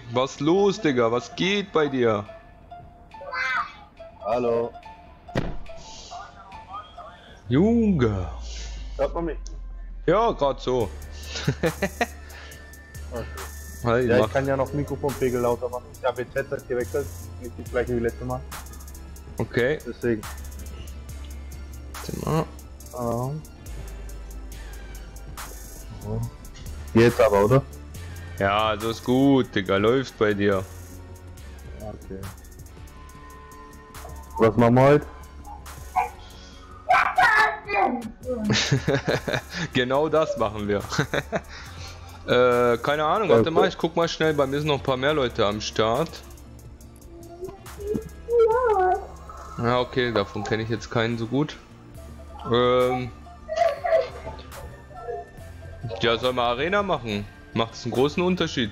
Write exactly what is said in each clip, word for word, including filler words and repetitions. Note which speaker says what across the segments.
Speaker 1: Was los, Digga? Was geht bei dir?
Speaker 2: Hallo.
Speaker 1: Junge.
Speaker 2: Hört man mich?
Speaker 1: Ja, gerade so.
Speaker 2: Okay.
Speaker 1: Hey,
Speaker 2: Ja,
Speaker 1: mach.
Speaker 2: ich kann ja noch Mikrofonpegel lauter machen. Ich habe jetzt Headset gewechselt. Nicht die gleiche wie letztes Mal.
Speaker 1: Okay.
Speaker 2: Deswegen.
Speaker 1: Warte mal.
Speaker 2: Ah. Jetzt aber, oder?
Speaker 1: Ja, also ist gut, Digga. Läuft bei dir.
Speaker 2: Okay. Was machen wir heute?
Speaker 1: Genau das machen wir. äh, keine Ahnung, warte
Speaker 2: Okay.
Speaker 1: mal, ich guck mal schnell, bei mir sind noch ein paar mehr Leute am Start. Ja, okay, davon kenne ich jetzt keinen so gut. Ähm ja, soll man Arena machen? Macht es einen großen Unterschied?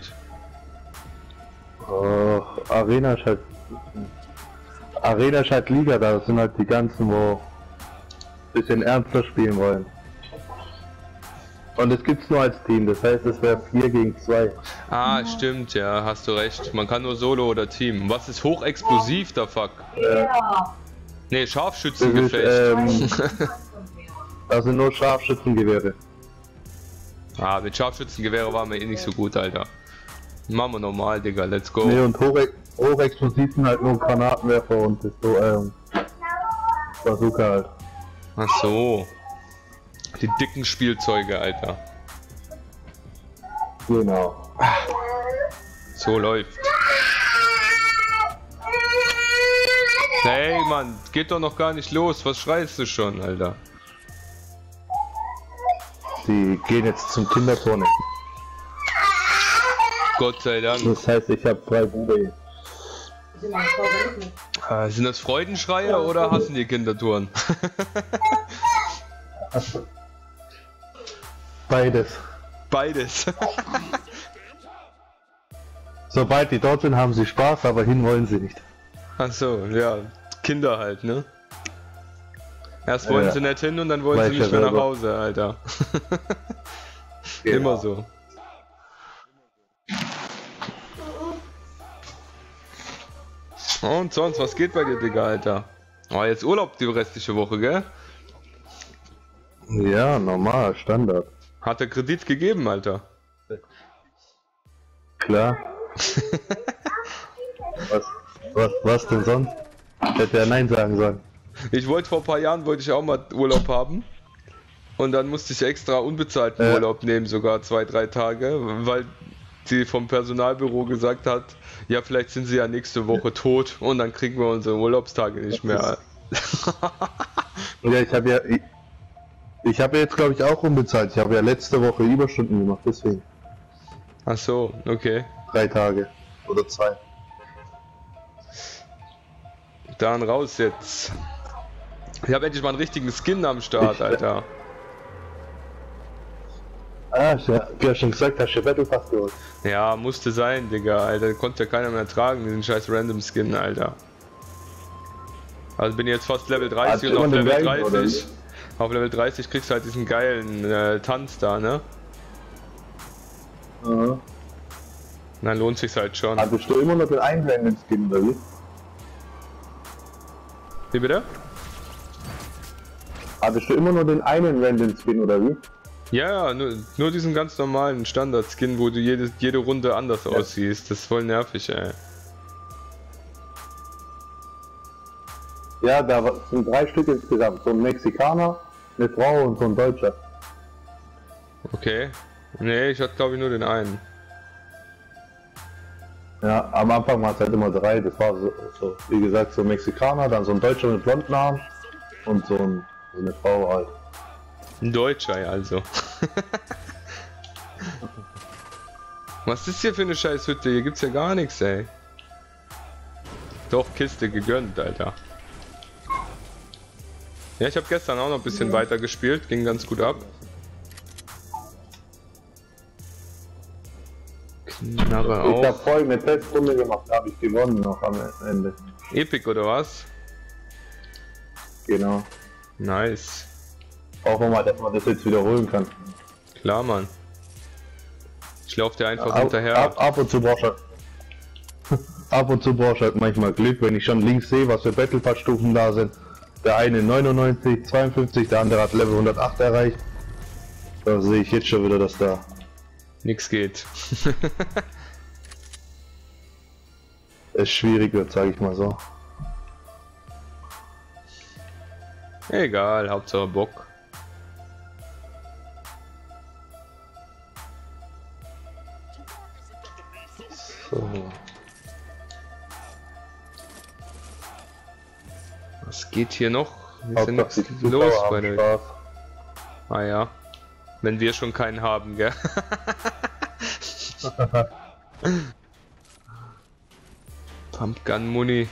Speaker 2: Oh, Arena ist halt. Arena ist halt Liga, da sind halt die ganzen, wo ein bisschen ernster spielen wollen. Und es gibt's nur als Team, das heißt es wäre vier gegen zwei.
Speaker 1: Ah, stimmt, ja, hast du recht. Man kann nur Solo oder Team. Was ist hochexplosiv, der Fuck?
Speaker 2: Ja.
Speaker 1: Ne,
Speaker 2: Das
Speaker 1: Scharfschützengefecht.
Speaker 2: ist, ähm, das sind nur Scharfschützengewehre.
Speaker 1: Ah, mit Scharfschützengewehre waren wir eh nicht so gut, Alter. Machen wir normal, Digga, let's go.
Speaker 2: Ne, und hochex hochexplosiv sind halt nur Granatenwerfer und das so, ähm, Bazooka halt.
Speaker 1: Ach so. Die dicken Spielzeuge, Alter.
Speaker 2: Genau.
Speaker 1: So läuft. Hey, Mann, geht doch noch gar nicht los. Was schreist du schon, Alter?
Speaker 2: Die gehen jetzt zum Kinderturnen.
Speaker 1: Gott sei Dank.
Speaker 2: Das heißt, ich habe drei Brüder jetzt.
Speaker 1: Äh, sind das Freudenschreie oder hassen die Kindertouren?
Speaker 2: Beides.
Speaker 1: Beides.
Speaker 2: Sobald die dort sind, haben sie Spaß, aber hin wollen sie nicht.
Speaker 1: Ach so, ja. Kinder halt, ne? Erst wollen
Speaker 2: Ja.
Speaker 1: sie nicht hin und dann wollen
Speaker 2: Weiß
Speaker 1: sie nicht
Speaker 2: ja
Speaker 1: mehr nach
Speaker 2: selber.
Speaker 1: Hause, Alter.
Speaker 2: Genau.
Speaker 1: Immer so. Und sonst, was geht bei dir, Digga, Alter? Oh, jetzt Urlaub die restliche Woche, gell?
Speaker 2: Ja, normal, Standard.
Speaker 1: Hat er Kredit gegeben, Alter?
Speaker 2: Klar. was, was, was denn sonst? Hätte er Nein sagen sollen.
Speaker 1: Ich wollte vor ein paar Jahren, wollte ich auch mal Urlaub haben. Und dann musste ich extra unbezahlten
Speaker 2: Äh.
Speaker 1: Urlaub nehmen, sogar zwei, drei Tage, weil sie vom Personalbüro gesagt hat, ja, vielleicht sind sie ja nächste Woche tot und dann kriegen wir unsere Urlaubstage nicht mehr.
Speaker 2: Ja, ich habe ja, ich, ich habe jetzt glaube ich auch unbezahlt. Ich habe ja letzte Woche Überstunden gemacht, deswegen.
Speaker 1: Ach so, okay.
Speaker 2: Drei Tage. Oder zwei.
Speaker 1: Dann raus jetzt. Ich habe endlich mal einen richtigen Skin am Start,
Speaker 2: Ich-
Speaker 1: Alter.
Speaker 2: Ah, ich hab ja schon gesagt, hast du Battle Pass geholt.
Speaker 1: Ja, musste sein, Digga, Alter. Konnte ja keiner mehr tragen, diesen scheiß Random Skin, Alter. Also bin jetzt fast Level dreißig
Speaker 2: Hast
Speaker 1: und
Speaker 2: du
Speaker 1: auf
Speaker 2: immer den
Speaker 1: Level
Speaker 2: gleichen, oder
Speaker 1: dreißig. Auf Level dreißig kriegst du halt diesen geilen äh, Tanz da, ne?
Speaker 2: Mhm.
Speaker 1: Und dann lohnt sich's halt schon.
Speaker 2: Hattest du immer noch den einblenden Skin, oder wie?
Speaker 1: Wie bitte?
Speaker 2: Hattest du immer nur den einen Random Skin, oder wie?
Speaker 1: Ja, ja, nur, nur diesen ganz normalen Standard-Skin, wo du jede, jede Runde anders
Speaker 2: Ja.
Speaker 1: aussiehst. Das ist voll nervig, ey.
Speaker 2: Ja, da war- sind drei Stück insgesamt. So ein Mexikaner, eine Frau und so ein Deutscher.
Speaker 1: Okay. Nee, ich hatte glaube ich nur den einen.
Speaker 2: Ja, am Anfang waren es halt immer drei. Das war so, so, wie gesagt, so ein Mexikaner, dann so ein Deutscher mit blonden Haaren und so, ein, so eine Frau halt.
Speaker 1: Ein Deutscher, ja, also. Was ist hier für eine scheiß Hütte? Hier gibt's ja gar nichts, ey. Doch, Kiste gegönnt, Alter. Ja, ich habe gestern auch noch ein bisschen weiter gespielt, ging ganz gut ab. Knarre
Speaker 2: Ich habe
Speaker 1: auch.
Speaker 2: vorhin eine Testrunde gemacht, da habe ich gewonnen noch am Ende.
Speaker 1: Epic oder was?
Speaker 2: Genau.
Speaker 1: Nice.
Speaker 2: Hoffen wir mal, dass man das jetzt wiederholen kann.
Speaker 1: Klar, Mann. Ich laufe dir einfach
Speaker 2: Ab,
Speaker 1: hinterher.
Speaker 2: ab, ab und zu brauchst du, Ab und zu brauchst du halt manchmal Glück, wenn ich schon links sehe, was für Battle Pass Stufen da sind. Der eine neunundneunzig, zweiundfünfzig, der andere hat Level hundertacht erreicht. Da sehe ich jetzt schon wieder, dass da
Speaker 1: nix geht.
Speaker 2: es schwierig wird, sage ich mal so.
Speaker 1: Egal, Hauptsache Bock.
Speaker 2: So.
Speaker 1: Was geht hier noch? Wir sind
Speaker 2: Hauptsache
Speaker 1: nichts
Speaker 2: die
Speaker 1: los
Speaker 2: Zuschauer
Speaker 1: bei
Speaker 2: haben
Speaker 1: der.
Speaker 2: Spaß.
Speaker 1: Ah ja. Wenn wir schon keinen haben, gell? Pumpgun Muni.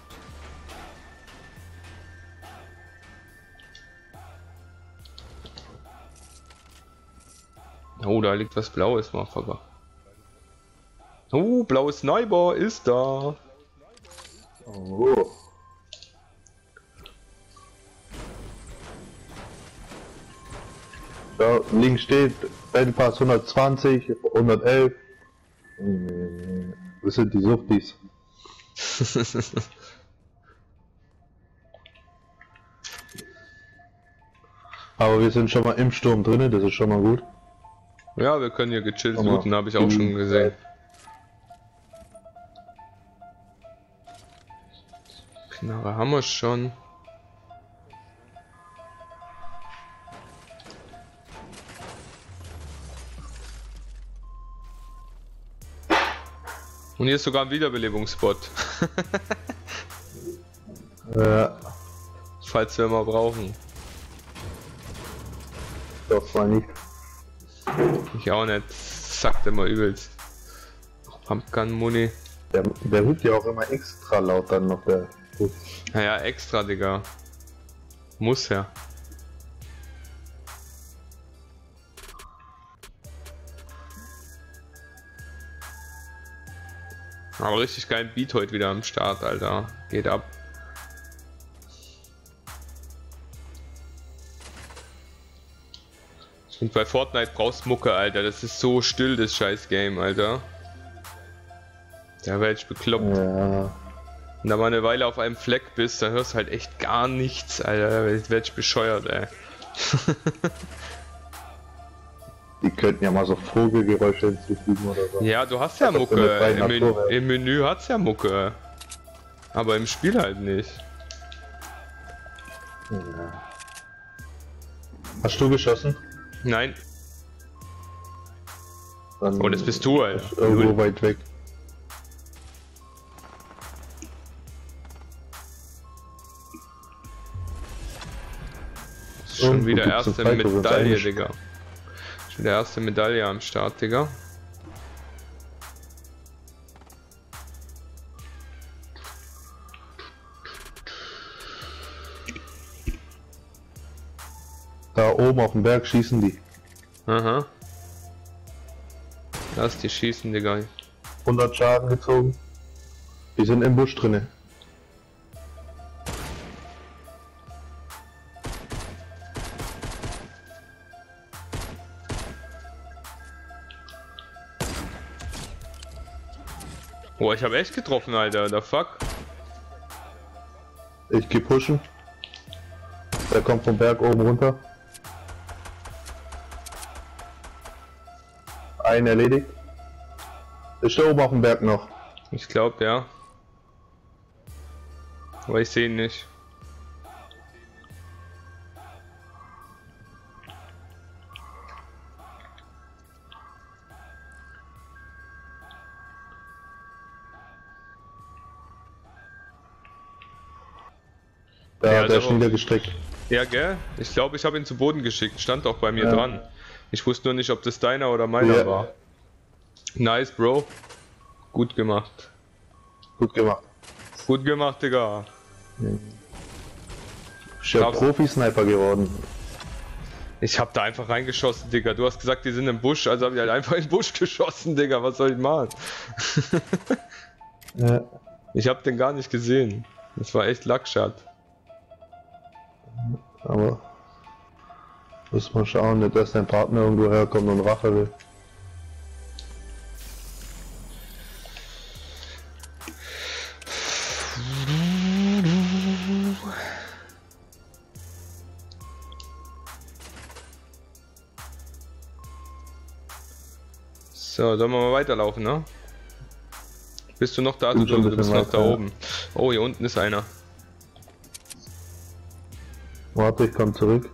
Speaker 1: Oh, da liegt was Blaues, Motherfucker. Oh, blaues Sniper ist da.
Speaker 2: Oh. Da links steht Battle Pass hundertzwanzig, hundertelf. Hm, das sind die Suchtis. Aber wir sind schon mal im Sturm drinne, das ist schon mal gut.
Speaker 1: Ja, wir können hier gechillt
Speaker 2: Aber
Speaker 1: looten, habe ich auch schon gesehen. Knarre haben wir schon. Und hier ist sogar ein Wiederbelebungsspot.
Speaker 2: Ja,
Speaker 1: Falls wir mal brauchen.
Speaker 2: das war nicht.
Speaker 1: Ich auch nicht. Sagt immer übelst. Pumpgun Muni.
Speaker 2: Der, der hupt ja auch immer extra laut dann noch, der Hut.
Speaker 1: Naja, extra, Digga. Muss ja. Aber richtig geilen Beat heute wieder am Start, Alter. Geht ab. Und bei Fortnite brauchst Mucke, Alter. Das ist so still, das scheiß Game, Alter. Da werd ich bekloppt.
Speaker 2: Ja.
Speaker 1: Wenn du mal eine Weile auf einem Fleck bist, dann hörst du halt echt gar nichts, Alter. Da werd ich bescheuert, ey.
Speaker 2: Die könnten ja mal so Vogelgeräusche hinzufügen oder so.
Speaker 1: Ja, du hast ja
Speaker 2: Das ist
Speaker 1: Mucke.
Speaker 2: eine freie
Speaker 1: Im, Men
Speaker 2: Natur, ja.
Speaker 1: Im Menü hat's ja Mucke. Aber im Spiel halt nicht.
Speaker 2: Ja. Hast du geschossen?
Speaker 1: Nein.
Speaker 2: Dann
Speaker 1: Oh, das bist du, Alter.
Speaker 2: ist irgendwo weit weg.
Speaker 1: Das ist schon
Speaker 2: Irgendwo
Speaker 1: wieder
Speaker 2: gibt's
Speaker 1: erste
Speaker 2: eine Zeit, wo wir uns
Speaker 1: Medaille,
Speaker 2: eigentlich-
Speaker 1: Digga. Schon der erste Medaille am Start, Digga.
Speaker 2: Da oben auf dem Berg schießen die.
Speaker 1: Aha. Lass die schießen, Digga.
Speaker 2: hundert Schaden gezogen. Die sind im Busch drinne.
Speaker 1: Oh, ich hab echt getroffen, Alter. The fuck?
Speaker 2: Ich geh pushen. Der kommt vom Berg oben runter. Einen erledigt. Ist da oben auf dem Berg noch.
Speaker 1: Ich glaub, ja. Aber ich sehe ihn nicht.
Speaker 2: Da
Speaker 1: Ja,
Speaker 2: hat er
Speaker 1: der
Speaker 2: schon
Speaker 1: war-
Speaker 2: wieder gestreckt.
Speaker 1: Ja, gell? Ich glaube, ich habe ihn zu Boden geschickt. Stand auch bei mir
Speaker 2: Ja.
Speaker 1: dran. Ich wusste nur nicht, ob das deiner oder meiner
Speaker 2: Ja.
Speaker 1: war. Nice, Bro. Gut gemacht.
Speaker 2: Gut gemacht.
Speaker 1: Gut gemacht, Digga.
Speaker 2: Ich bin
Speaker 1: Glaubst-
Speaker 2: Profi-Sniper geworden.
Speaker 1: Ich hab da einfach reingeschossen, Digga. Du hast gesagt, die sind im Busch, also hab ich halt einfach in den Busch geschossen, Digga. Was soll ich machen?
Speaker 2: Ja.
Speaker 1: Ich hab den gar nicht gesehen. Das war echt Lackshot.
Speaker 2: Aber muss man schauen, nicht dass dein Partner irgendwo herkommt und Rache will.
Speaker 1: So, sollen wir mal weiterlaufen, ne? Bist du noch da?
Speaker 2: Bin
Speaker 1: Du,
Speaker 2: schon ein
Speaker 1: du bist
Speaker 2: bisschen
Speaker 1: noch da
Speaker 2: weiter, ja.
Speaker 1: oben. Oh, hier unten ist einer.
Speaker 2: Warte, ich komm zurück.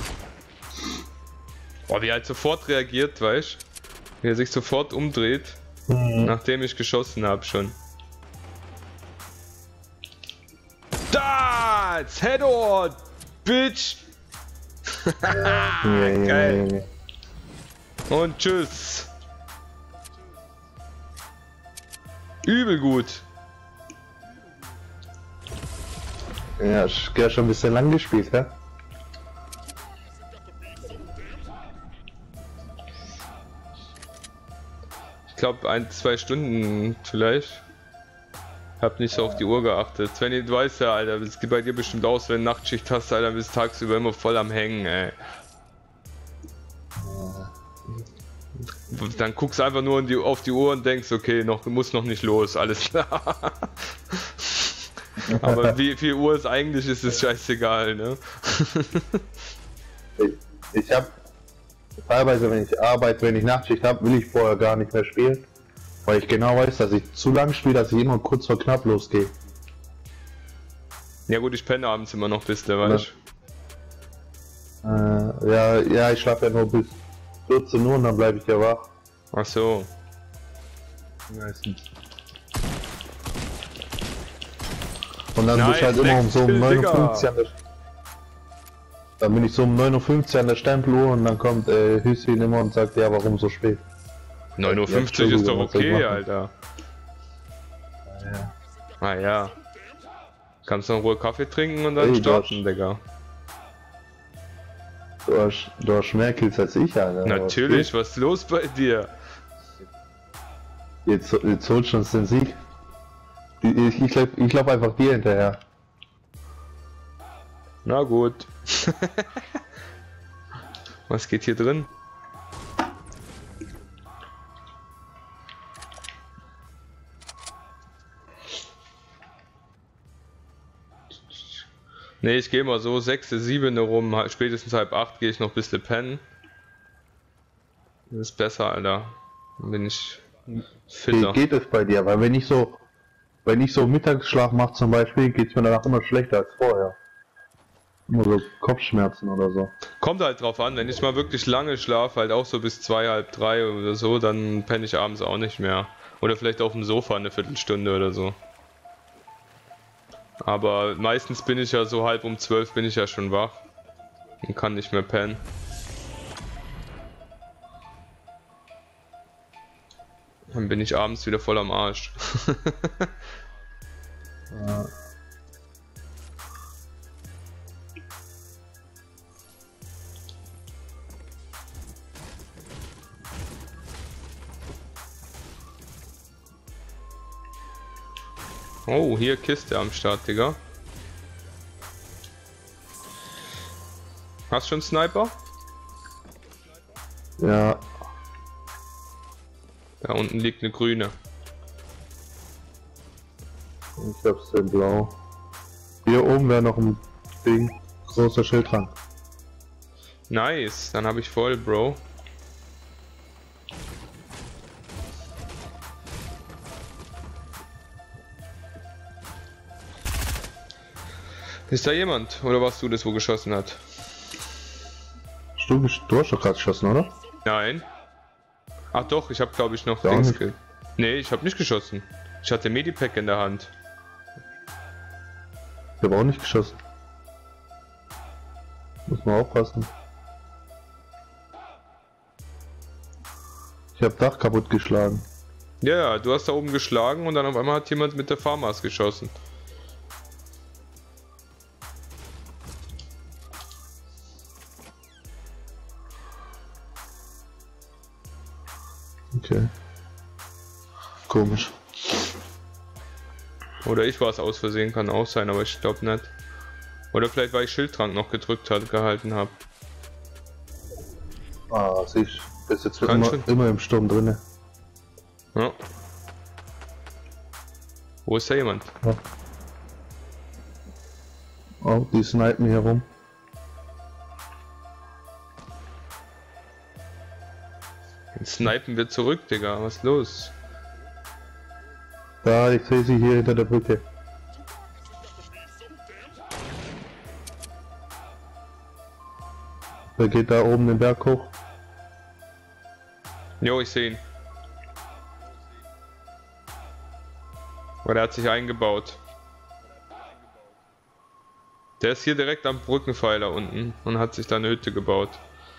Speaker 1: Boah, wie er halt sofort reagiert, weißt? Wie er sich sofort umdreht,
Speaker 2: Mhm.
Speaker 1: nachdem ich geschossen habe schon. Da! It's Headshot! Bitch!
Speaker 2: Ja, ja,
Speaker 1: Geil.
Speaker 2: ja, ja.
Speaker 1: Und tschüss! Übel gut!
Speaker 2: Ja, ich hab schon ein bisschen lang gespielt, ja?
Speaker 1: Ich glaube ein, zwei Stunden vielleicht. Hab nicht so auf die Uhr geachtet. Svenny, du weißt ja, Alter, es geht bei dir bestimmt aus, wenn du Nachtschicht hast, Alter, bist tagsüber immer voll am Hängen, ey. Dann guckst du einfach nur in die, auf die Uhr und denkst, okay, noch, muss noch nicht los, alles klar. Aber wie viel Uhr es eigentlich ist, ist scheißegal, ne?
Speaker 2: Ich, ich hab teilweise, wenn ich arbeite, wenn ich Nachtschicht habe, will ich vorher gar nicht mehr spielen. Weil ich genau weiß, dass ich zu lang spiele, dass ich immer kurz vor knapp losgehe.
Speaker 1: Ja gut, ich penne abends immer noch bis der, weißt
Speaker 2: du? Äh, ja, ja, ich schlafe ja nur bis vierzehn Uhr und dann bleibe ich ja wach.
Speaker 1: Ach so.
Speaker 2: Meistens. Und dann
Speaker 1: Nein,
Speaker 2: bin ich halt immer um so um
Speaker 1: Digga.
Speaker 2: neunundfünfzig an der Dann bin ich so um neunundfünfzig an der Stempeluhr und dann kommt äh, Hüssin immer und sagt, ja, warum so spät?
Speaker 1: neun Uhr fünfzig
Speaker 2: Ja,
Speaker 1: ist doch
Speaker 2: was soll ich
Speaker 1: okay,
Speaker 2: machen?
Speaker 1: Alter.
Speaker 2: Ja.
Speaker 1: Ah ja. Kannst du in Ruhe Kaffee trinken und dann
Speaker 2: Ey,
Speaker 1: starten, Digga.
Speaker 2: Du hast, du hast mehr Kills als ich, Alter.
Speaker 1: Natürlich, was ist los bei dir?
Speaker 2: Jetzt, jetzt holst du uns den Sieg. Ich, ich, ich glaub, ich glaub einfach dir hinterher.
Speaker 1: Na gut. Was geht hier drin? Ne, ich gehe mal so sechs, sieben rum, spätestens halb acht gehe ich noch ein bisschen pennen. Das ist besser, Alter. Dann bin ich fitter.
Speaker 2: Wie geht es bei dir? Weil wenn ich so, wenn ich so Mittagsschlaf mache zum Beispiel, geht es mir danach immer schlechter als vorher. Immer so Kopfschmerzen oder so.
Speaker 1: Kommt halt drauf an, wenn ich mal wirklich lange schlafe, halt auch so bis zwei, halb drei oder so, dann penne ich abends auch nicht mehr. Oder vielleicht auf dem Sofa eine Viertelstunde oder so. Aber meistens bin ich ja so halb um zwölf bin ich ja schon wach und kann nicht mehr pennen. Dann bin ich abends wieder voll am Arsch.
Speaker 2: Ja.
Speaker 1: Oh, hier Kiste am Start, Digga. Hast du schon Sniper?
Speaker 2: Ja.
Speaker 1: Da unten liegt eine grüne.
Speaker 2: Ich hab's in blau. Hier oben wäre noch ein Ding. Großer Schild dran.
Speaker 1: Nice, dann habe ich voll, Bro. Ist da jemand? Oder warst du das, wo geschossen hat?
Speaker 2: Du, du hast doch gerade geschossen, oder?
Speaker 1: Nein. Ach doch, ich habe glaube ich noch
Speaker 2: Ja,
Speaker 1: Dings
Speaker 2: nicht.
Speaker 1: ge... Nee, ich habe nicht geschossen. Ich hatte Medipack in der Hand.
Speaker 2: Ich habe auch nicht geschossen. Muss man aufpassen. Ich habe Dach kaputt geschlagen.
Speaker 1: Ja, ja, du hast da oben geschlagen und dann auf einmal hat jemand mit der Farmers geschossen.
Speaker 2: Okay. Komisch.
Speaker 1: Oder ich war es aus Versehen, kann auch sein, aber ich glaube nicht. Oder vielleicht weil ich Schildtrank noch gedrückt hat, gehalten habe.
Speaker 2: Ah, siehst du, bist jetzt
Speaker 1: Kann
Speaker 2: immer,
Speaker 1: schon.
Speaker 2: immer im Sturm drinne.
Speaker 1: Ja. Wo ist da jemand?
Speaker 2: Ja. Oh, die snipen hier rum.
Speaker 1: snipen wir zurück, Digga. Was ist los?
Speaker 2: Da, ich sehe sie hier hinter der Brücke. Der geht da oben den Berg hoch.
Speaker 1: Jo, ich sehe ihn. Oder er hat sich eingebaut. Der ist hier direkt am Brückenpfeiler unten und hat sich da eine Hütte gebaut.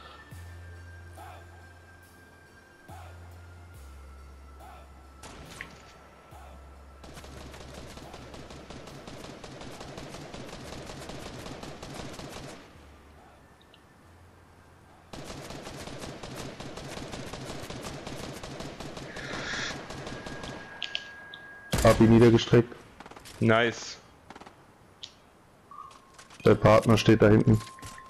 Speaker 2: Hab ihn niedergestreckt.
Speaker 1: Nice.
Speaker 2: Der Partner steht da hinten.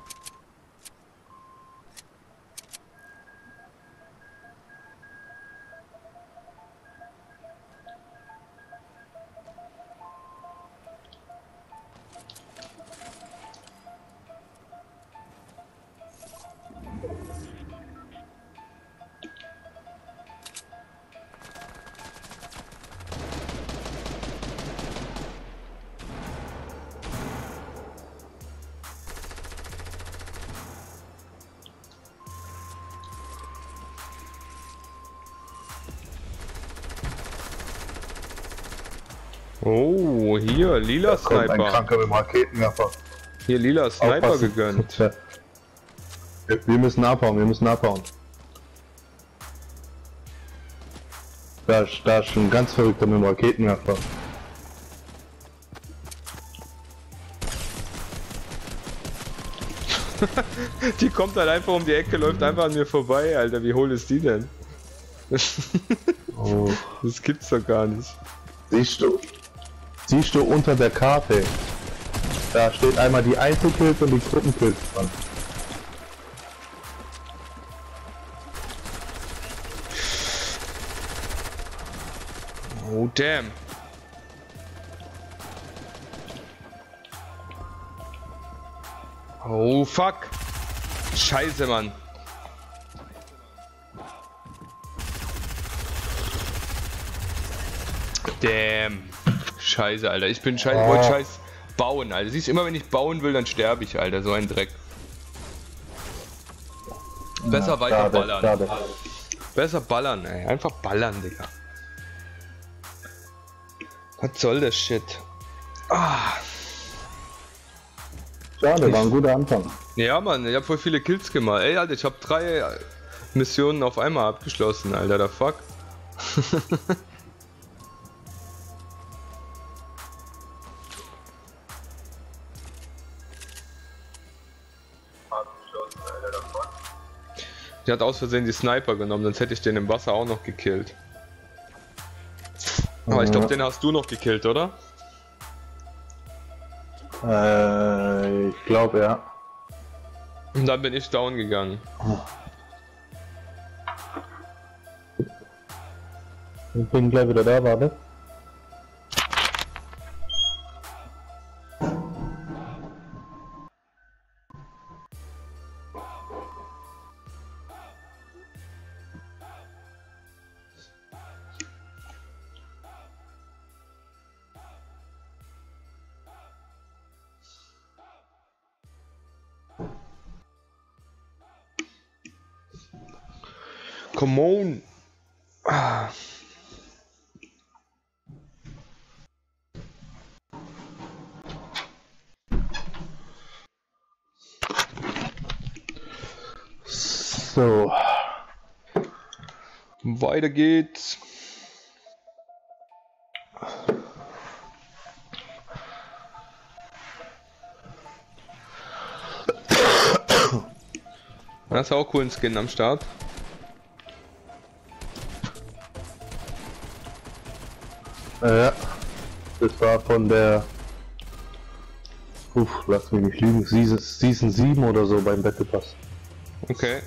Speaker 1: Oh, hier, lila
Speaker 2: Da kommt ein
Speaker 1: Sniper.
Speaker 2: Kranker mit dem Raketenwerfer.
Speaker 1: Hier, lila Sniper
Speaker 2: Aufpassen.
Speaker 1: gegönnt.
Speaker 2: Ja. Wir müssen abhauen, wir müssen abhauen. Da ist, da ist ein ganz verrückter mit dem Raketenwerfer.
Speaker 1: Die kommt halt einfach um die Ecke, läuft einfach an mir vorbei, Alter. Wie hohl ist die denn?
Speaker 2: Oh.
Speaker 1: Das gibt's doch gar nicht.
Speaker 2: Siehst du? Siehst du unter der Karte? Da steht einmal die Einzelkills und die Gruppenkills dran.
Speaker 1: Oh, damn. Oh, fuck. Scheiße, Mann. Damn. Scheiße, Alter. Ich bin scheiße. Ich wollte scheiß bauen, Alter. Siehst du, immer wenn ich bauen will, dann sterbe ich, Alter. So ein Dreck. Besser
Speaker 2: Ja,
Speaker 1: weiter
Speaker 2: schade,
Speaker 1: ballern.
Speaker 2: schade.
Speaker 1: Besser ballern, ey. Einfach ballern, Digga. Was soll das Shit? Ah.
Speaker 2: Schade, war ein guter Anfang.
Speaker 1: Ja, Mann, ich hab voll viele Kills gemacht. Ey, Alter, ich hab drei Missionen auf einmal abgeschlossen, Alter. Der Fuck. Der hat aus Versehen die Sniper genommen, sonst hätte ich den im Wasser auch noch gekillt. Aber ich glaube, den hast du noch gekillt, oder?
Speaker 2: Äh, ich glaube ja.
Speaker 1: Und dann bin ich down gegangen.
Speaker 2: Ich bin gleich wieder da, warte.
Speaker 1: Come on! Ah.
Speaker 2: So.
Speaker 1: Weiter geht's. Das ist auch cool, ein Skin am Start.
Speaker 2: Ja, das war von der, uff, lass mich nicht lügen, Season, Season sieben oder so beim Battle Pass.
Speaker 1: Okay.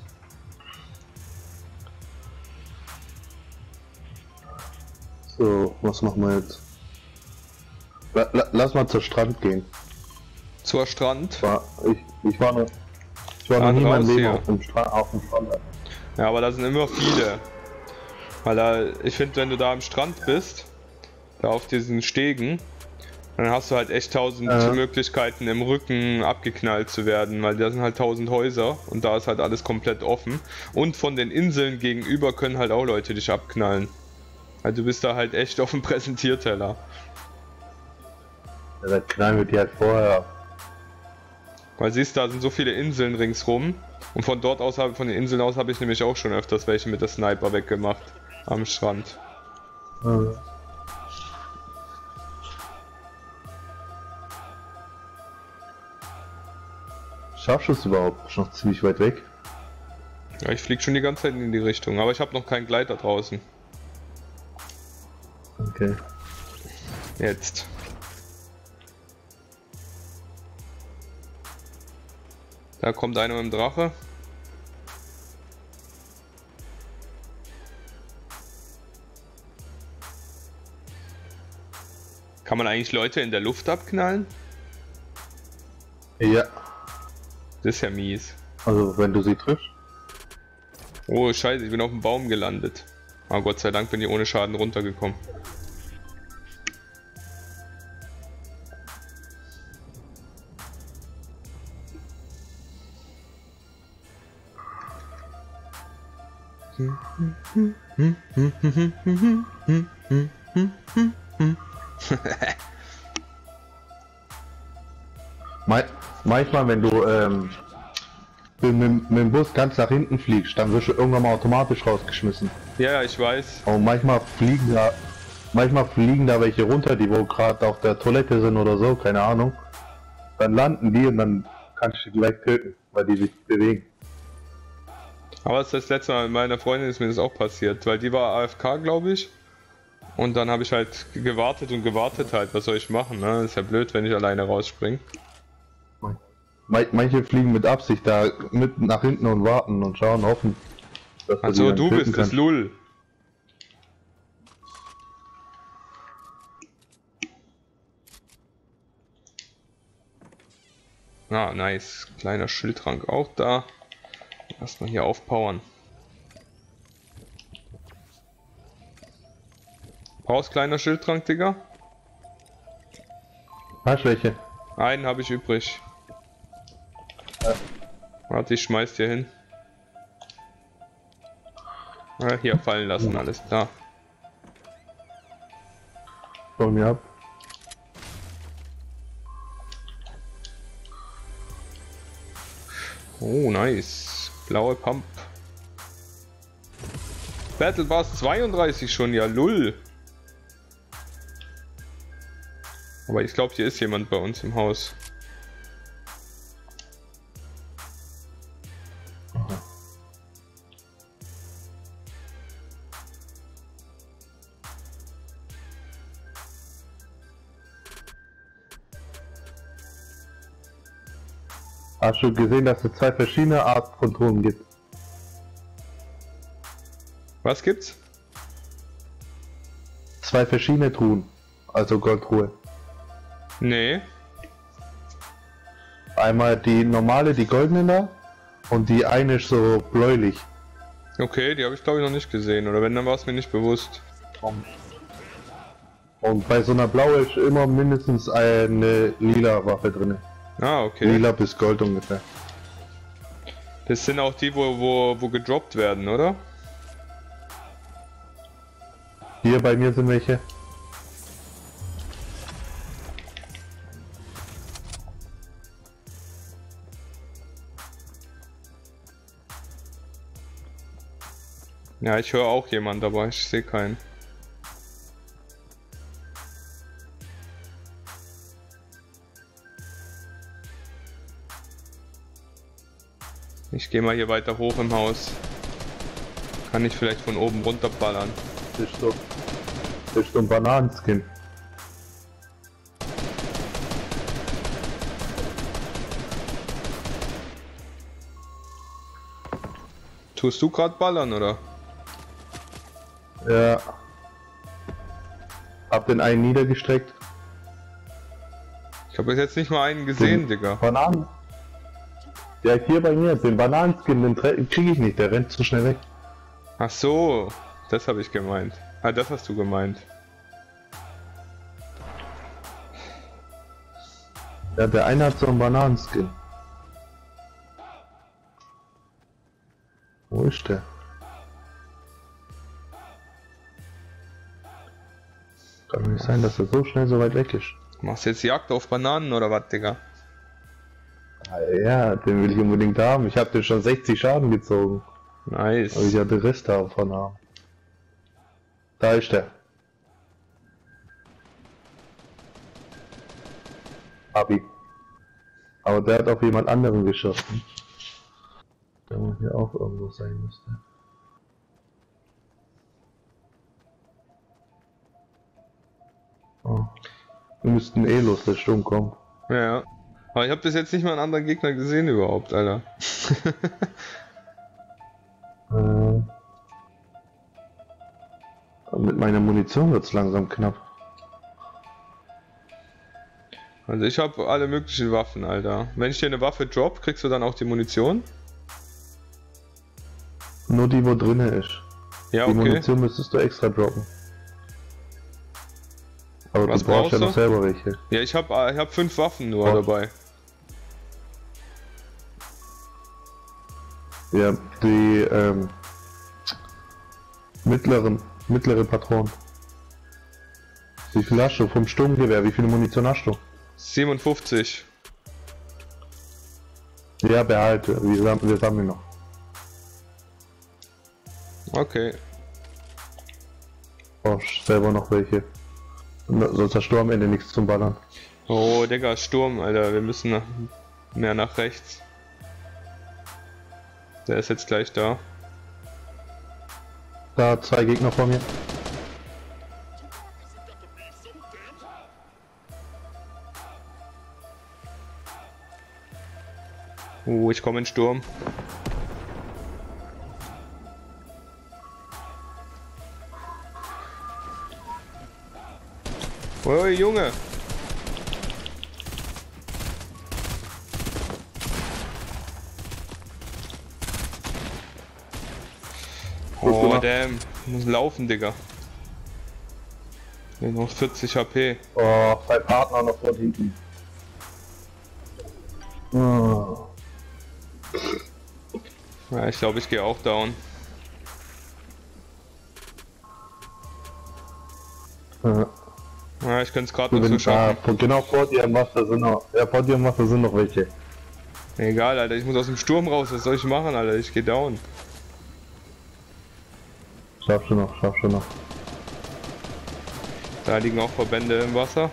Speaker 2: So, was machen wir jetzt? La, la, lass mal zur Strand gehen.
Speaker 1: Zur Strand.
Speaker 2: War, ich, ich war noch, ich war noch
Speaker 1: Ah,
Speaker 2: nie in meinem
Speaker 1: raus
Speaker 2: Leben
Speaker 1: hier.
Speaker 2: auf dem Strand, auf dem Strand.
Speaker 1: Ja, aber da sind immer viele. Weil da, ich finde, wenn du da am Strand bist, da auf diesen Stegen, dann hast du halt echt tausend
Speaker 2: ja.
Speaker 1: Möglichkeiten im Rücken abgeknallt zu werden, weil da sind halt tausend Häuser und da ist halt alles komplett offen. Und von den Inseln gegenüber können halt auch Leute dich abknallen. Also du bist da halt echt auf dem Präsentierteller.
Speaker 2: Ja, dann knallen wir die halt vorher ab.
Speaker 1: Weil siehst du, da sind so viele Inseln ringsrum und von dort aus, von den Inseln aus habe ich nämlich auch schon öfters welche mit der Sniper weggemacht am Strand.
Speaker 2: Ja. Schaffst du es überhaupt? Ist noch ziemlich weit weg.
Speaker 1: Ja, ich fliege schon die ganze Zeit in die Richtung, aber ich habe noch keinen Gleiter draußen.
Speaker 2: Okay.
Speaker 1: Jetzt. Da kommt einer mit dem Drache. Kann man eigentlich Leute in der Luft abknallen?
Speaker 2: Ja.
Speaker 1: Das ist ja mies.
Speaker 2: Also wenn du sie triffst.
Speaker 1: Oh scheiße, ich bin auf dem Baum gelandet. Aber Gott sei Dank bin ich ohne Schaden runtergekommen.
Speaker 2: Manchmal, wenn du ähm, mit, mit dem Bus ganz nach hinten fliegst, dann wirst du irgendwann mal automatisch rausgeschmissen.
Speaker 1: Ja, ich weiß.
Speaker 2: Und manchmal fliegen da, manchmal fliegen da welche runter, die wo gerade auf der Toilette sind oder so, keine Ahnung. Dann landen die und dann kannst du die gleich töten, weil die sich bewegen.
Speaker 1: Aber das, das letzte Mal mit meiner Freundin ist mir das auch passiert, weil die war A F K, glaube ich. Und dann habe ich halt gewartet und gewartet halt, was soll ich machen, ne? Ist ja blöd, wenn ich alleine rausspringe.
Speaker 2: Manche fliegen mit Absicht da mit nach hinten und warten und schauen offen.
Speaker 1: Also du bist das Lull. Ah, nice. Kleiner Schildtrank auch da. Erstmal hier aufpowern. Brauchst kleiner Schildtrank, Digga?
Speaker 2: Hast welche?
Speaker 1: Einen habe ich übrig.
Speaker 2: Ja.
Speaker 1: Warte, ich schmeiß dir hin. Ah, hier fallen lassen, alles klar.
Speaker 2: Von mir ab.
Speaker 1: Oh, nice. Blaue Pump. Battle Pass zweiunddreißig schon, ja lull. Aber ich glaube, hier ist jemand bei uns im Haus.
Speaker 2: Hast du gesehen, dass es zwei verschiedene Arten von Truhen gibt?
Speaker 1: Was gibt's?
Speaker 2: Zwei verschiedene Truhen, also Goldtruhe.
Speaker 1: Nee.
Speaker 2: Einmal die normale, die goldene da, und die eine ist so bläulich.
Speaker 1: Okay, die habe ich glaube ich noch nicht gesehen, oder wenn, dann war es mir nicht bewusst.
Speaker 2: Und bei so einer blaue ist immer mindestens eine lila Waffe drin.
Speaker 1: Ah, okay.
Speaker 2: Lila bis Gold ungefähr.
Speaker 1: Das sind auch die, wo, wo, wo gedroppt werden, oder?
Speaker 2: Hier bei mir sind welche.
Speaker 1: Ja, ich höre auch jemand, aber ich sehe keinen. Ich gehe mal hier weiter hoch im Haus. Kann ich vielleicht von oben runter ballern.
Speaker 2: Das ist so, das ist so ein Bananenskin.
Speaker 1: Tust du gerade ballern, oder?
Speaker 2: Ja. Hab den einen niedergestreckt.
Speaker 1: Ich habe jetzt nicht mal einen gesehen, Digga.
Speaker 2: Bananen. Ja, hier bei mir, den Bananenskin, den kriege ich nicht, der rennt zu schnell weg.
Speaker 1: Ach so, das habe ich gemeint. Ah, das hast du gemeint.
Speaker 2: Ja, der eine hat so einen Bananenskin. Wo ist der? Kann nicht sein, dass er so schnell so weit weg ist.
Speaker 1: Machst du jetzt Jagd auf Bananen oder was, Digga?
Speaker 2: Ja, den will ich unbedingt haben. Ich habe den schon sechzig Schaden gezogen.
Speaker 1: Nice.
Speaker 2: Aber ich ja den Rest davon haben. Da ist der. Abi. Aber der hat auf jemand anderen geschossen. Der muss hier auch irgendwo sein müsste. Oh. Wir müssten eh los, der Sturm kommt.
Speaker 1: Ja. Aber ich habe bis jetzt nicht mal einen anderen Gegner gesehen überhaupt, Alter.
Speaker 2: äh, mit meiner Munition wird's langsam knapp.
Speaker 1: Also ich habe alle möglichen Waffen, Alter. Wenn ich dir eine Waffe drop, kriegst du dann auch die Munition?
Speaker 2: Nur die, wo drinne ist.
Speaker 1: Ja,
Speaker 2: die
Speaker 1: okay.
Speaker 2: Munition müsstest du extra droppen. Aber
Speaker 1: Was
Speaker 2: du brauchst ja
Speaker 1: brauchst
Speaker 2: noch selber welche.
Speaker 1: Ja, ich habe ich hab fünf Waffen nur
Speaker 2: Oh.
Speaker 1: dabei.
Speaker 2: Ja, die ähm, mittleren, mittlere Patronen. Wie viel hast du vom Sturmgewehr? Wie viel Munition hast du?
Speaker 1: siebenundfünfzig.
Speaker 2: Ja, behalte. Wir, sam wir sammeln noch.
Speaker 1: Okay.
Speaker 2: Brauchst selber noch welche. Sonst hast du am Ende nichts zum Ballern.
Speaker 1: Oh, Digga, Sturm, Alter. Wir müssen nach, mehr nach rechts. Der ist jetzt gleich da.
Speaker 2: Da, zwei Gegner vor mir.
Speaker 1: Oh, ich komme in Sturm. Oh, Junge! Oh, damn. Ich muss laufen, Digga. Ich hab noch vierzig H P.
Speaker 2: Oh, zwei Partner noch von hinten. Oh.
Speaker 1: Ja, ich glaube, ich gehe auch down.
Speaker 2: Ja.
Speaker 1: Ja, ich könnte es gerade noch so
Speaker 2: Ah,
Speaker 1: schaffen.
Speaker 2: genau vor dir im Wasser sind noch. Ja, vor dir im Wasser sind noch welche.
Speaker 1: Egal, Alter, ich muss aus dem Sturm raus. Was soll ich machen, Alter? Ich gehe down.
Speaker 2: Schaffst du noch, schaffst du noch.
Speaker 1: Da liegen auch Verbände im Wasser.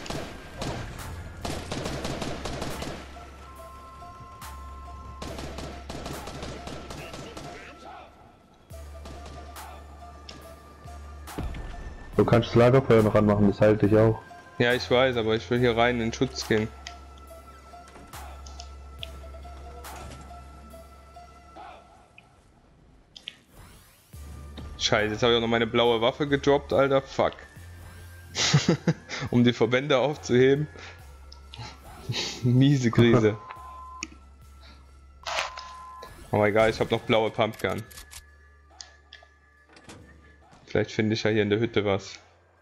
Speaker 2: Du kannst das Lagerfeuer noch anmachen, das halte ich auch.
Speaker 1: Ja, ich weiß, aber ich will hier rein in Schutz gehen. Scheiße, jetzt habe ich auch noch meine blaue Waffe gedroppt, Alter. Fuck. Um die Verbände aufzuheben. Miese Krise. Aber egal, ich habe noch blaue Pumpgun. Vielleicht finde ich ja hier in der Hütte was.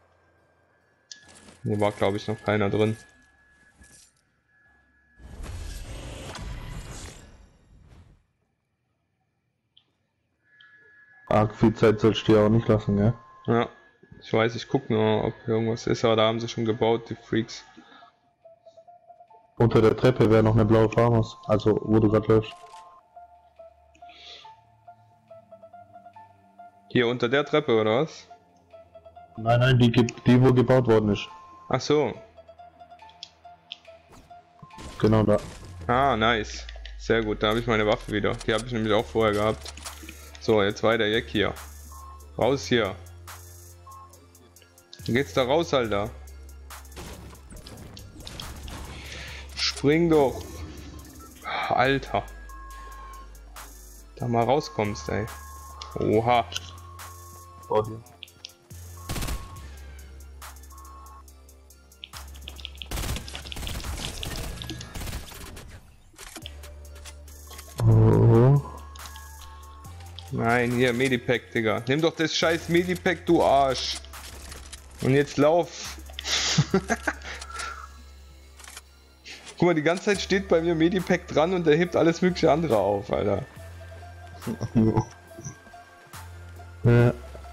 Speaker 1: Hier war, glaube ich, noch keiner drin.
Speaker 2: Arg viel Zeit sollst du dir auch nicht lassen, gell?
Speaker 1: Ja, ich weiß, ich gucke nur, ob hier irgendwas ist, aber da haben sie schon gebaut, die Freaks.
Speaker 2: Unter der Treppe wäre noch eine blaue Farmers, also wo du gerade läufst.
Speaker 1: Hier unter der Treppe, oder was?
Speaker 2: Nein, nein, die, die wo gebaut worden ist.
Speaker 1: Ach so.
Speaker 2: Genau da.
Speaker 1: Ah, nice. Sehr gut, da habe ich meine Waffe wieder. Die habe ich nämlich auch vorher gehabt. So, jetzt weiter, Jack hier. Raus hier. Wie geht's da raus, Alter? Spring doch. Alter. Da mal rauskommst, ey. Oha.
Speaker 2: Vor dir.
Speaker 1: Nein, hier, Medipack, Digga. Nimm doch das scheiß Medipack, du Arsch. Und jetzt lauf. Guck mal, die ganze Zeit steht bei mir Medipack dran und der hebt alles mögliche andere auf, Alter.
Speaker 2: Ja.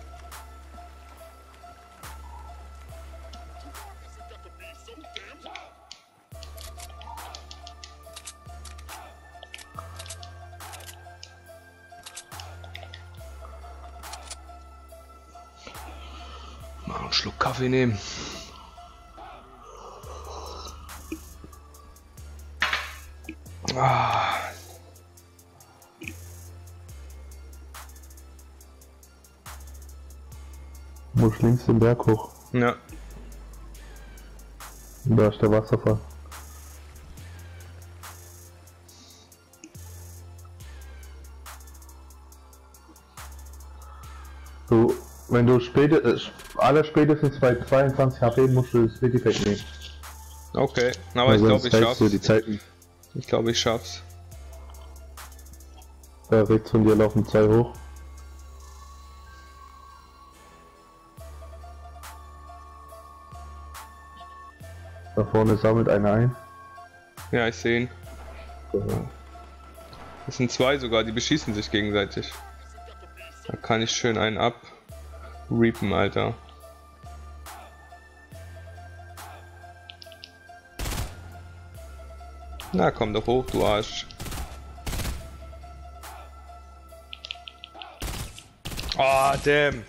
Speaker 1: Mal einen Schluck Kaffee nehmen. Ah.
Speaker 2: Muss links den Berg hoch.
Speaker 1: Ja.
Speaker 2: Und da ist der Wasserfall. Du, wenn du später, äh, aller spätestens bei zweiundzwanzig H P musst du das Medipack nehmen.
Speaker 1: Okay, aber
Speaker 2: Weil
Speaker 1: ich glaube,
Speaker 2: sonst
Speaker 1: ich
Speaker 2: hältst du
Speaker 1: schaff's.
Speaker 2: die Zeit nicht.
Speaker 1: Ich glaube, ich schaff's.
Speaker 2: Da rechts von dir laufen zwei hoch. Da vorne sammelt einer ein.
Speaker 1: Ja, ich sehe ihn.
Speaker 2: So.
Speaker 1: Das sind zwei sogar, die beschießen sich gegenseitig. Da kann ich schön einen ab reapen, Alter. Na, komm doch hoch, du Arsch. Ah, oh, damn.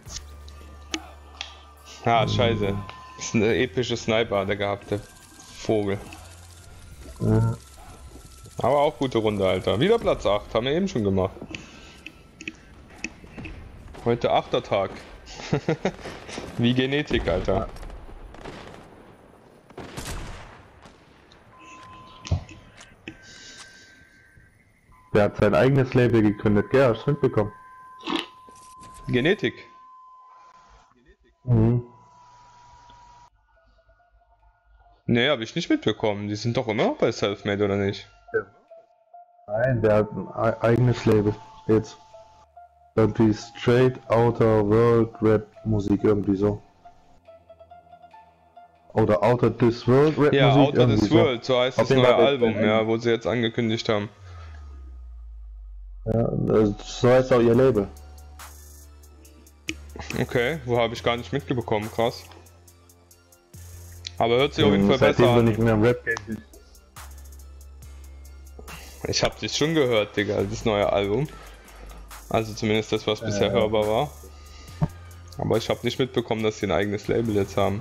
Speaker 1: Ah, scheiße. Das ist eine epische Sniper, der gehabte Vogel.
Speaker 2: Ja.
Speaker 1: Aber auch gute Runde, Alter. Wieder Platz acht, haben wir eben schon gemacht. Heute achter Tag. Wie Genetik, Alter.
Speaker 2: Der hat sein eigenes Label gegründet, gell? Hast du mitbekommen?
Speaker 1: Genetik.
Speaker 2: Mhm.
Speaker 1: Nee, habe ich nicht mitbekommen. Die sind doch immer noch bei Selfmade, oder nicht?
Speaker 2: Nein, der hat ein e- eigenes Label. Jetzt. Irgendwie Straight Outer World Rap Musik, irgendwie so. Oder Outer This World Rap
Speaker 1: Ja,
Speaker 2: Musik.
Speaker 1: Outer
Speaker 2: irgendwie
Speaker 1: This
Speaker 2: so.
Speaker 1: World, so heißt
Speaker 2: Auf
Speaker 1: das
Speaker 2: jeden
Speaker 1: neue
Speaker 2: Fall der-
Speaker 1: Album,
Speaker 2: der-
Speaker 1: ja, wo sie jetzt angekündigt haben.
Speaker 2: Ja, das- so heißt auch ihr Label.
Speaker 1: Okay, wo habe ich gar nicht mitbekommen, krass. Aber hört sich auf jeden
Speaker 2: Ähm,
Speaker 1: Fall
Speaker 2: Seitdem
Speaker 1: besser
Speaker 2: du
Speaker 1: an.
Speaker 2: nicht mehr im Rap Game bist.
Speaker 1: Ich hab dich schon gehört, Digga, das neue Album. Also zumindest das, was bisher
Speaker 2: Äh.
Speaker 1: hörbar war. Aber ich habe nicht mitbekommen, dass sie ein eigenes Label jetzt haben.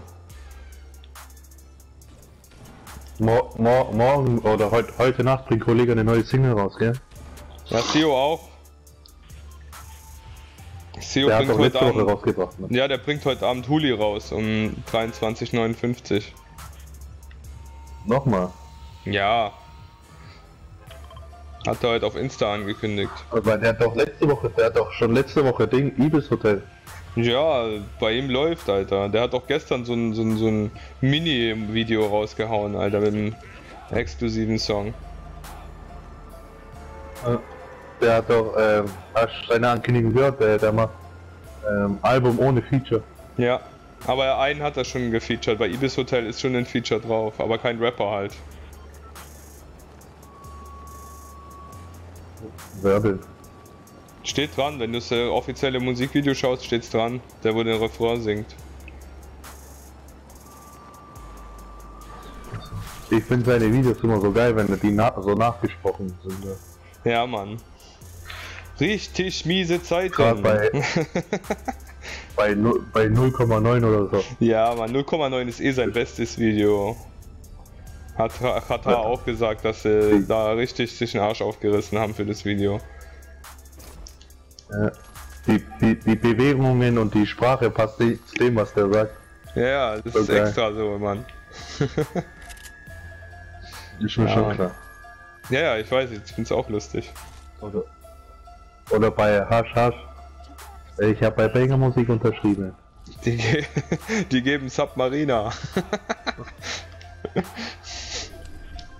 Speaker 2: Mor mor morgen oder heut heute Nacht bringt Kollege eine neue Single raus, gell?
Speaker 1: Ja, Sio auch. Sio
Speaker 2: Der hat
Speaker 1: bringt
Speaker 2: doch
Speaker 1: heute
Speaker 2: letzte Woche
Speaker 1: Abend.
Speaker 2: rausgebracht. Ne?
Speaker 1: Ja, der bringt heute Abend Huli raus um dreiundzwanzig Uhr neunundfünfzig.
Speaker 2: Nochmal.
Speaker 1: Ja. Hat er heute auf Insta angekündigt.
Speaker 2: Aber der hat doch letzte Woche, der hat doch schon letzte Woche Ding, Ibis Hotel.
Speaker 1: Ja, bei ihm läuft, Alter. Der hat auch gestern so ein, so ein, so ein Mini-Video rausgehauen, Alter, mit einem exklusiven Song.
Speaker 2: Äh, Der hat doch, ähm, hast du seine Ankündigung gehört, der, der macht ähm, Album ohne Feature.
Speaker 1: Ja, aber einen hat er schon gefeatured. Bei Ibis Hotel ist schon ein Feature drauf, aber kein Rapper halt.
Speaker 2: Wer will?
Speaker 1: Steht dran, wenn du das äh, offizielle Musikvideo schaust, steht's dran, der wo den Refrain singt.
Speaker 2: Ich finde seine Videos immer so geil, wenn die na so nachgesprochen sind. Ja.
Speaker 1: Ja, Mann. Richtig miese
Speaker 2: Gerade
Speaker 1: Zeiten.
Speaker 2: bei, bei, nu- bei null Komma neun oder so.
Speaker 1: Ja, Mann, null Komma neun ist eh sein bestes Video. Hat hat er auch gesagt, dass sie da richtig sich den Arsch aufgerissen haben für das Video.
Speaker 2: Ja. Die, die, die Bewegungen und die Sprache passt nicht zu dem, was der sagt.
Speaker 1: Ja, ja, das
Speaker 2: So
Speaker 1: ist
Speaker 2: geil.
Speaker 1: extra so, Mann.
Speaker 2: Ist mir
Speaker 1: Ja.
Speaker 2: schon klar.
Speaker 1: Ja, ja, ich weiß, ich find's auch lustig.
Speaker 2: Oder, oder bei Hasch Hasch. Ich habe bei Banger Musik unterschrieben.
Speaker 1: Die, ge die geben Submarina.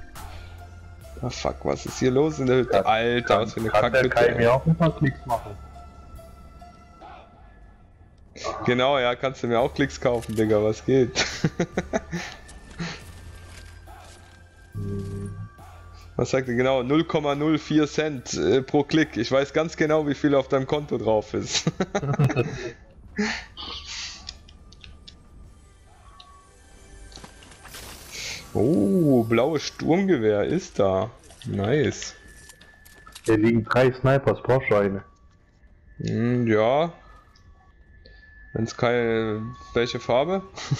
Speaker 1: Ah fuck, was ist hier los in der Hütte? Alter, was für eine
Speaker 2: Kann der Kai
Speaker 1: Kackhütte.
Speaker 2: mir auch ein paar Klicks machen?
Speaker 1: Genau, ja, kannst du mir auch Klicks kaufen, Digga, was geht? Was sagt ihr genau? null Komma null vier Cent äh, pro Klick. Ich weiß ganz genau, wie viel auf deinem Konto drauf ist. Oh, blaues Sturmgewehr ist da. Nice.
Speaker 2: Hier liegen drei Snipers, brauchst du eine?
Speaker 1: Hm, ja. Wenn es keine... Welche Farbe?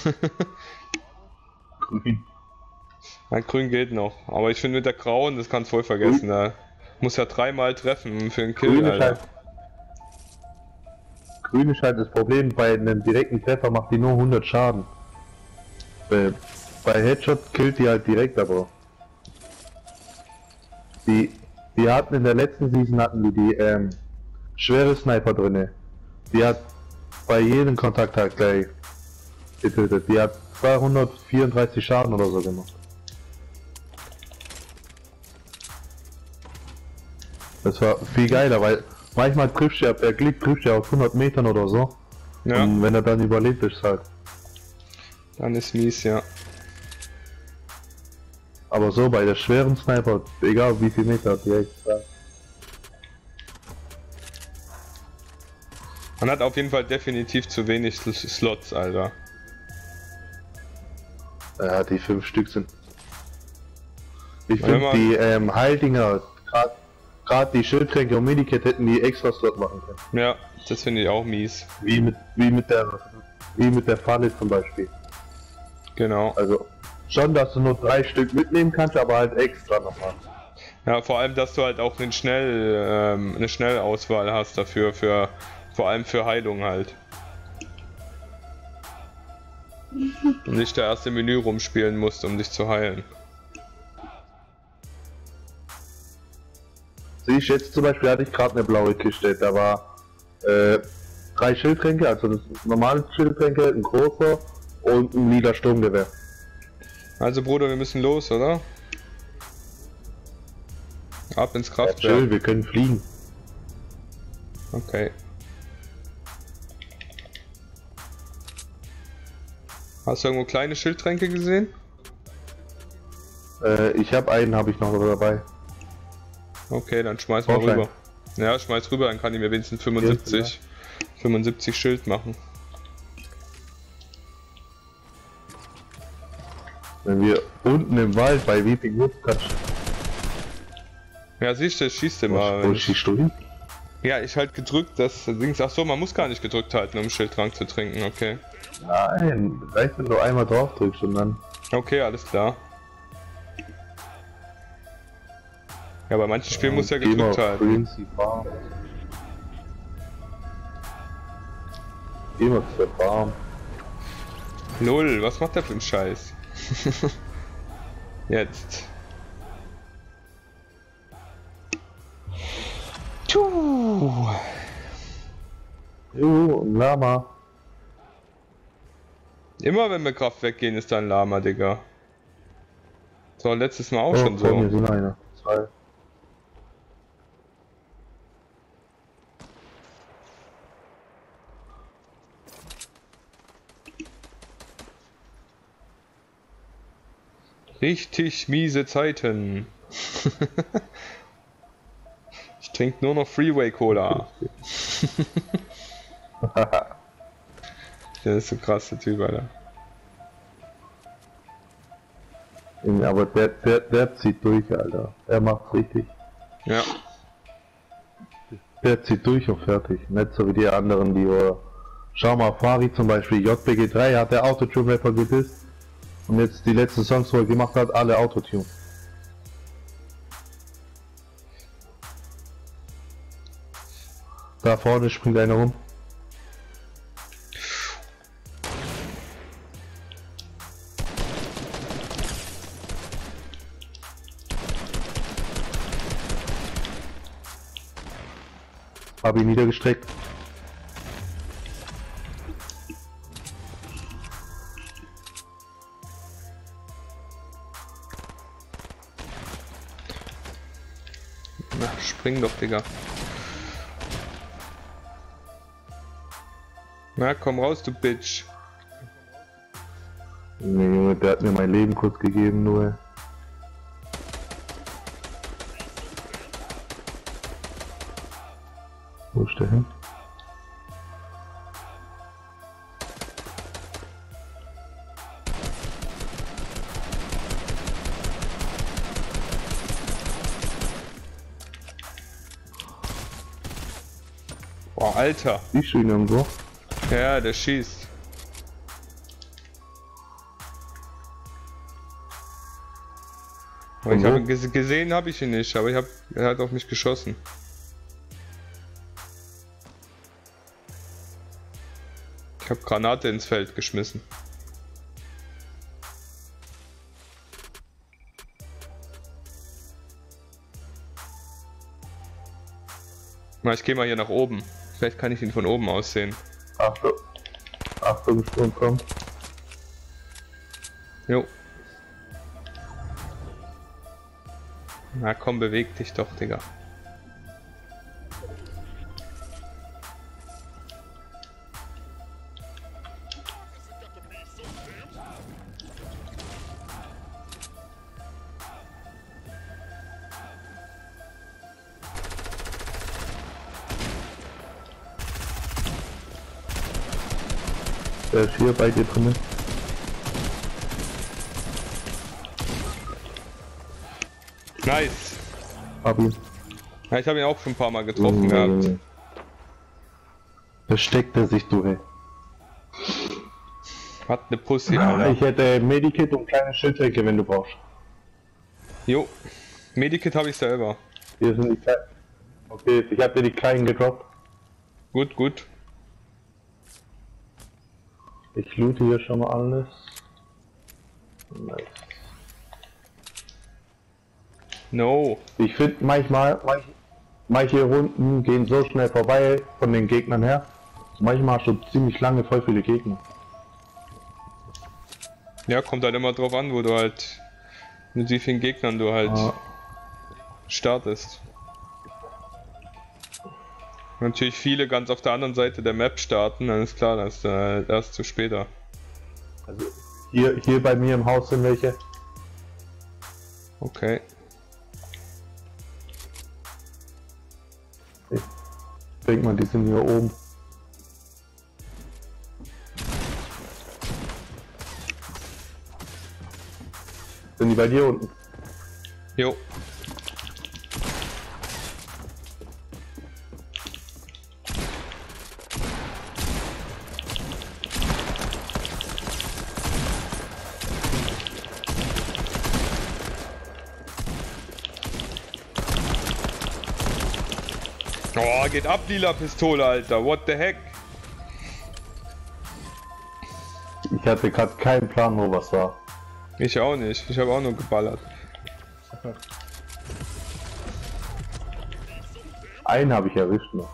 Speaker 2: Grün.
Speaker 1: Ja, grün geht noch. Aber ich finde mit der grauen, das kannst du voll vergessen. Da muss ja dreimal treffen für einen Kill,
Speaker 2: Grün ist
Speaker 1: Alter.
Speaker 2: halt, grün ist halt das Problem, bei einem direkten Treffer macht die nur hundert Schaden. Bei, bei Headshot killt die halt direkt, aber... Die, die hatten in der letzten Season hatten die die ähm, schwere Sniper drinne. Die hat bei jedem Kontakt halt gleich getötet. Die hat zweihundertvierunddreißig Schaden oder so gemacht. Das war viel geiler, weil manchmal triffst du ja, per Klick triffst du ja auf hundert Metern oder so.
Speaker 1: Ja.
Speaker 2: Und wenn er dann überlebt ist halt.
Speaker 1: Dann ist mies, ja.
Speaker 2: Aber so bei der schweren Sniper, egal wie viel Meter, die echt sagen.
Speaker 1: Man hat auf jeden Fall definitiv zu wenig Slots, Alter.
Speaker 2: Ja, die fünf Stück sind. Ich
Speaker 1: Wenn
Speaker 2: finde
Speaker 1: man-
Speaker 2: die ähm, Heildinger, gerade die Schildtränke und Medikit hätten die extra Slot machen können.
Speaker 1: Ja, das finde ich auch mies.
Speaker 2: Wie mit, wie mit der, wie mit der Falle zum Beispiel.
Speaker 1: Genau.
Speaker 2: Also schon, dass du nur drei Stück mitnehmen kannst, aber halt extra nochmal.
Speaker 1: Ja, vor allem, dass du halt auch einen Schnell, ähm, eine Schnellauswahl hast dafür, für vor allem für Heilung halt. Und nicht der erste Menü rumspielen musst, um dich zu heilen.
Speaker 2: Sieh ich jetzt zum Beispiel, hatte ich gerade eine blaue Kiste, da war äh, drei Schildtränke, also das normale Schildtränke, ein großer und ein lila Sturmgewehr.
Speaker 1: Also Bruder, wir müssen los, oder? Ab ins
Speaker 2: Ja,
Speaker 1: Kraftwerk.
Speaker 2: chill, wir können fliegen.
Speaker 1: Okay. Hast du irgendwo kleine Schildtränke gesehen?
Speaker 2: Äh, ich habe einen, habe ich noch dabei.
Speaker 1: Okay, dann schmeiß mal
Speaker 2: Brauchst
Speaker 1: rüber. Ja, schmeiß rüber, dann kann ich mir wenigstens fünfundsiebzig, fünfundsiebzig Schild machen.
Speaker 2: Wenn wir unten im Wald bei Weeping Woods kannst
Speaker 1: Ja, siehst du, schießt
Speaker 2: du...
Speaker 1: immer.
Speaker 2: Wo schießt du hin?
Speaker 1: Ja, ich halt gedrückt, das Ding. Ach so, man muss gar nicht gedrückt halten, um Schildtrank zu trinken, okay.
Speaker 2: Nein, reicht, wenn du einmal drauf drückst und dann...
Speaker 1: Okay, alles klar. Ja, bei manchen Spielen muss ja
Speaker 2: Geh mal
Speaker 1: gedrückt
Speaker 2: auf
Speaker 1: halten.
Speaker 2: Quincy Farm. Geh mal zur Farm.
Speaker 1: Null, was macht der für ein Scheiß? Jetzt. Tschuh.
Speaker 2: Jo, ein Lama.
Speaker 1: Immer wenn wir Kraftwerk gehen, ist da ein Lama, Digga. So, letztes Mal auch
Speaker 2: Oh,
Speaker 1: schon
Speaker 2: vor
Speaker 1: so.
Speaker 2: mir sind einer. Zwei.
Speaker 1: Richtig miese Zeiten. Ich trinke nur noch Freeway Cola. Der ist so krass, der Typ, Alter.
Speaker 2: Aber der, der, der zieht durch, Alter. Er macht's richtig.
Speaker 1: Ja.
Speaker 2: Der zieht durch und fertig. Nicht so wie die anderen, die oder. Schau mal, Fari zum Beispiel, J P G drei hat der Autotune-Rapper gedisst. Und jetzt die letzten Songs, wo er gemacht hat, alle Autotune. Da vorne springt einer rum. Hab ihn niedergestreckt.
Speaker 1: Na, spring doch, Digga. Na, komm raus, du Bitch.
Speaker 2: Nee, Junge, der hat mir mein Leben kurz gegeben, nur. Wo ist der hin?
Speaker 1: Boah, Alter.
Speaker 2: Siehst du ihn irgendwo?
Speaker 1: Ja, der schießt. Aber ich habe ges gesehen, habe ich ihn nicht, aber ich hab, er hat auf mich geschossen. Ich habe Granate ins Feld geschmissen. Na, ich gehe mal hier nach oben. Vielleicht kann ich ihn von oben aus sehen.
Speaker 2: Achtung. Achtung, Sturm kommt.
Speaker 1: Jo. Na komm, beweg dich doch, Digga.
Speaker 2: Der ist hier bei dir drinnen.
Speaker 1: Nice.
Speaker 2: Hab ihn.
Speaker 1: Ja, ich habe ihn auch schon ein paar Mal getroffen gehabt.
Speaker 2: Versteckt er sich, du, hey.
Speaker 1: Hat eine Pussy,
Speaker 2: Ah,
Speaker 1: Alter.
Speaker 2: ich hätte Medikit und kleine Schildsäcke, wenn du brauchst.
Speaker 1: Jo. Medikit habe ich selber.
Speaker 2: Hier sind die kleinen. Okay, ich hab dir die kleinen gedroppt.
Speaker 1: Gut, gut.
Speaker 2: Ich loote hier schon mal alles. Nice.
Speaker 1: No.
Speaker 2: Ich finde manchmal, manch, manche Runden gehen so schnell vorbei von den Gegnern her. Manchmal hast du ziemlich lange voll viele Gegner.
Speaker 1: Ja, kommt halt immer drauf an, wo du halt, mit wie vielen Gegnern du halt
Speaker 2: Ah.
Speaker 1: startest. Natürlich viele ganz auf der anderen Seite der Map starten, dann ist klar, dass äh, erst zu später.
Speaker 2: Also hier, hier bei mir im Haus sind welche.
Speaker 1: Okay.
Speaker 2: Ich denke mal, die sind hier oben. Sind die bei dir unten?
Speaker 1: Jo. Oh, geht ab, lila Pistole, Alter. What the heck?
Speaker 2: Ich hatte gerade keinen Plan, wo was war.
Speaker 1: Ich auch nicht. Ich habe auch nur geballert.
Speaker 2: Einen habe ich erwischt noch.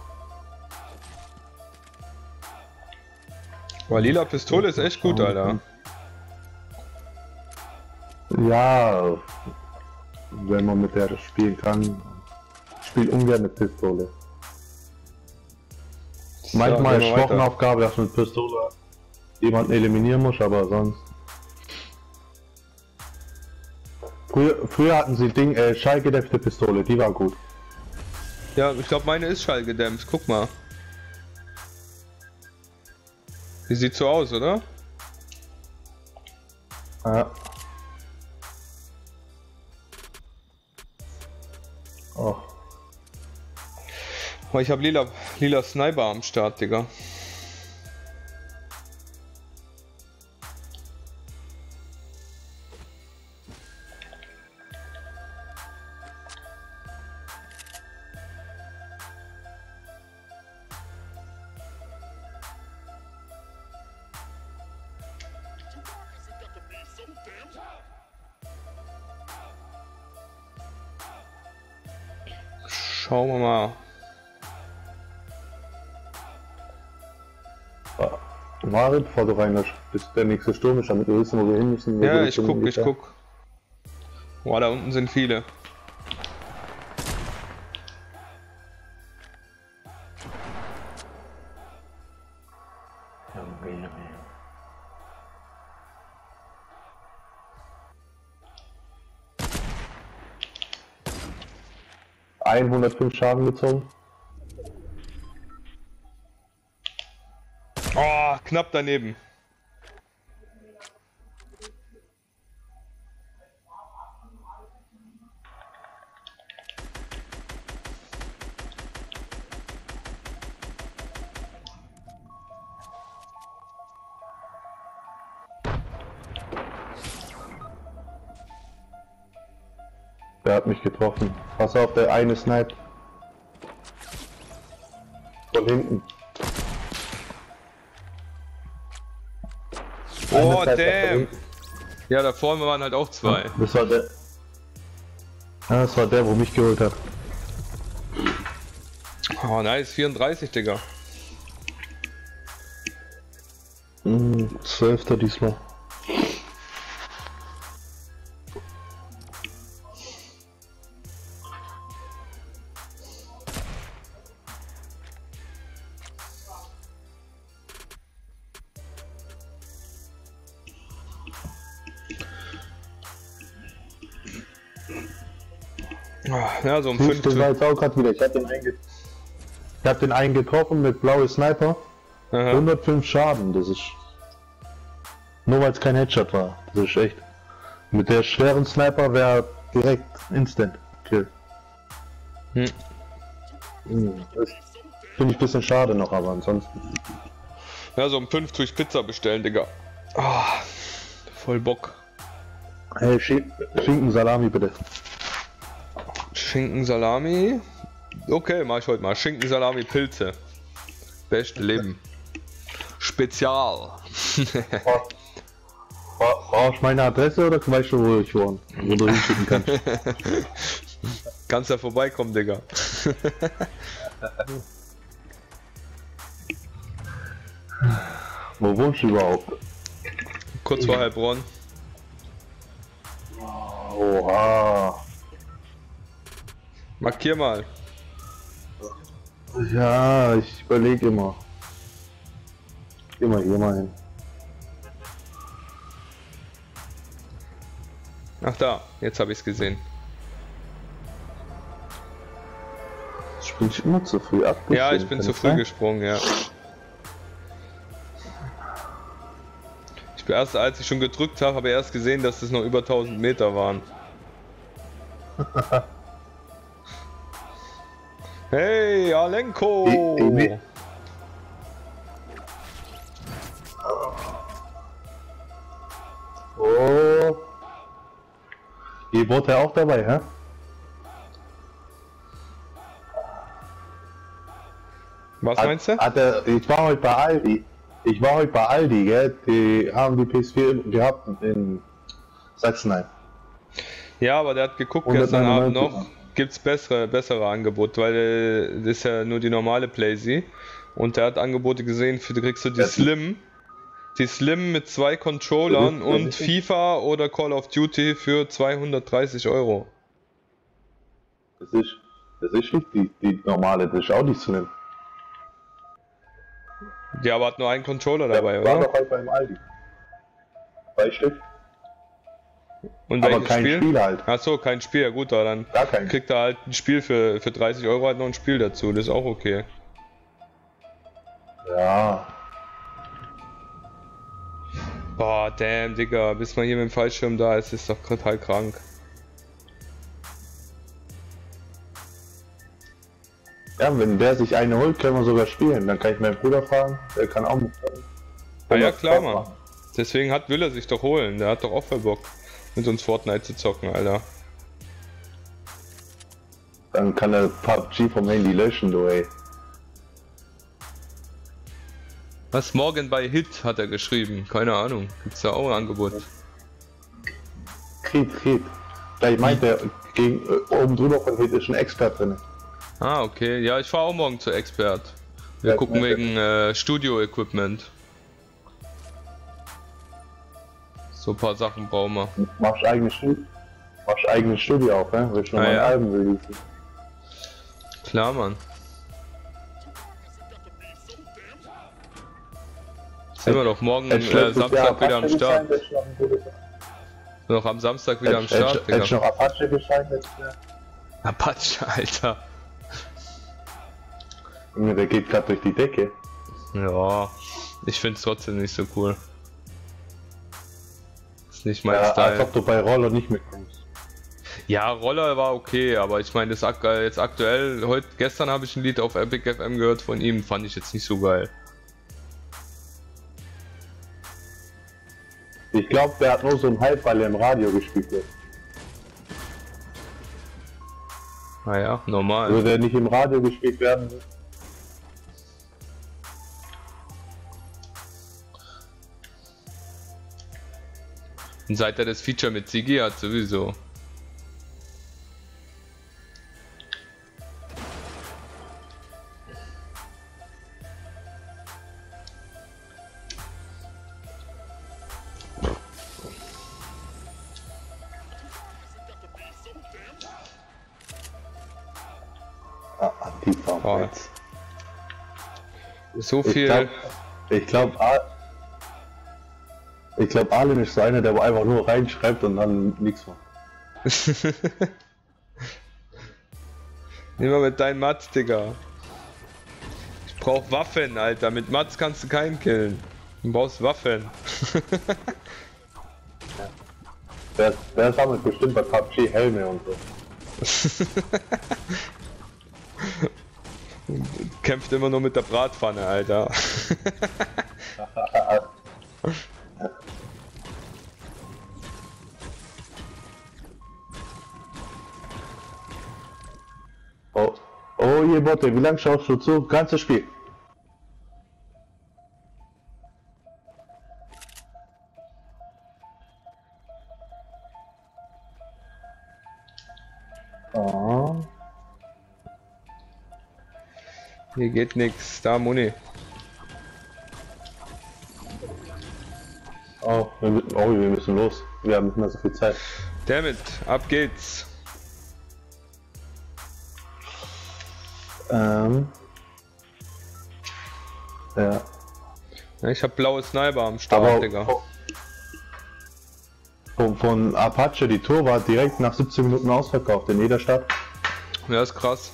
Speaker 1: Aber lila Pistole ist echt gut, Alter.
Speaker 2: Ja, wenn man mit der spielen kann. Ich spiele ungern mit Pistole. Manchmal ist
Speaker 1: gehen wir weiter.
Speaker 2: Wochenaufgabe, dass man mit Pistole jemanden eliminieren muss, aber sonst. Früher, früher hatten sie Ding, äh, schallgedämpfte Pistole, die war gut.
Speaker 1: Ja, ich glaube meine ist schallgedämpft. Guck mal. Die sieht so aus, oder?
Speaker 2: Ja. Oh.
Speaker 1: Oh, ich habe lila, lila Sniper am Start, Digga. Schauen wir mal.
Speaker 2: Marit, bevor du rein bis der nächste Sturm ist, damit wir wissen, wo wir hin müssen. wo
Speaker 1: Ja,
Speaker 2: wir
Speaker 1: ich
Speaker 2: sind
Speaker 1: guck, ich
Speaker 2: ungefähr.
Speaker 1: guck. Boah, da unten sind viele.
Speaker 2: hundertfünf Schaden gezogen.
Speaker 1: Oh, knapp daneben.
Speaker 2: Der hat mich getroffen. Pass auf, der eine sniped. Von hinten.
Speaker 1: Oh, damn! Ja, da vorne waren halt auch zwei.
Speaker 2: Das war der. Ja, das war der, wo mich geholt hat.
Speaker 1: Oh, nice, vierunddreißig, Digga.
Speaker 2: Mm, zwölfter diesmal.
Speaker 1: Ja, so um
Speaker 2: fünf.
Speaker 1: fünf.
Speaker 2: war jetzt auch gerade wieder. Ich hab den, einge ich hab den einen getroffen mit blaue Sniper.
Speaker 1: Aha.
Speaker 2: hundertfünf Schaden, das ist. Nur weil es kein Headshot war. Das ist echt. Mit der schweren Sniper wäre direkt Instant Kill.
Speaker 1: Hm.
Speaker 2: Hm, das finde ich ein bisschen schade noch, aber ansonsten.
Speaker 1: Ja, so um fünf tue ich Pizza bestellen, Digga. Oh, voll Bock.
Speaker 2: Hey, Sch Schinken Salami bitte.
Speaker 1: Schinken Salami. Okay, mach ich heute mal. Schinken Salami Pilze. Beste Leben. Spezial.
Speaker 2: Brauchst du meine Adresse oder weißt du, wo ich wohne? Wo du hinschicken kannst?
Speaker 1: Kannst ja vorbeikommen, Digga.
Speaker 2: Wo wohnst du überhaupt?
Speaker 1: Kurz vor Heilbronn.
Speaker 2: Oha.
Speaker 1: Markier mal.
Speaker 2: Ja, ich überlege immer. Immer hier mal hin.
Speaker 1: Ach da, jetzt habe ich es gesehen.
Speaker 2: Ich bin immer zu früh abgesprungen.
Speaker 1: Ja, ich bin zu früh gesprungen, ja. Ich bin erst, als ich schon gedrückt habe, habe ich erst gesehen, dass es noch über tausend Meter waren. Hey, Alenko!
Speaker 2: Ich, ich, oh. Ihr wart ja auch dabei, hä?
Speaker 1: Was
Speaker 2: Hat,
Speaker 1: meinst du?
Speaker 2: Hat er, ich war heute bei Aldi. Ich war heute bei Aldi, gell? Die haben die P S vier gehabt in Sachsenheim.
Speaker 1: Ja, aber der hat geguckt gestern Abend noch. Gibt's bessere, bessere Angebote, weil äh, das ist ja nur die normale Playsee. Und der hat Angebote gesehen, für die kriegst du die
Speaker 2: das
Speaker 1: Slim. Die Slim mit zwei Controllern
Speaker 2: das ist,
Speaker 1: und FIFA oder Call of Duty für zweihundertdreißig Euro.
Speaker 2: Das ist, das ist nicht die, die normale, das ist auch die Slim.
Speaker 1: Ja, aber hat nur einen Controller
Speaker 2: Der
Speaker 1: dabei,
Speaker 2: war
Speaker 1: oder?
Speaker 2: doch heute beim Aldi. Zwei Stück.
Speaker 1: Und
Speaker 2: Aber
Speaker 1: welches
Speaker 2: kein
Speaker 1: Spiel?
Speaker 2: Spiel halt.
Speaker 1: Achso, kein Spiel, ja gut, aber dann
Speaker 2: Gar kein.
Speaker 1: kriegt er halt ein Spiel für, für dreißig Euro, halt noch ein Spiel dazu, das ist auch okay.
Speaker 2: Ja.
Speaker 1: Boah, damn, Digga, bis man hier mit dem Fallschirm da ist, ist doch total krank.
Speaker 2: Ja, wenn der sich eine holt, können wir sogar spielen. Dann kann ich meinen Bruder fragen, der kann auch mit.
Speaker 1: Ah ja, klar, Mann. Deswegen hat, will er sich doch holen, der hat doch auch voll Bock, mit uns Fortnite zu zocken, Alter.
Speaker 2: Dann kann er P U B G vom Handy löschen, du ey.
Speaker 1: Was, morgen bei Hit hat er geschrieben, keine Ahnung, gibt's da auch ein Angebot?
Speaker 2: Krieg, Krieg. Gleich meint er, gegen, äh, oben drüber von Hit ist ein Expert drin.
Speaker 1: Ah, okay, ja, ich fahr auch morgen zu Expert. Wir
Speaker 2: Ja,
Speaker 1: gucken
Speaker 2: okay.
Speaker 1: wegen äh, Studio-Equipment. So ein paar Sachen brauchen wir.
Speaker 2: Machst eigenes Studio, machst eigenes Studio auf, ne? Willst du noch
Speaker 1: Ah,
Speaker 2: mal
Speaker 1: ja.
Speaker 2: ein Album releasen?
Speaker 1: Klar, Mann. Sind wir doch morgen
Speaker 2: Hättest
Speaker 1: äh,
Speaker 2: du letztes Jahr
Speaker 1: Samstag wieder am
Speaker 2: Apache
Speaker 1: Start.
Speaker 2: gesigned, hättest du noch ein gutes-
Speaker 1: Noch am Samstag wieder am
Speaker 2: hättest-
Speaker 1: Start,
Speaker 2: hättest- Hättest du
Speaker 1: Digga.
Speaker 2: noch Apache gesigned letztes Jahr?
Speaker 1: Apache, Alter.
Speaker 2: Junge, der geht gerade durch die Decke.
Speaker 1: Ja, ich find's trotzdem nicht so cool. Ist nicht mein
Speaker 2: Ja,
Speaker 1: Style.
Speaker 2: als ob du bei Roller nicht mitkommst.
Speaker 1: Ja, Roller war okay, aber ich meine, das ak jetzt aktuell, heute, gestern habe ich ein Lied auf Epic F M gehört von ihm, fand ich jetzt nicht so geil.
Speaker 2: Ich glaube, der hat nur so einen Hype, weil er im Radio gespielt wird.
Speaker 1: Naja, normal.
Speaker 2: Würde er nicht im Radio gespielt werden?
Speaker 1: Und seit er das Feature mit Sigi hat, sowieso.
Speaker 2: Ah, die Farm
Speaker 1: Oh.
Speaker 2: jetzt.
Speaker 1: So
Speaker 2: Ich
Speaker 1: viel.
Speaker 2: glaube, ich glaube, ich glaube, Arlen ist so einer, der einfach nur reinschreibt und dann nichts macht.
Speaker 1: Nimm mal mit deinen Mats, Digga. Ich brauch Waffen, Alter. Mit Mats kannst du keinen killen. Du brauchst Waffen.
Speaker 2: Der, der sammelt bestimmt bei P U B G Helme und so.
Speaker 1: Kämpft immer nur mit der Bratpfanne, Alter.
Speaker 2: Oh, oh je Botte, wie lange schaust du zu? Ganzes Spiel. Oh.
Speaker 1: Hier geht nix. Da, Muni.
Speaker 2: Oh, wir, mü- oh, wir müssen los. Wir haben nicht mehr so viel Zeit.
Speaker 1: Dammit, ab geht's.
Speaker 2: Ähm. Ja.
Speaker 1: Ja, ich hab blaue Sniper am Start,
Speaker 2: Aber
Speaker 1: Digga.
Speaker 2: von, von Apache, die Tour war direkt nach siebzehn Minuten ausverkauft in jeder Stadt.
Speaker 1: Ja, ist krass.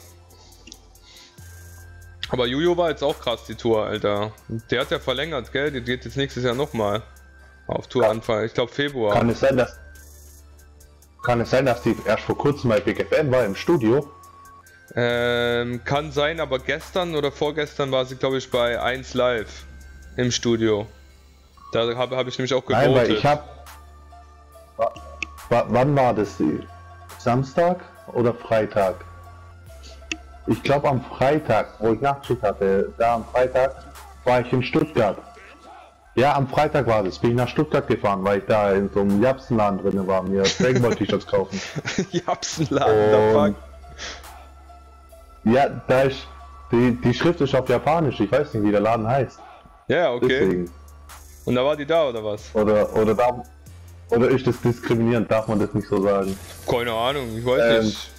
Speaker 1: Aber Juju war jetzt auch krass, die Tour, Alter. Der hat ja verlängert, gell? Die geht jetzt nächstes Jahr nochmal auf Touranfang. Ich glaube Februar.
Speaker 2: Kann es sein, dass kann es sein, dass die erst vor kurzem bei Big F M war im Studio?
Speaker 1: Ähm, kann sein, aber gestern oder vorgestern war sie, glaube ich, bei eins Live im Studio. Da habe hab ich nämlich auch gewotet.
Speaker 2: Nein, weil ich hab. Wa- wa- Wann war das? Samstag oder Freitag? Ich glaube am Freitag, wo ich Nachtschicht hatte, da am Freitag war ich in Stuttgart. Ja, am Freitag war das. Bin ich nach Stuttgart gefahren, weil ich da in so einem Japsenladen drin war, mir Dragon Ball T-Shirts kaufen.
Speaker 1: Japsenladen, da
Speaker 2: Und-
Speaker 1: fuck.
Speaker 2: Ja, da ist die, die Schrift ist auf Japanisch. Ich weiß nicht, wie der Laden heißt.
Speaker 1: Ja, okay.
Speaker 2: Deswegen.
Speaker 1: Und da war die da, oder was?
Speaker 2: Oder oder da oder ist das diskriminierend? Darf man das nicht so sagen?
Speaker 1: Keine Ahnung, ich weiß
Speaker 2: Ähm,
Speaker 1: nicht.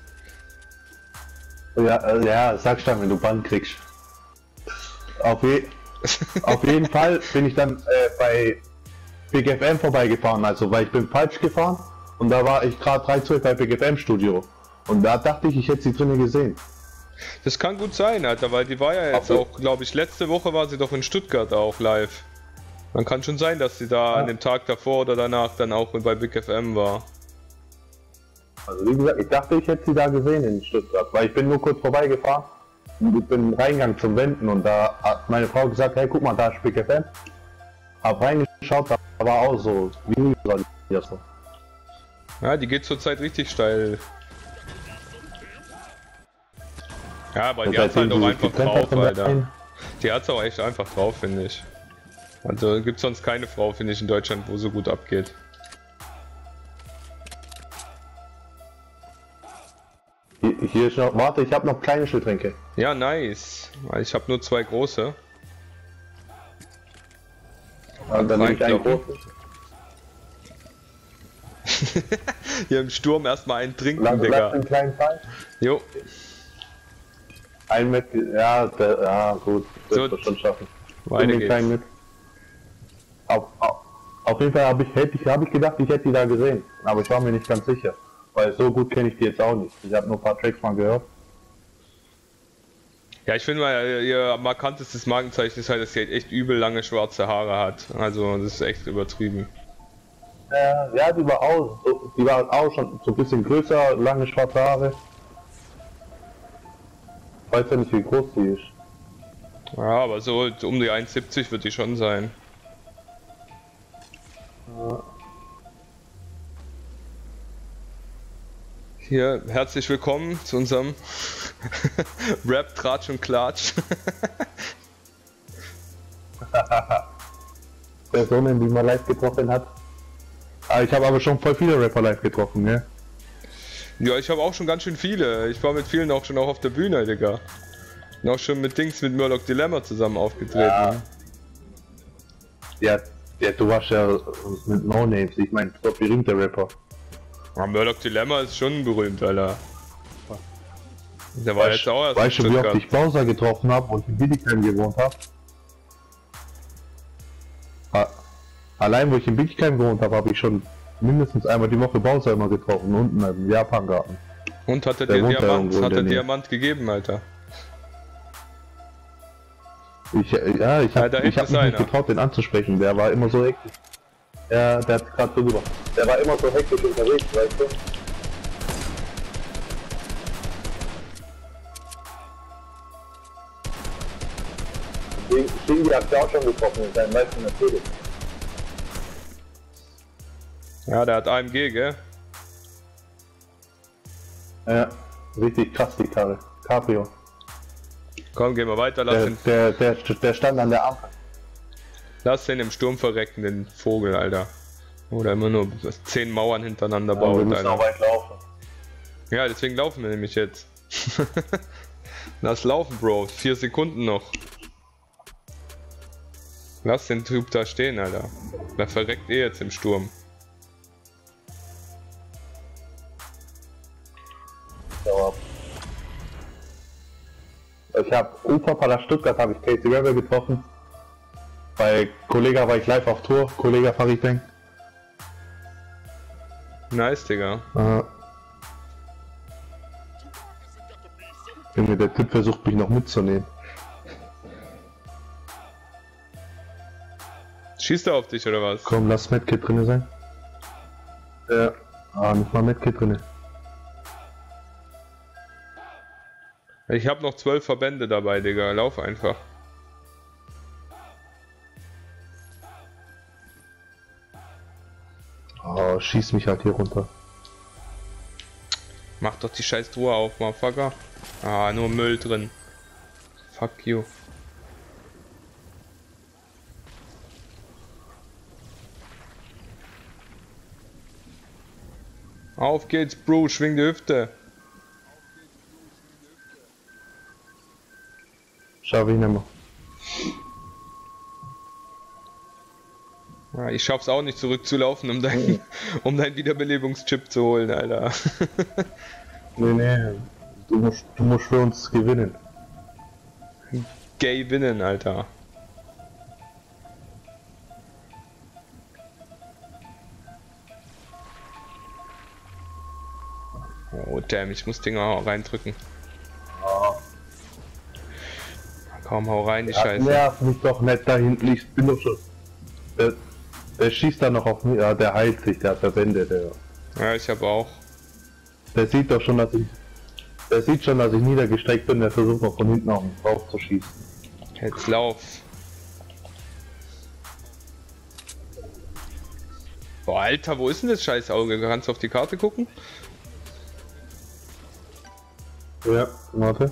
Speaker 2: Ja, äh, ja, sagst dann, wenn du Bann kriegst. Auf, je auf jeden Fall bin ich dann äh, bei Big F M vorbeigefahren, also weil ich bin falsch gefahren und da war ich gerade drei Uhr bei Big F M Studio und da dachte ich, ich hätte sie drinnen gesehen.
Speaker 1: Das kann gut sein, Alter, weil die war ja jetzt
Speaker 2: Aber-
Speaker 1: auch, glaube ich, letzte Woche war sie doch in Stuttgart auch live. Man kann schon sein, dass sie da
Speaker 2: Ja.
Speaker 1: an dem Tag davor oder danach dann auch bei Big F M war.
Speaker 2: Also wie gesagt, ich dachte, ich hätte sie da gesehen in Stuttgart, weil ich bin nur kurz vorbeigefahren und ich bin reingegangen zum Wenden und da hat meine Frau gesagt, hey guck mal, da ist Big F M. Hab reingeschaut, da war auch so, wie war die so.
Speaker 1: Ja, die geht zurzeit richtig steil. Ja, aber die
Speaker 2: Und
Speaker 1: hat's halt
Speaker 2: seitdem
Speaker 1: auch
Speaker 2: sie sich
Speaker 1: einfach
Speaker 2: getrennt hat
Speaker 1: drauf,
Speaker 2: von der
Speaker 1: Alter.
Speaker 2: einen-
Speaker 1: Die hat's auch echt einfach drauf, finde ich. Also gibt sonst keine Frau, finde ich, in Deutschland, wo so gut abgeht.
Speaker 2: Hier, hier ist noch, warte, ich habe noch kleine Schildtränke.
Speaker 1: Ja, nice. Ich habe nur zwei große.
Speaker 2: Und dann nehme ich einen
Speaker 1: reinkloppen.
Speaker 2: großen.
Speaker 1: Hier im Sturm erstmal einen trinken,
Speaker 2: Lange bleibt
Speaker 1: Digga.
Speaker 2: einen kleinen Fall.
Speaker 1: Jo,
Speaker 2: Ein mit, ja, der, ja gut, das
Speaker 1: So,
Speaker 2: wird das schon schaffen.
Speaker 1: weiter
Speaker 2: Nimm den kleinen
Speaker 1: geht's.
Speaker 2: mit. Auf, auf, auf jeden Fall habe ich, hätte ich, habe ich gedacht, ich hätte die da gesehen, aber ich war mir nicht ganz sicher. Weil so gut kenne ich die jetzt auch nicht. Ich habe nur ein paar Tracks mal gehört.
Speaker 1: Ja, ich finde mal, ihr markantestes Markenzeichen ist halt, dass sie halt echt übel lange schwarze Haare hat. Also, das ist echt übertrieben.
Speaker 2: Äh, ja, die war auch, so, die war auch schon so ein bisschen größer, lange schwarze Haare. Ich weiß ja nicht, wie groß die ist.
Speaker 1: Ja, aber so um die eins siebzig wird die schon sein.
Speaker 2: Ja.
Speaker 1: Hier, herzlich willkommen zu unserem Rap, Tratsch und Klatsch.
Speaker 2: Personen, die man live getroffen hat. Ah, ich habe aber schon voll viele Rapper live getroffen, ne?
Speaker 1: Ja, ich habe auch schon ganz schön viele. Ich war mit vielen auch schon auch auf der Bühne, Digga. Und auch schon mit Dings, mit Murloc Dilemma zusammen aufgetreten.
Speaker 2: Ja, ja, ja, du warst ja mit No Names, ich meine, so berühmter Rapper.
Speaker 1: Ja, Murloc Dilemma ist schon berühmt, Alter. Der war
Speaker 2: Weißt,
Speaker 1: jetzt auch erst
Speaker 2: weißt du, wie
Speaker 1: Stuttgart.
Speaker 2: oft ich Bowser getroffen habe und in Bietigheim gewohnt habe? Allein wo ich in Bietigheim gewohnt habe, habe ich schon mindestens einmal die Woche Bowser immer getroffen, unten im Japan-Garten.
Speaker 1: Und hat er
Speaker 2: Der
Speaker 1: dir
Speaker 2: wohnt da
Speaker 1: Diamant,
Speaker 2: irgendwo in
Speaker 1: hat
Speaker 2: der
Speaker 1: er
Speaker 2: Nähe.
Speaker 1: Diamant gegeben, Alter.
Speaker 2: Ich, ja, ich
Speaker 1: Ja,
Speaker 2: habe
Speaker 1: da
Speaker 2: ich
Speaker 1: hinten
Speaker 2: hab
Speaker 1: ist
Speaker 2: mich nicht
Speaker 1: einer.
Speaker 2: getraut, den anzusprechen, der war immer so hektisch. Ja, der hat gerade so rüber. Der war immer so hektisch unterwegs, weißt du? Shingy hat ja auch schon getroffen in seinem meisten Mercedes.
Speaker 1: Ja, der hat A M G, gell?
Speaker 2: Ja, richtig krass die Karre. Cabrio.
Speaker 1: Komm, gehen wir weiter, lass
Speaker 2: Der,
Speaker 1: den,
Speaker 2: der, der, der stand an der Ampel.
Speaker 1: lass den im Sturm verrecken, den Vogel, Alter. Oder immer nur zehn Mauern hintereinander
Speaker 2: Ja, wir
Speaker 1: baut,
Speaker 2: müssen auch
Speaker 1: Alter.
Speaker 2: weit laufen.
Speaker 1: Ja, deswegen laufen wir nämlich jetzt. Lass laufen, Bro. Vier Sekunden noch. Lass den Typ da stehen, Alter. Der verreckt eh jetzt im Sturm.
Speaker 2: Ja. Ich habe Uferpalast Stuttgart, habe ich Casey Rebel getroffen. Bei Kollega war ich live auf Tour, Kollega Farid Bang.
Speaker 1: Nice, Digga.
Speaker 2: Äh, Junge, der Typ versucht mich noch mitzunehmen.
Speaker 1: Schießt er auf dich, oder was?
Speaker 2: Komm, lass Medkit drinne sein. Ja. Ah, nicht mal Medkit drinne.
Speaker 1: Ich hab noch zwölf Verbände dabei, Digga. Lauf einfach.
Speaker 2: Oh, schieß mich halt hier runter.
Speaker 1: Mach doch die scheiß Truhe auf, Motherfucker. Ah, nur Müll drin. Fuck you. Auf geht's, Bro, schwing die Hüfte.
Speaker 2: Schau ihn immer.
Speaker 1: Ja, ich schaff's auch nicht zurückzulaufen, um deinen um deinen Wiederbelebungschip zu holen, Alter.
Speaker 2: Nee, nee. Du musst, du musst für uns gewinnen.
Speaker 1: Gay winnen, Alter. Oh damn, ich muss Dinger reindrücken.
Speaker 2: Oh.
Speaker 1: Komm, hau rein, die
Speaker 2: Ja,
Speaker 1: Scheiße.
Speaker 2: nerv mich doch nicht da hinten, ich bin doch schon. Der, der schießt da noch auf mich, ja, der heilt sich, der hat Verbände, der.
Speaker 1: Ja, ich hab auch.
Speaker 2: Der sieht doch schon, dass ich. Der sieht schon, dass ich niedergestreckt bin, der versucht noch von hinten auf mich drauf zu schießen.
Speaker 1: Jetzt lauf. Boah, Alter, wo ist denn das scheiß Auge? Kannst du auf die Karte gucken?
Speaker 2: Ja, warte.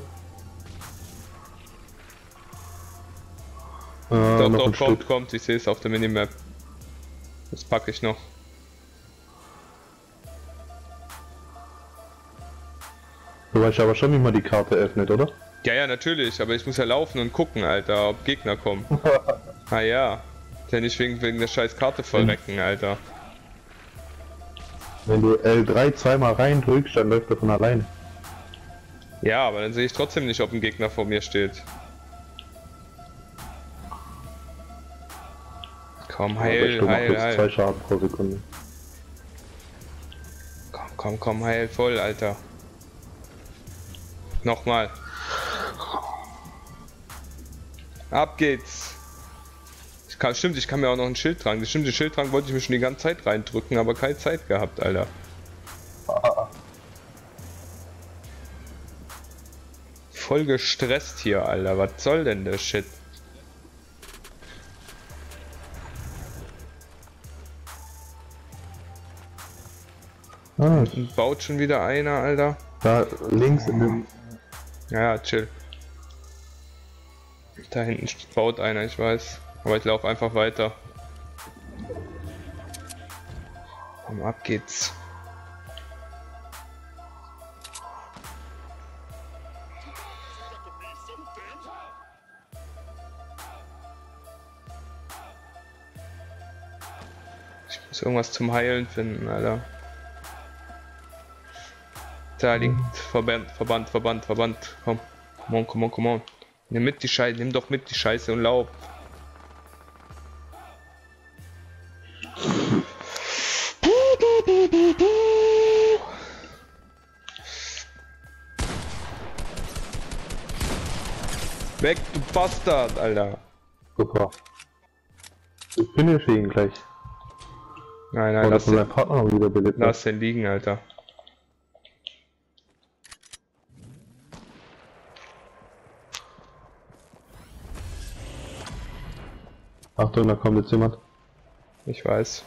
Speaker 2: Äh,
Speaker 1: Doch,
Speaker 2: noch
Speaker 1: doch,
Speaker 2: ein
Speaker 1: kommt,
Speaker 2: Stück.
Speaker 1: kommt, ich sehe es auf der Minimap. Das packe ich noch.
Speaker 2: Du weißt aber schon, wie man die Karte öffnet, oder?
Speaker 1: Ja, ja, natürlich, aber ich muss ja laufen und gucken, Alter, ob Gegner kommen. Ah ja. Ja nicht wegen, wegen der scheiß Karte verrecken, Alter.
Speaker 2: Wenn du L drei zweimal reindrückst, dann läuft er von alleine.
Speaker 1: Ja, aber dann sehe ich trotzdem nicht, ob ein Gegner vor mir steht. Komm,
Speaker 2: Aber der
Speaker 1: heil,
Speaker 2: Sturm macht
Speaker 1: heil,
Speaker 2: jetzt zwei
Speaker 1: heil.
Speaker 2: Schaden pro Sekunde.
Speaker 1: Komm, komm, komm, heil voll, Alter. Nochmal. Ab geht's. Ich kann, stimmt, ich kann mir auch noch ein Schild tragen. Das stimmt, den Schild tragen wollte ich mir schon die ganze Zeit reindrücken, aber keine Zeit gehabt, Alter. Voll gestresst hier, Alter. Was soll denn der Shit?
Speaker 2: Ah,
Speaker 1: Und baut schon wieder einer, Alter.
Speaker 2: da links in dem...
Speaker 1: Ja, chill. Da hinten baut einer, ich weiß. Aber ich laufe einfach weiter. Komm, ab geht's. Ich muss irgendwas zum Heilen finden, Alter. Da liegt Verband, Verband, Verband, Verband. Komm, come on, come on, come on. Nimm mit die Scheiße, nimm doch mit die Scheiße und lauf. Weg, du Bastard, Alter.
Speaker 2: Super. Ich finish ihn gleich.
Speaker 1: Nein, nein,
Speaker 2: Oder
Speaker 1: lass
Speaker 2: von
Speaker 1: den,
Speaker 2: meinem Partner wieder belebt.
Speaker 1: lass den liegen, Alter.
Speaker 2: Achtung, da kommt jetzt jemand.
Speaker 1: Ich weiß.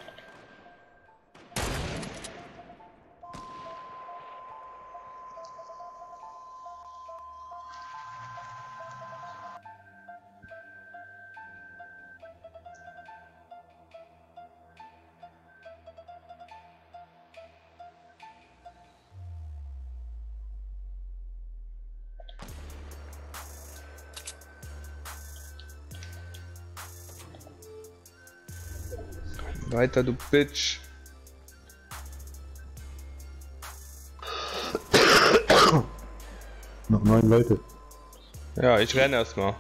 Speaker 1: Weiter, du Bitch.
Speaker 2: Noch neun Leute.
Speaker 1: Ja, ich renne erstmal.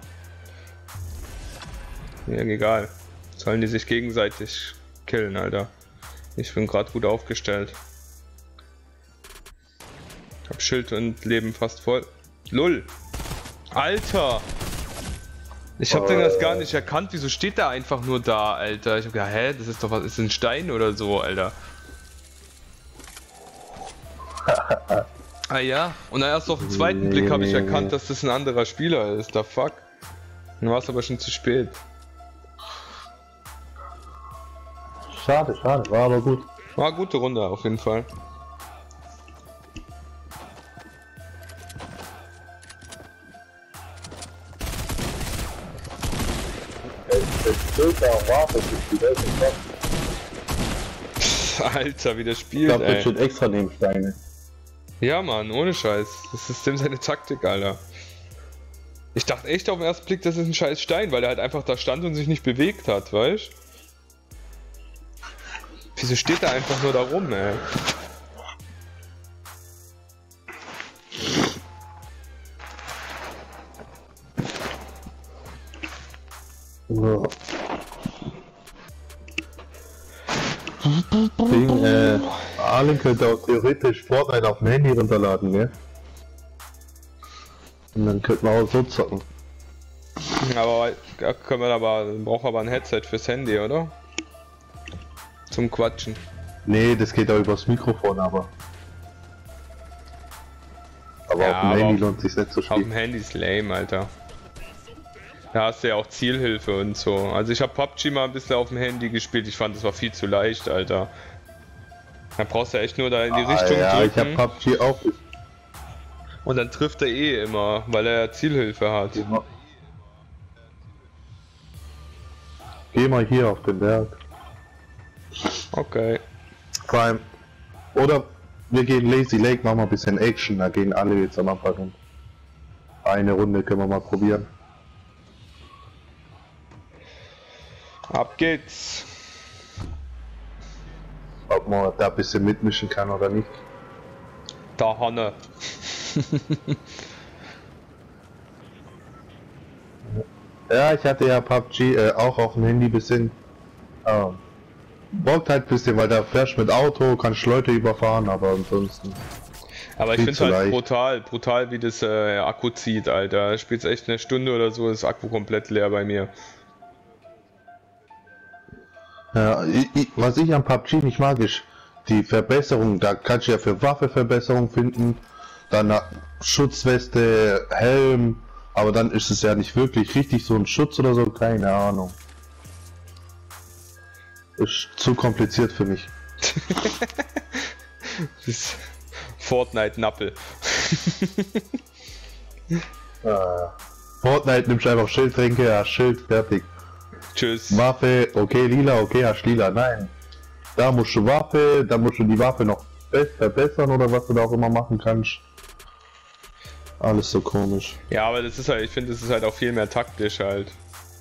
Speaker 1: Mir egal. Sollen die sich gegenseitig killen, Alter. Ich bin gerade gut aufgestellt. Ich hab Schild und Leben fast voll. Lull! Alter! Ich hab den das gar nicht erkannt. Wieso steht der einfach nur da, Alter? Ich hab gedacht, hä? Das ist doch was, ist ein Stein oder so, Alter. Ah ja? Und dann erst auf den zweiten Blick habe ich erkannt, dass das ein anderer Spieler ist. Da fuck. Dann war es aber schon zu spät.
Speaker 2: Schade, schade, war aber gut.
Speaker 1: War eine gute Runde auf jeden Fall. Alter, wie der
Speaker 2: Ich
Speaker 1: spielt,
Speaker 2: glaube, das
Speaker 1: ey.
Speaker 2: steht extra neben Steine.
Speaker 1: Ja, Mann, ohne Scheiß. Das ist dem seine Taktik, Alter. Ich dachte echt auf den ersten Blick, das ist ein scheiß Stein, weil er halt einfach da stand und sich nicht bewegt hat, weißt? Wieso steht er einfach nur da rum, ey?
Speaker 2: So. Ding, äh, Arlen könnte auch theoretisch Fortnite auf dem Handy runterladen, ne? Und dann könnten wir auch so zocken.
Speaker 1: Aber ja, können wir aber, braucht aber ein Headset fürs Handy, oder? Zum Quatschen.
Speaker 2: Nee, das geht auch übers Mikrofon, aber. Aber
Speaker 1: Ja,
Speaker 2: auf dem
Speaker 1: aber
Speaker 2: Handy
Speaker 1: auf-
Speaker 2: lohnt sich nicht zu
Speaker 1: Auf
Speaker 2: spielen.
Speaker 1: dem Handy ist lame, Alter. Da hast du ja auch Zielhilfe und so. Also ich habe P U B G mal ein bisschen auf dem Handy gespielt. Ich fand, das war viel zu leicht, Alter. Da brauchst du echt nur da in die
Speaker 2: Ah,
Speaker 1: Richtung
Speaker 2: ja, ich hab
Speaker 1: drücken.
Speaker 2: P U B G auch.
Speaker 1: Und dann trifft er eh immer, weil er ja Zielhilfe hat.
Speaker 2: Geh mal hier auf den Berg.
Speaker 1: Okay.
Speaker 2: Vor allem. Oder wir gehen Lazy Lake, machen wir ein bisschen Action, da gehen alle jetzt am Anfang hin. Eine Runde können wir mal probieren.
Speaker 1: Ab geht's.
Speaker 2: Ob man da ein bisschen mitmischen kann oder nicht.
Speaker 1: Da Hanne.
Speaker 2: Ja, ich hatte ja P U B G äh, auch auf dem Handy bisschen. Ähm, bockt halt ein bisschen, weil da fährst du mit Auto, kannst Leute überfahren, aber ansonsten.
Speaker 1: Aber ich
Speaker 2: Viel
Speaker 1: finde halt
Speaker 2: zu leicht.
Speaker 1: brutal, brutal wie das äh, Akku zieht, Alter. Spielst echt eine Stunde oder so, ist Akku komplett leer bei mir.
Speaker 2: Ja, ich, ich, was ich am P U B G nicht mag, ist die Verbesserung. Da kannst du ja für Waffe Verbesserung finden, dann Schutzweste, Helm, aber dann ist es ja nicht wirklich richtig so ein Schutz oder so, keine Ahnung. Ist zu kompliziert für mich.
Speaker 1: Das Fortnite-Nappel.
Speaker 2: Ah. Fortnite nimmst einfach Schildtränke, ja, Schild, fertig.
Speaker 1: Tschüss.
Speaker 2: Waffe, okay, lila, okay, hast lila, nein. Da musst du Waffe, da musst du die Waffe noch verbessern oder was du da auch immer machen kannst. Alles so komisch.
Speaker 1: Ja, aber das ist halt, ich finde, das ist halt auch viel mehr taktisch halt.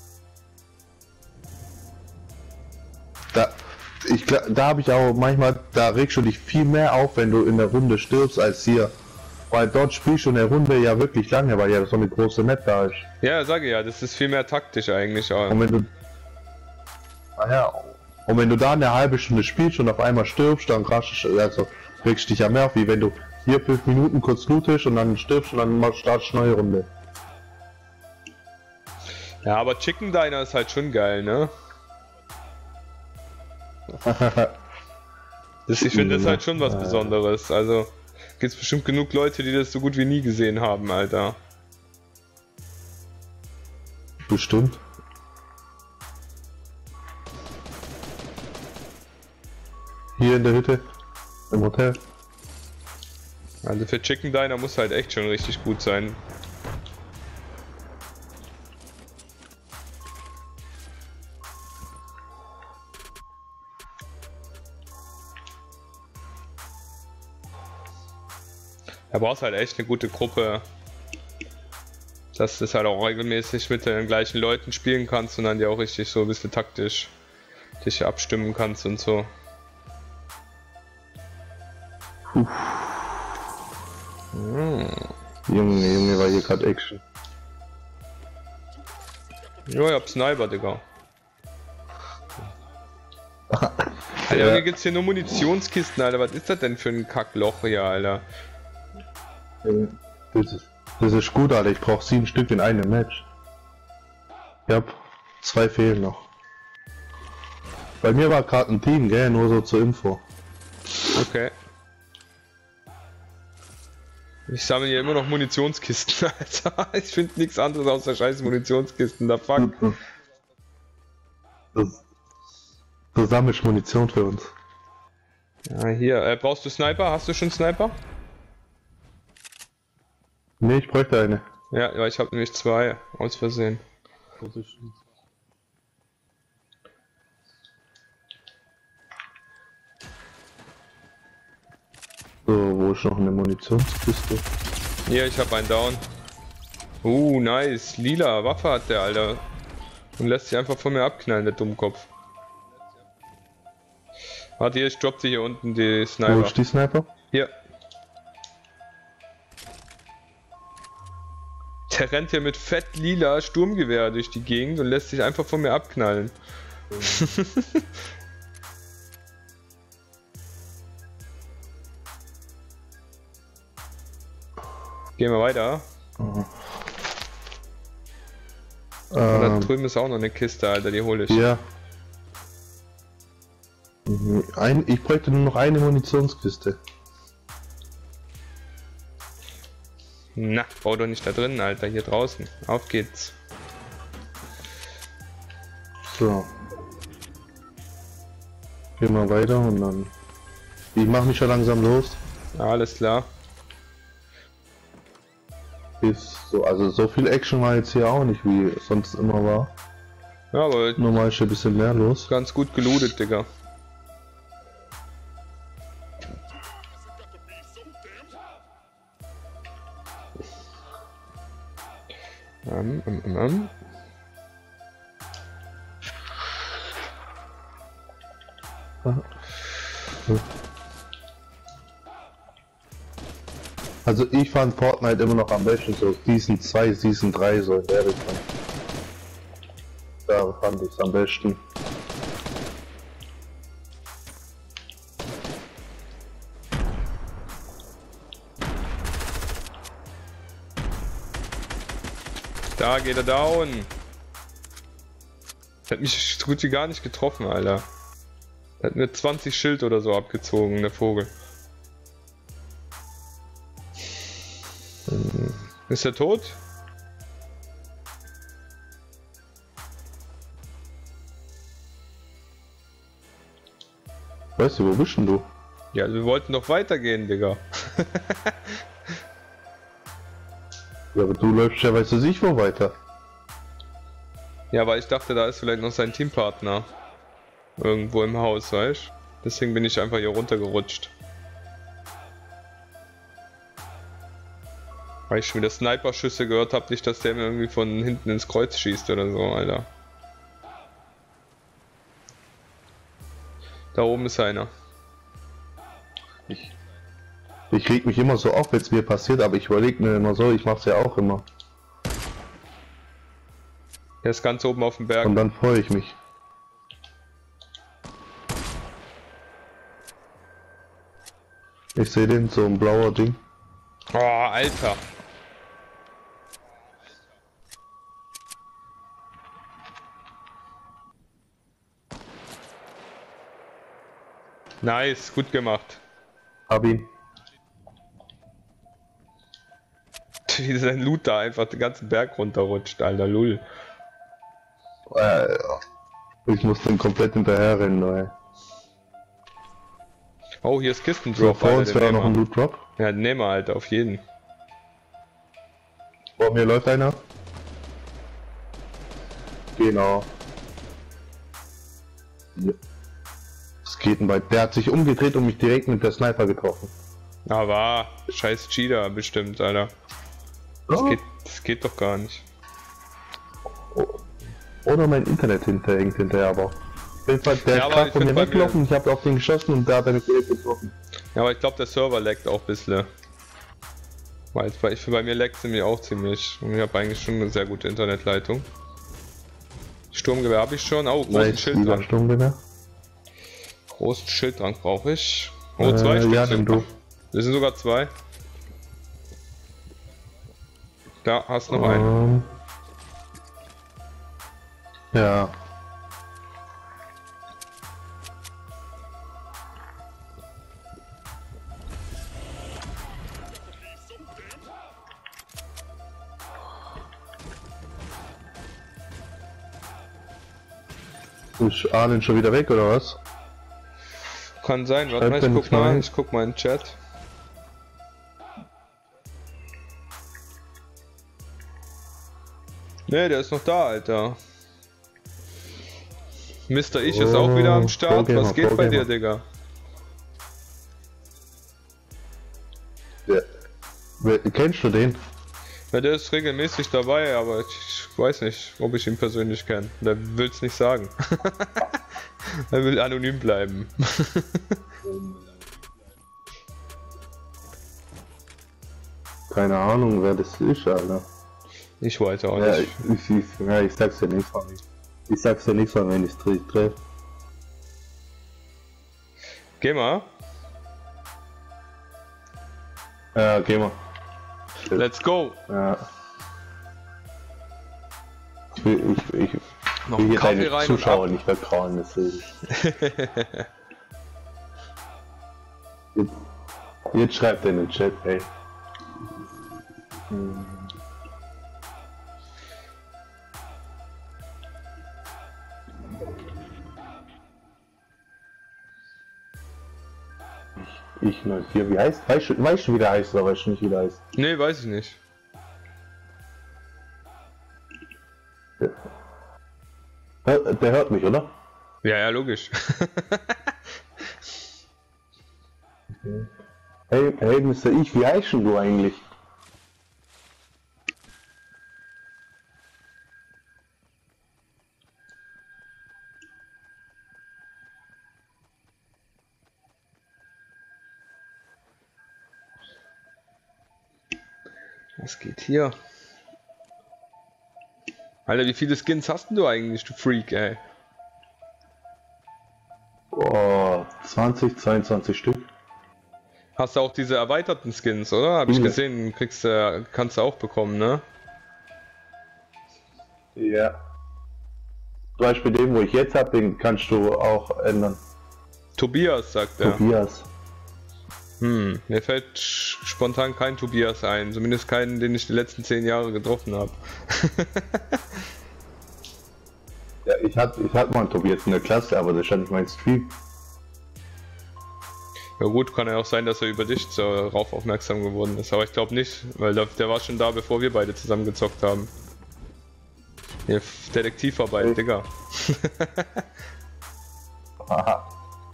Speaker 2: Da, ich, da habe ich auch manchmal, da regst du dich viel mehr auf, wenn du in der Runde stirbst, als hier. Weil dort spielst du in der Runde ja wirklich lange, weil ja so eine große Map da ist.
Speaker 1: Ja, sage ja, das ist viel mehr taktisch eigentlich auch.
Speaker 2: Und wenn du... Ah ja, und wenn du da eine halbe Stunde spielst und auf einmal stirbst, dann krasch, also regst du dich ja mehr auf, wie wenn du hier fünf Minuten kurz lootest und dann stirbst und dann startest du eine neue Runde.
Speaker 1: Ja, aber Chicken Diner ist halt schon geil, ne? Das, ich finde das halt schon was Besonderes, also gibt's bestimmt genug Leute, die das so gut wie nie gesehen haben, Alter.
Speaker 2: Bestimmt. Hier in der Hütte, im Hotel.
Speaker 1: Also für Chicken Diner muss halt echt schon richtig gut sein. Da brauchst halt echt eine gute Gruppe, dass du das halt auch regelmäßig mit den gleichen Leuten spielen kannst und dann dir auch richtig so ein bisschen taktisch dich abstimmen kannst und so.
Speaker 2: Puh. Hm. Junge, Junge, war hier gerade Action.
Speaker 1: Jo, ich hab Sniper, Digga. Alter,
Speaker 2: Ja.
Speaker 1: hier gibt's hier nur Munitionskisten, Alter. Was ist das denn für ein Kackloch hier, Alter?
Speaker 2: Das ist, das ist gut, Alter. Ich brauche sieben Stück in einem Match. Ich hab zwei fehlen noch. Bei mir war gerade ein Team, gell? Nur so zur Info.
Speaker 1: Okay. Ich sammle hier immer noch Munitionskisten, Alter. Ich finde nichts anderes außer scheiß Munitionskisten, da fuck.
Speaker 2: Das, du sammelst Munition für uns.
Speaker 1: Ja, hier, äh, brauchst du Sniper? Hast du schon Sniper?
Speaker 2: Ne, ich bräuchte eine.
Speaker 1: Ja, ja, ich habe nämlich zwei, aus Versehen.
Speaker 2: So, wo ist noch eine Munitionskiste?
Speaker 1: Hier, ich habe einen down. Uh, nice. Lila Waffe hat der, Alter. Und lässt sich einfach von mir abknallen, der Dummkopf. Warte, hier, ich drop dir hier unten die Sniper.
Speaker 2: Wo ist die Sniper?
Speaker 1: Hier. Der rennt hier mit fett lila Sturmgewehr durch die Gegend und lässt sich einfach von mir abknallen. Gehen wir weiter.
Speaker 2: Mhm.
Speaker 1: Da
Speaker 2: Ähm,
Speaker 1: drüben ist auch noch eine Kiste, Alter, die hole ich.
Speaker 2: ja. Mhm, Ein, ich bräuchte nur noch eine Munitionskiste.
Speaker 1: Na, bau doch nicht da drin, Alter, hier draußen. Auf geht's.
Speaker 2: So. Gehen wir weiter und dann... Ich mach mich schon langsam los.
Speaker 1: Alles klar.
Speaker 2: Ist so, also so viel Action war jetzt hier auch nicht, wie es sonst immer war.
Speaker 1: Ja, aber
Speaker 2: Normal ist hier ein bisschen mehr los.
Speaker 1: ganz gut gelootet, Digga. Ähm, ähm, ähm, ähm.
Speaker 2: Also ich fand Fortnite immer noch am besten, so Season zwei, Season drei, so in der Richtung. Da fand ich es am besten.
Speaker 1: Da geht er down. Hat mich so gut wie gar nicht getroffen, Alter. Hat mir zwanzig Schild oder so abgezogen, der Vogel. Ist er tot?
Speaker 2: Weißt du, wo bist denn du?
Speaker 1: Ja, wir wollten doch weitergehen, Digga.
Speaker 2: Ja, aber du läufst ja, weißt du nicht, wo weiter.
Speaker 1: Ja, weil ich dachte, da ist vielleicht noch sein Teampartner. Irgendwo im Haus, weißt du? Deswegen bin ich einfach hier runtergerutscht. Weil ich schon wieder Sniper-Schüsse gehört habe, nicht, dass der mir irgendwie von hinten ins Kreuz schießt oder so, Alter. Da oben ist einer.
Speaker 2: Ich, ich reg mich immer so auf, wenn es mir passiert, aber ich überlege mir immer so, ich mach's ja auch immer.
Speaker 1: Der ist ganz oben auf dem Berg.
Speaker 2: Und dann freue ich mich. Ich sehe den, so ein blauer Ding.
Speaker 1: Oh, Alter. Nice, gut gemacht.
Speaker 2: Hab ihn.
Speaker 1: Wie sein Loot da einfach den ganzen Berg runterrutscht, Alter, lull.
Speaker 2: Äh, ich muss den komplett hinterher rennen, ey.
Speaker 1: Oh, hier ist Kistendrop.
Speaker 2: So, vor
Speaker 1: Alter,
Speaker 2: uns
Speaker 1: den
Speaker 2: wäre
Speaker 1: nehmen
Speaker 2: noch ein
Speaker 1: wir.
Speaker 2: Loot Drop.
Speaker 1: Ja, den nehmen wir, Alter, auf jeden.
Speaker 2: Vor mir läuft einer. Genau. Ja. Was geht denn bei? Der hat sich umgedreht und mich direkt mit der Sniper getroffen.
Speaker 1: Aber, scheiß Cheater bestimmt, Alter. Das,
Speaker 2: Oh.
Speaker 1: geht, das geht doch gar nicht.
Speaker 2: Oder mein Internet hinter hängt hinterher, aber. Der
Speaker 1: Ja,
Speaker 2: ist
Speaker 1: aber
Speaker 2: gerade
Speaker 1: ich
Speaker 2: von
Speaker 1: find
Speaker 2: mir
Speaker 1: bei
Speaker 2: weggelaufen,
Speaker 1: mir-
Speaker 2: ich habe auf den geschossen und der hat mich direkt getroffen.
Speaker 1: Ja, aber ich glaube, der Server laggt auch ein bisschen. Weil bei, ich, bei mir laggt sie mir auch ziemlich. Und ich habe eigentlich schon eine sehr gute Internetleitung. Sturmgewehr habe ich schon. Oh, großen
Speaker 2: Nice,
Speaker 1: Schilddrang.
Speaker 2: lieber Sturmgewehr.
Speaker 1: Großen Schilddrang brauche ich. Oh, zwei
Speaker 2: Äh,
Speaker 1: Stück.
Speaker 2: ja,
Speaker 1: sind-
Speaker 2: nimm du.
Speaker 1: Das sind sogar zwei. Da hast noch einen.
Speaker 2: Ähm, ja. Ist Arlen schon wieder weg oder was?
Speaker 1: Kann sein, warte
Speaker 2: Schreibt
Speaker 1: mal, ich
Speaker 2: er
Speaker 1: guck
Speaker 2: nichts
Speaker 1: mal,
Speaker 2: rein?
Speaker 1: ich guck mal in den Chat. Ne, der ist noch da, Alter. Mister Ich ist auch wieder am Start.
Speaker 2: Vorgamer,
Speaker 1: Was geht bei dir,
Speaker 2: Vorgamer.
Speaker 1: Digga?
Speaker 2: Ja. Wer- Kennst du den?
Speaker 1: Ja, der ist regelmäßig dabei, aber ich weiß nicht, ob ich ihn persönlich kenne. Der will's nicht sagen. Er will anonym bleiben.
Speaker 2: Keine Ahnung, wer das ist, Alter.
Speaker 1: Ich weiß auch
Speaker 2: Ja,
Speaker 1: nicht.
Speaker 2: ich, ich, ja, ich sag's dir nichts von. Ich sag's dir nichts von, wenn ich's treffe.
Speaker 1: Geh mal.
Speaker 2: Ja, geh mal.
Speaker 1: Let's go.
Speaker 2: Ja. Ich will, ich, ich, ich
Speaker 1: Noch
Speaker 2: will
Speaker 1: einen
Speaker 2: hier
Speaker 1: Kaffee
Speaker 2: deine
Speaker 1: rein
Speaker 2: Zuschauer
Speaker 1: und
Speaker 2: nicht vertrauen, deswegen. Jetzt, jetzt schreibt er in den Chat, ey. Hm. Ich, ich neun vier, wie heißt? Weißt du, weißt du, wie der heißt oder weißt du nicht, wie der heißt?
Speaker 1: Nee, weiß ich nicht.
Speaker 2: Der, der hört mich, oder?
Speaker 1: Ja, ja, logisch.
Speaker 2: Hey, hey, Mister Ich, wie heißt denn du eigentlich?
Speaker 1: Was geht hier? Alter, wie viele Skins hast denn du eigentlich, du Freak, ey?
Speaker 2: Oh, zwanzig, zweiundzwanzig Stück.
Speaker 1: Hast du auch diese erweiterten Skins, oder? Hab ich
Speaker 2: Viele.
Speaker 1: gesehen, kriegst du, kannst du auch bekommen, ne?
Speaker 2: Ja. Zum Beispiel den, wo ich jetzt hab, den kannst du auch ändern.
Speaker 1: Tobias, sagt er.
Speaker 2: Tobias.
Speaker 1: Hm, mir fällt spontan kein Tobias ein. Zumindest keinen, den ich die letzten zehn Jahre getroffen habe.
Speaker 2: Ja, ich hatte ich hatte mal einen Tobias in der Klasse, aber das stand nicht mein Stream.
Speaker 1: Ja gut, kann ja auch sein, dass er über dich darauf aufmerksam geworden ist, aber ich glaube nicht, weil der, der war schon da, bevor wir beide zusammen gezockt haben. Ja, Detektivarbeit, hey. Digga.
Speaker 2: Aha.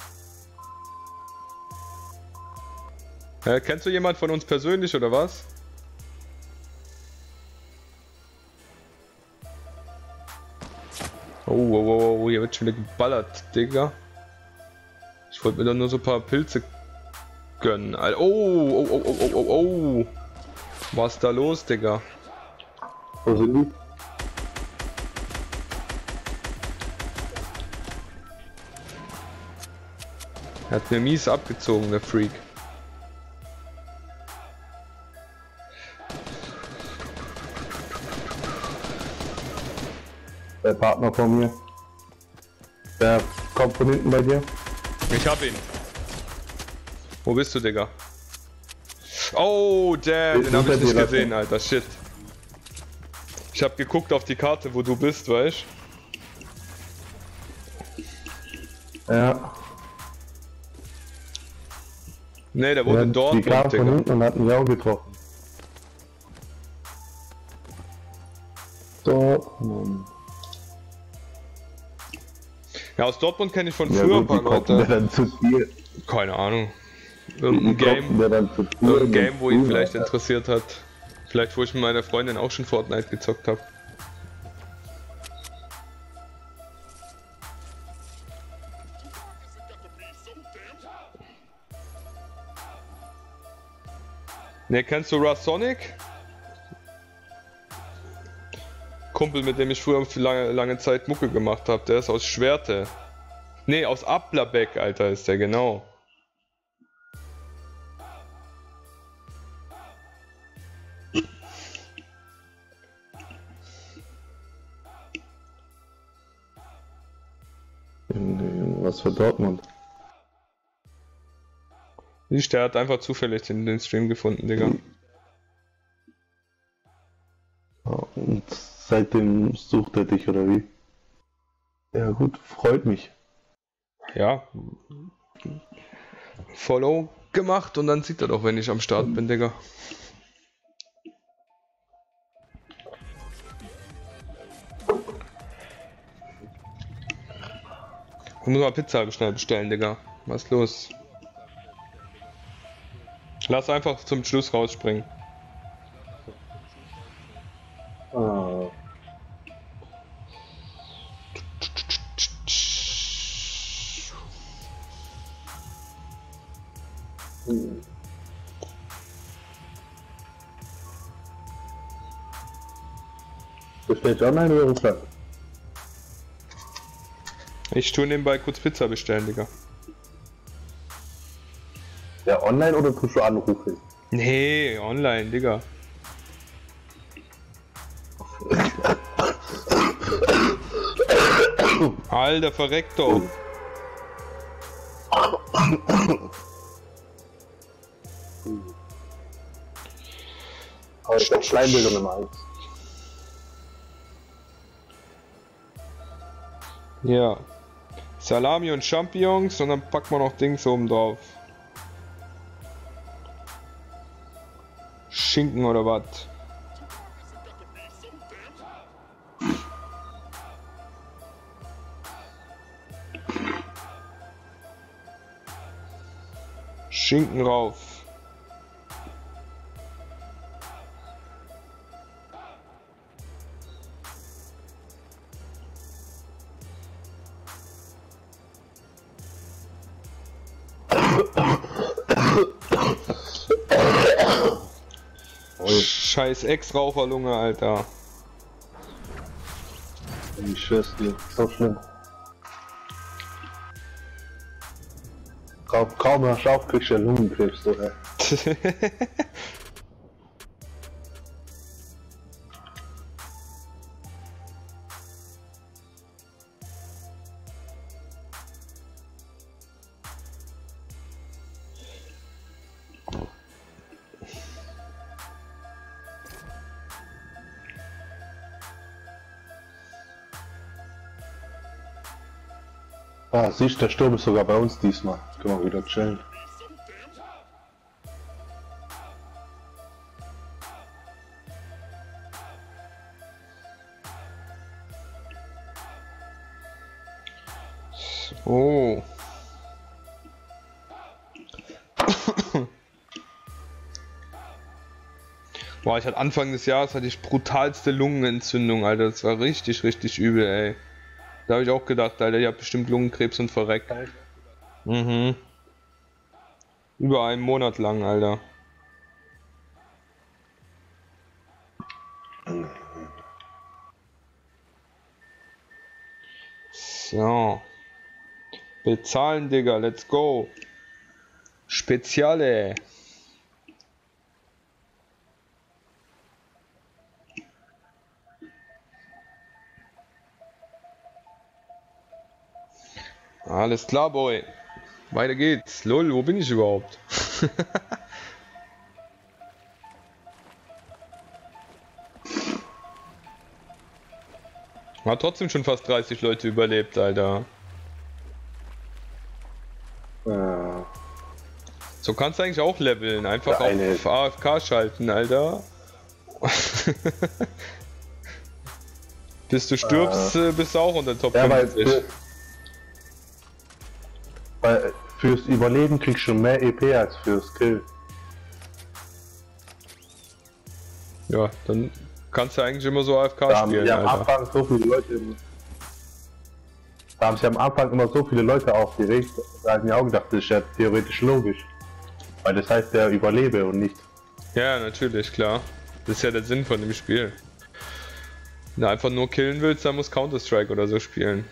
Speaker 1: Äh, kennst du jemand von uns persönlich oder was? Oh, oh, oh, oh, hier wird schon wieder geballert, Digga. Ich wollte mir doch nur so ein paar Pilze gönnen. Alter. Oh, oh, oh, oh, oh, oh, oh. Was ist da los, Digga?
Speaker 2: Wo sind die?
Speaker 1: Er hat mir mies abgezogen, der Freak.
Speaker 2: Der Partner von mir. Der kommt von hinten bei dir.
Speaker 1: Ich hab ihn. Wo bist du, Digga? Oh, damn, den hab ich nicht gesehen, Alter. Shit. Ich hab geguckt auf die Karte, wo du bist, weißt
Speaker 2: du? Ja.
Speaker 1: Ne, der wurde
Speaker 2: ja,
Speaker 1: in Dortmund,
Speaker 2: die kam von hinten und hat mich auch getroffen. Dortmund.
Speaker 1: Ja, aus Dortmund kenne ich von
Speaker 2: ja,
Speaker 1: früher
Speaker 2: ein
Speaker 1: paar Leute.
Speaker 2: Dann zu dir.
Speaker 1: Keine Ahnung. Irgendein Game, irgendein Game, wo ihn vielleicht interessiert hat. Vielleicht, wo ich mit meiner Freundin auch schon Fortnite gezockt habe. Ne, kennst du Russ Sonic? Kumpel, mit dem ich früher für lange, lange Zeit Mucke gemacht habe, der ist aus Schwerte. Ne, aus Ablerbeck, Alter, ist der, genau.
Speaker 2: Was für Dortmund?
Speaker 1: Der hat einfach zufällig den, den Stream gefunden, Digga.
Speaker 2: Und seitdem sucht er dich, oder wie? Ja gut, freut mich.
Speaker 1: Ja. Follow gemacht und dann sieht er doch, wenn ich am Start bin, Digga. Ich muss mal Pizza schnell bestellen, Digga. Was ist los? Lass einfach zum Schluss rausspringen.
Speaker 2: Ah. Hm. Bestellst du online oder Russland?
Speaker 1: Ich tue nebenbei kurz Pizza bestellen, Digga.
Speaker 2: Ja, online oder tust du anrufen?
Speaker 1: Nee, online, Digga. Alter, verreckt doch.
Speaker 2: Aber ich hab Schleimbildung im Hals.
Speaker 1: Ja. Salami und Champignons und dann packt man noch Dings oben drauf. Schinken oder was? Schinken rauf. Scheiß Ex-Raucherlunge, Alter.
Speaker 2: Ich schwör's dir, so schlimm. Kaum, kaum hörst du auf, kriegst du ja Lungenkrebs, oder? Ah, siehst du, der Sturm ist sogar bei uns diesmal. Können wir wieder chillen.
Speaker 1: Oh. Boah, ich hatte Anfang des Jahres hatte ich brutalste Lungenentzündung, Alter. Das war richtig, richtig übel, ey. Da habe ich auch gedacht, Alter, ich hab bestimmt Lungenkrebs und verreckt. Mhm. Über einen Monat lang, Alter. So. Bezahlen, Digga, let's go. Speziale. Alles klar, Boy. Weiter geht's. Lol, wo bin ich überhaupt? Hat trotzdem schon fast dreißig Leute überlebt, Alter.
Speaker 2: Ja.
Speaker 1: So kannst du eigentlich auch leveln. Einfach
Speaker 2: Eine.
Speaker 1: auf A F K schalten, Alter. Bis du stirbst, äh, bist du auch unter Top
Speaker 2: Ja, weil,
Speaker 1: fünfzig.
Speaker 2: für, weil fürs Überleben kriegst du mehr E P als fürs Kill.
Speaker 1: Ja, dann kannst du eigentlich immer so A F K
Speaker 2: Da haben
Speaker 1: spielen,
Speaker 2: sie am
Speaker 1: Alter.
Speaker 2: Anfang so viele Leute. Da haben sich am Anfang immer so viele Leute aufgeregt. Da habe ich mir auch gedacht, das ist ja theoretisch logisch. Weil das heißt, der überlebe und nicht.
Speaker 1: Ja, natürlich, klar. Das ist ja der Sinn von dem Spiel. Wenn du einfach nur killen willst, dann musst Counter-Strike oder so spielen.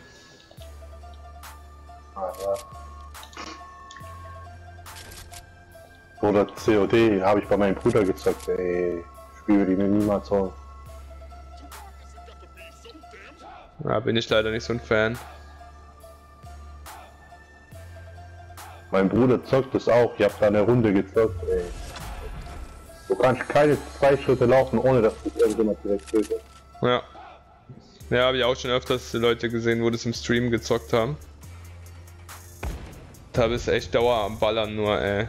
Speaker 2: Oder C O D habe ich bei meinem Bruder gezockt, ey. Spiele die mir niemals so.
Speaker 1: Da bin ich leider nicht so ein Fan.
Speaker 2: Mein Bruder zockt das auch, ich habe da eine Runde gezockt, ey. Du kannst keine zwei Schritte laufen, ohne dass dich irgendjemand direkt tötet.
Speaker 1: Ja. Ja, habe ich auch schon öfters Leute gesehen, wo das im Stream gezockt haben. Da bist du echt Dauer am Ballern nur, ey.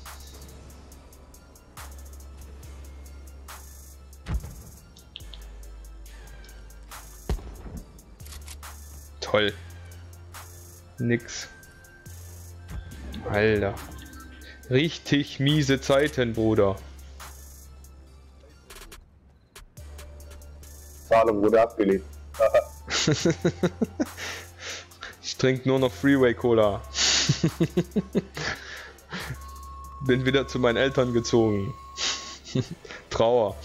Speaker 1: Toll. Nix. Alter. Richtig miese Zeiten, Bruder.
Speaker 2: Zahlung wurde abgelehnt.
Speaker 1: Ich trinke nur noch Freeway Cola. Bin wieder zu meinen Eltern gezogen. Trauer.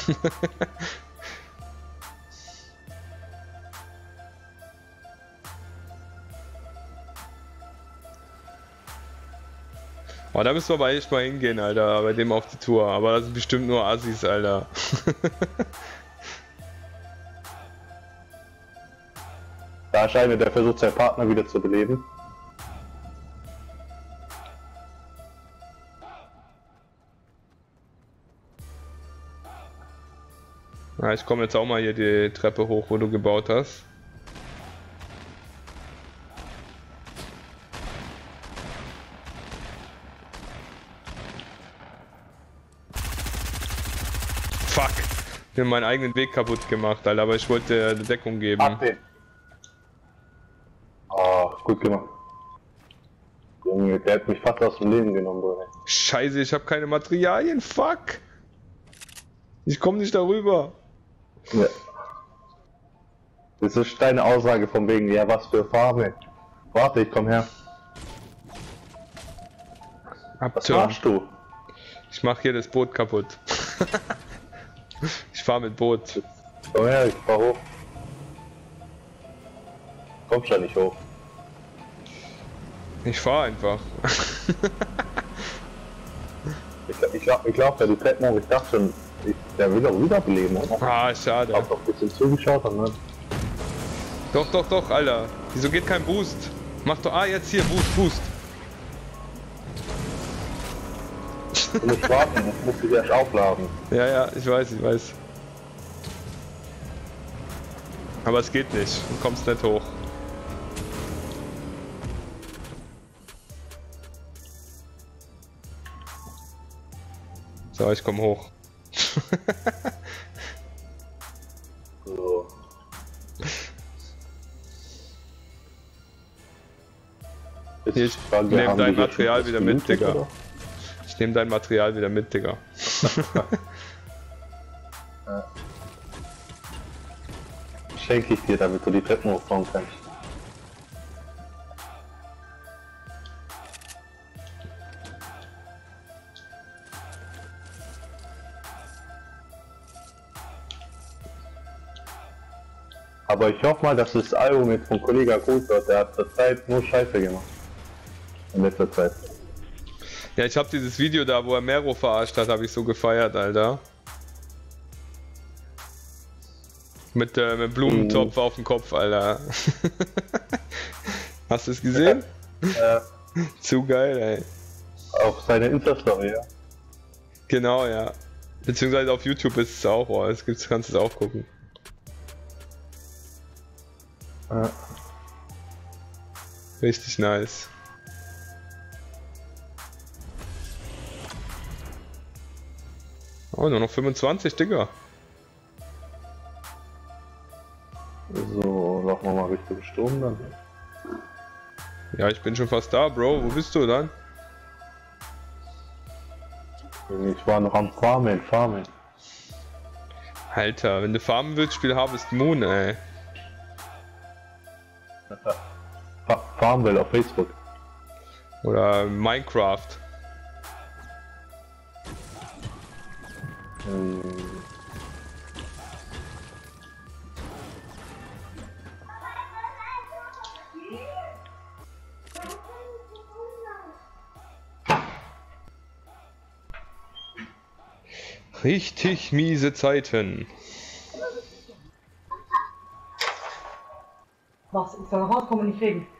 Speaker 1: Oh, da müssen wir aber echt mal hingehen, Alter, bei dem auf die Tour. Aber das sind bestimmt nur Assis, Alter.
Speaker 2: Da scheint der versucht, seinen Partner wieder zu beleben.
Speaker 1: Ja, ich komme jetzt auch mal hier die Treppe hoch, wo du gebaut hast. Fuck! Ich habe meinen eigenen Weg kaputt gemacht, Alter, aber ich wollte eine Deckung geben.
Speaker 2: Ab den. Oh, gut gemacht. Junge, der hat mich fast aus dem Leben genommen, Bruder.
Speaker 1: Scheiße, ich habe keine Materialien, fuck! Ich komme nicht darüber.
Speaker 2: Ja. Das ist deine Aussage von wegen, ja, was für Farbe. Warte, ich komm her. Was
Speaker 1: Abturn.
Speaker 2: machst du?
Speaker 1: Ich mach hier das Boot kaputt. Ich fahr mit Boot.
Speaker 2: Komm her, ich fahr hoch. Kommst ja nicht hoch.
Speaker 1: Ich fahr einfach.
Speaker 2: Ich, ich, glaub, ich glaub, ja, die Treppen hoch, ich dachte schon, ich, der will doch wiederbeleben, oder?
Speaker 1: Ah, schade.
Speaker 2: Ich hab doch ein bisschen zugeschaut, ne?
Speaker 1: Doch, doch, doch, Alter. Wieso geht kein Boost? Mach doch. Ah, jetzt hier, Boost, Boost.
Speaker 2: Du musst warten, das muss ich erst aufladen.
Speaker 1: Ja, ja, ich weiß, ich weiß. Aber es geht nicht. Du kommst nicht hoch. So, ich komm hoch.
Speaker 2: So. Jetzt
Speaker 1: Hier, ich
Speaker 2: fragen wir,
Speaker 1: nehme
Speaker 2: haben
Speaker 1: dein
Speaker 2: die jetzt
Speaker 1: Material
Speaker 2: schon
Speaker 1: wieder
Speaker 2: was
Speaker 1: mit,
Speaker 2: gelootet,
Speaker 1: Digga.
Speaker 2: oder?
Speaker 1: Ich nehme dein Material wieder mit, Digga.
Speaker 2: Ja. Schenke ich dir, damit du die Treppen hochbauen kannst. Aber ich hoffe mal, dass das Album jetzt vom Kollege gut wird. Der hat zur Zeit nur Scheiße gemacht. In letzter Zeit.
Speaker 1: Ja, ich habe dieses Video da, wo er Mero verarscht hat, habe ich so gefeiert, Alter. Mit äh, mit Blumentopf auf dem Kopf, Alter. Hast du es gesehen?
Speaker 2: Ja.
Speaker 1: Zu geil, ey.
Speaker 2: Auf seine Insta-Story, ja.
Speaker 1: Genau, ja. Beziehungsweise auf YouTube ist es auch, oh, es gibt's, kannst du es auch gucken.
Speaker 2: Ja.
Speaker 1: Richtig nice. Oh, nur noch fünfundzwanzig, Digga.
Speaker 2: So, machen wir mal Richtung Sturm dann.
Speaker 1: Ja, ich bin schon fast da, Bro. Wo bist du dann?
Speaker 2: Ich war noch am Farmen, Farmen.
Speaker 1: Alter, wenn du farmen willst, spiel Harvest Moon, ey.
Speaker 2: Fa Farmwell auf Facebook.
Speaker 1: Oder Minecraft.
Speaker 2: Hm.
Speaker 1: Richtig miese Zeiten.
Speaker 3: Was? Ich soll nach Hause kommen und nicht reden.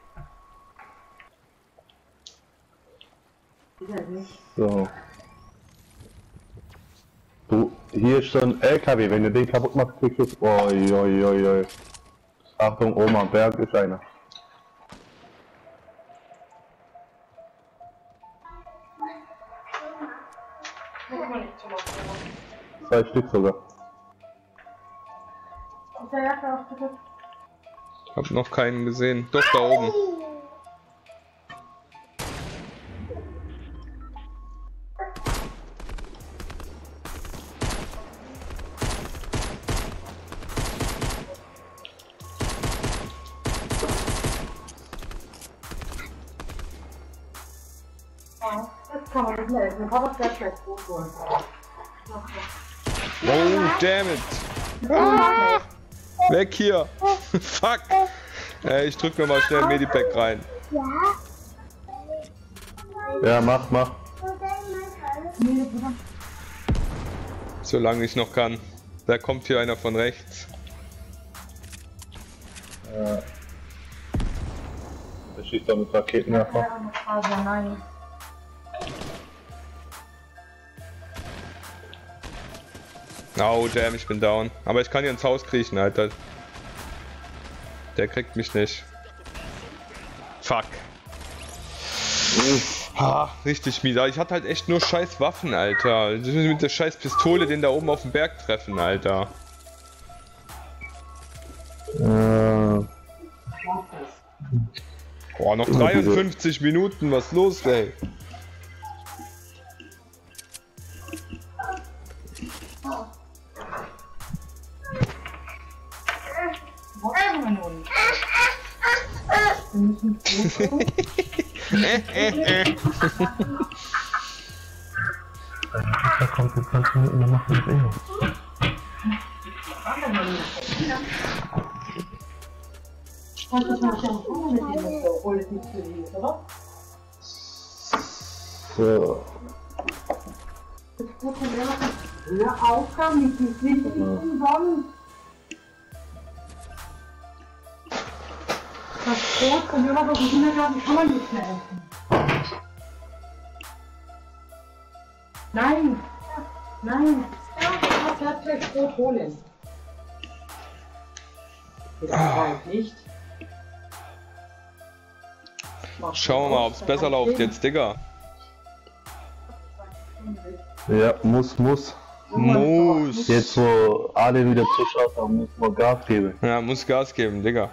Speaker 3: Ich halt nicht.
Speaker 2: So. Du, hier ist so ein L K W, wenn du den kaputt machst, kriegst du... Oi, oi, oi, oi. Achtung, oben am Berg ist einer. Zwei Stück sogar.
Speaker 1: Hab noch keinen gesehen. Doch, da oben.
Speaker 3: Das kann man nicht mehr essen. Papa fährt schlecht gut holen.
Speaker 1: Oh, damn it. Ah, weg hier. Fuck. Äh, ich drück mir mal schnell ein Medipack rein.
Speaker 2: Ja, mach, mach.
Speaker 1: Solange ich noch kann. Da kommt hier einer von rechts.
Speaker 2: Äh, der schießt doch mit Raketenwerfer.
Speaker 3: Nein.
Speaker 1: Oh, damn, ich bin down. Aber ich kann hier ins Haus kriechen, Alter. Der kriegt mich nicht. Fuck. Ah, richtig mies. Ich hatte halt echt nur scheiß Waffen, Alter. Ich muss mit der scheiß Pistole den da oben auf dem Berg treffen, Alter.
Speaker 2: Äh,
Speaker 1: Boah, noch dreiundfünfzig Minuten, was ist los, ey?
Speaker 2: da kommt in zwanzig Minuten, dann machen wir das eh noch. So.
Speaker 3: Hör auf damit, die sind nicht umsonst. Das Brot von Jonas aus dem Kindergarten kann man nicht mehr essen. Nein! Nein! Das hat vielleicht Brot holen. Das halt nicht.
Speaker 1: Schauen wir mal, ob es besser läuft jetzt, Digga.
Speaker 2: Ja, muss, muss.
Speaker 1: Muss.
Speaker 2: Jetzt wo alle wieder zuschaut, dann muss man Gas geben.
Speaker 1: Ja, muss Gas geben, Digga.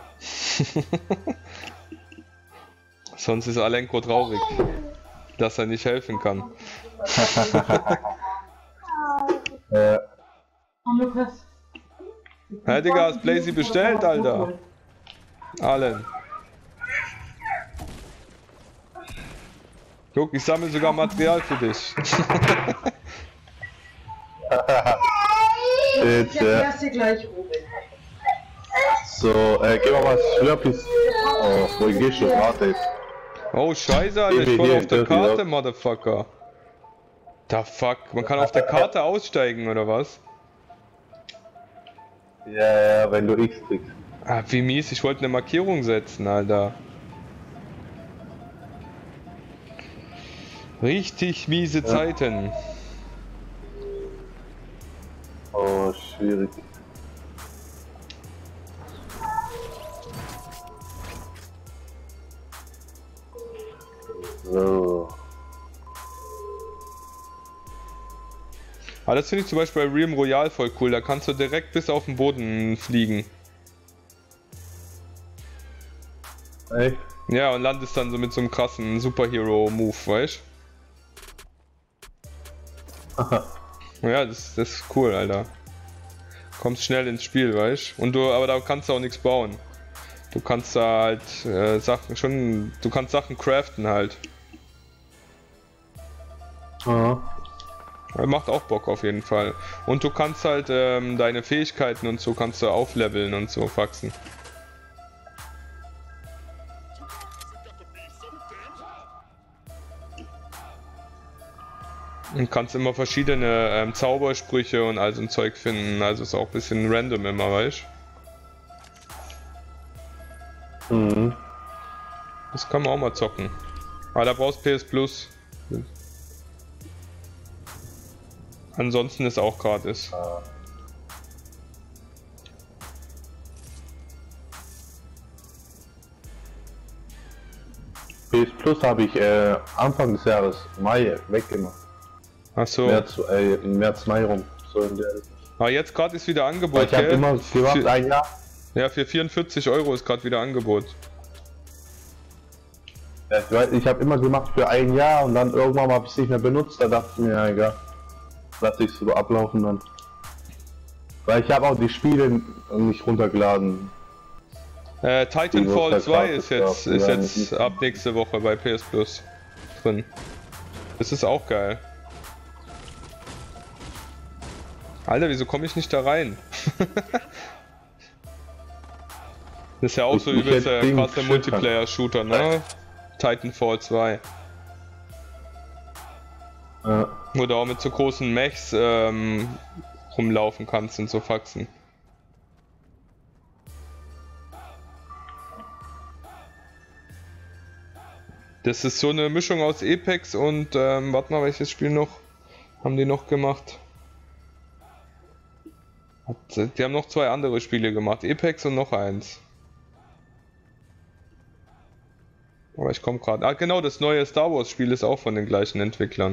Speaker 1: Sonst ist Alenko traurig, dass er nicht helfen kann.
Speaker 2: äh,
Speaker 1: Hä, Digga, hast Blazy bestellt, Alter? Allen. Guck, ich sammle sogar Material für dich.
Speaker 2: Jetzt, ja. So, äh, geh mal was Schlürpis. Oh, wohin gehst du? Warte jetzt.
Speaker 1: Oh, scheiße, Alter, ich bin auf der Karte, Motherfucker. Da fuck, man kann auf der Karte aussteigen, oder was?
Speaker 2: Ja, ja, wenn du X kriegst.
Speaker 1: Ah, wie mies, ich wollte eine Markierung setzen, Alter. Richtig miese Zeiten.
Speaker 2: Oh, schwierig. So.
Speaker 1: Aber das finde ich zum Beispiel bei Realm Royale voll cool, da kannst du direkt bis auf den Boden fliegen.
Speaker 2: Echt?
Speaker 1: Ja, und landest dann so mit so einem krassen Superhero-Move, weißt du? Ja, das, das ist cool, Alter. Kommst schnell ins Spiel, weißt du? Und du, aber da kannst du auch nichts bauen. Du kannst da halt äh, Sachen schon, du kannst Sachen craften halt.
Speaker 2: Aha.
Speaker 1: Macht auch Bock auf jeden Fall. Und du kannst halt ähm, deine Fähigkeiten und so kannst du aufleveln und so wachsen. Und kannst immer verschiedene ähm, Zaubersprüche und all so ein Zeug finden, also ist auch ein bisschen random immer, weißt du?
Speaker 2: Mhm.
Speaker 1: Das kann man auch mal zocken. Aber da brauchst P S Plus. Ansonsten ist auch gratis.
Speaker 2: Ah. P S Plus habe ich äh, Anfang des Jahres, Mai, weggemacht.
Speaker 1: Ach so.
Speaker 2: März, äh, im März, Mai rum. So in der.
Speaker 1: Ah, jetzt gerade ist wieder Angebot.
Speaker 2: Weil ich habe
Speaker 1: gell?
Speaker 2: immer gemacht,
Speaker 1: für,
Speaker 2: ein Jahr.
Speaker 1: Ja, für vierundvierzig Euro ist gerade wieder Angebot.
Speaker 2: Ja, ich weiß, ich habe immer gemacht für ein Jahr und dann irgendwann habe ich es nicht mehr benutzt. Da dachte ich mir, ja egal, lass ich es so ablaufen dann. Weil ich habe auch die Spiele nicht runtergeladen.
Speaker 1: Äh, Titanfall zwei ist jetzt,
Speaker 2: drauf,
Speaker 1: ist
Speaker 2: ja,
Speaker 1: jetzt
Speaker 2: nicht.
Speaker 1: ab nächste Woche bei P S Plus drin. Das ist auch geil. Alter, wieso komme ich nicht da rein? Das ist ja auch
Speaker 2: Ich-
Speaker 1: so
Speaker 2: ich
Speaker 1: übelst
Speaker 2: hätte
Speaker 1: der
Speaker 2: Ding
Speaker 1: krasse
Speaker 2: Schiff
Speaker 1: Multiplayer-Shooter, ne? Titanfall zwei.
Speaker 2: Ja.
Speaker 1: Wo du auch mit so großen Mechs ähm, rumlaufen kannst und so Faxen. Das ist so eine Mischung aus Apex und, ähm, warte mal, welches Spiel noch haben die noch gemacht? Hat- Die haben noch zwei andere Spiele gemacht, Apex und noch eins. Aber ich komme gerade. Ah, genau, das neue Star Wars Spiel ist auch von den gleichen Entwicklern.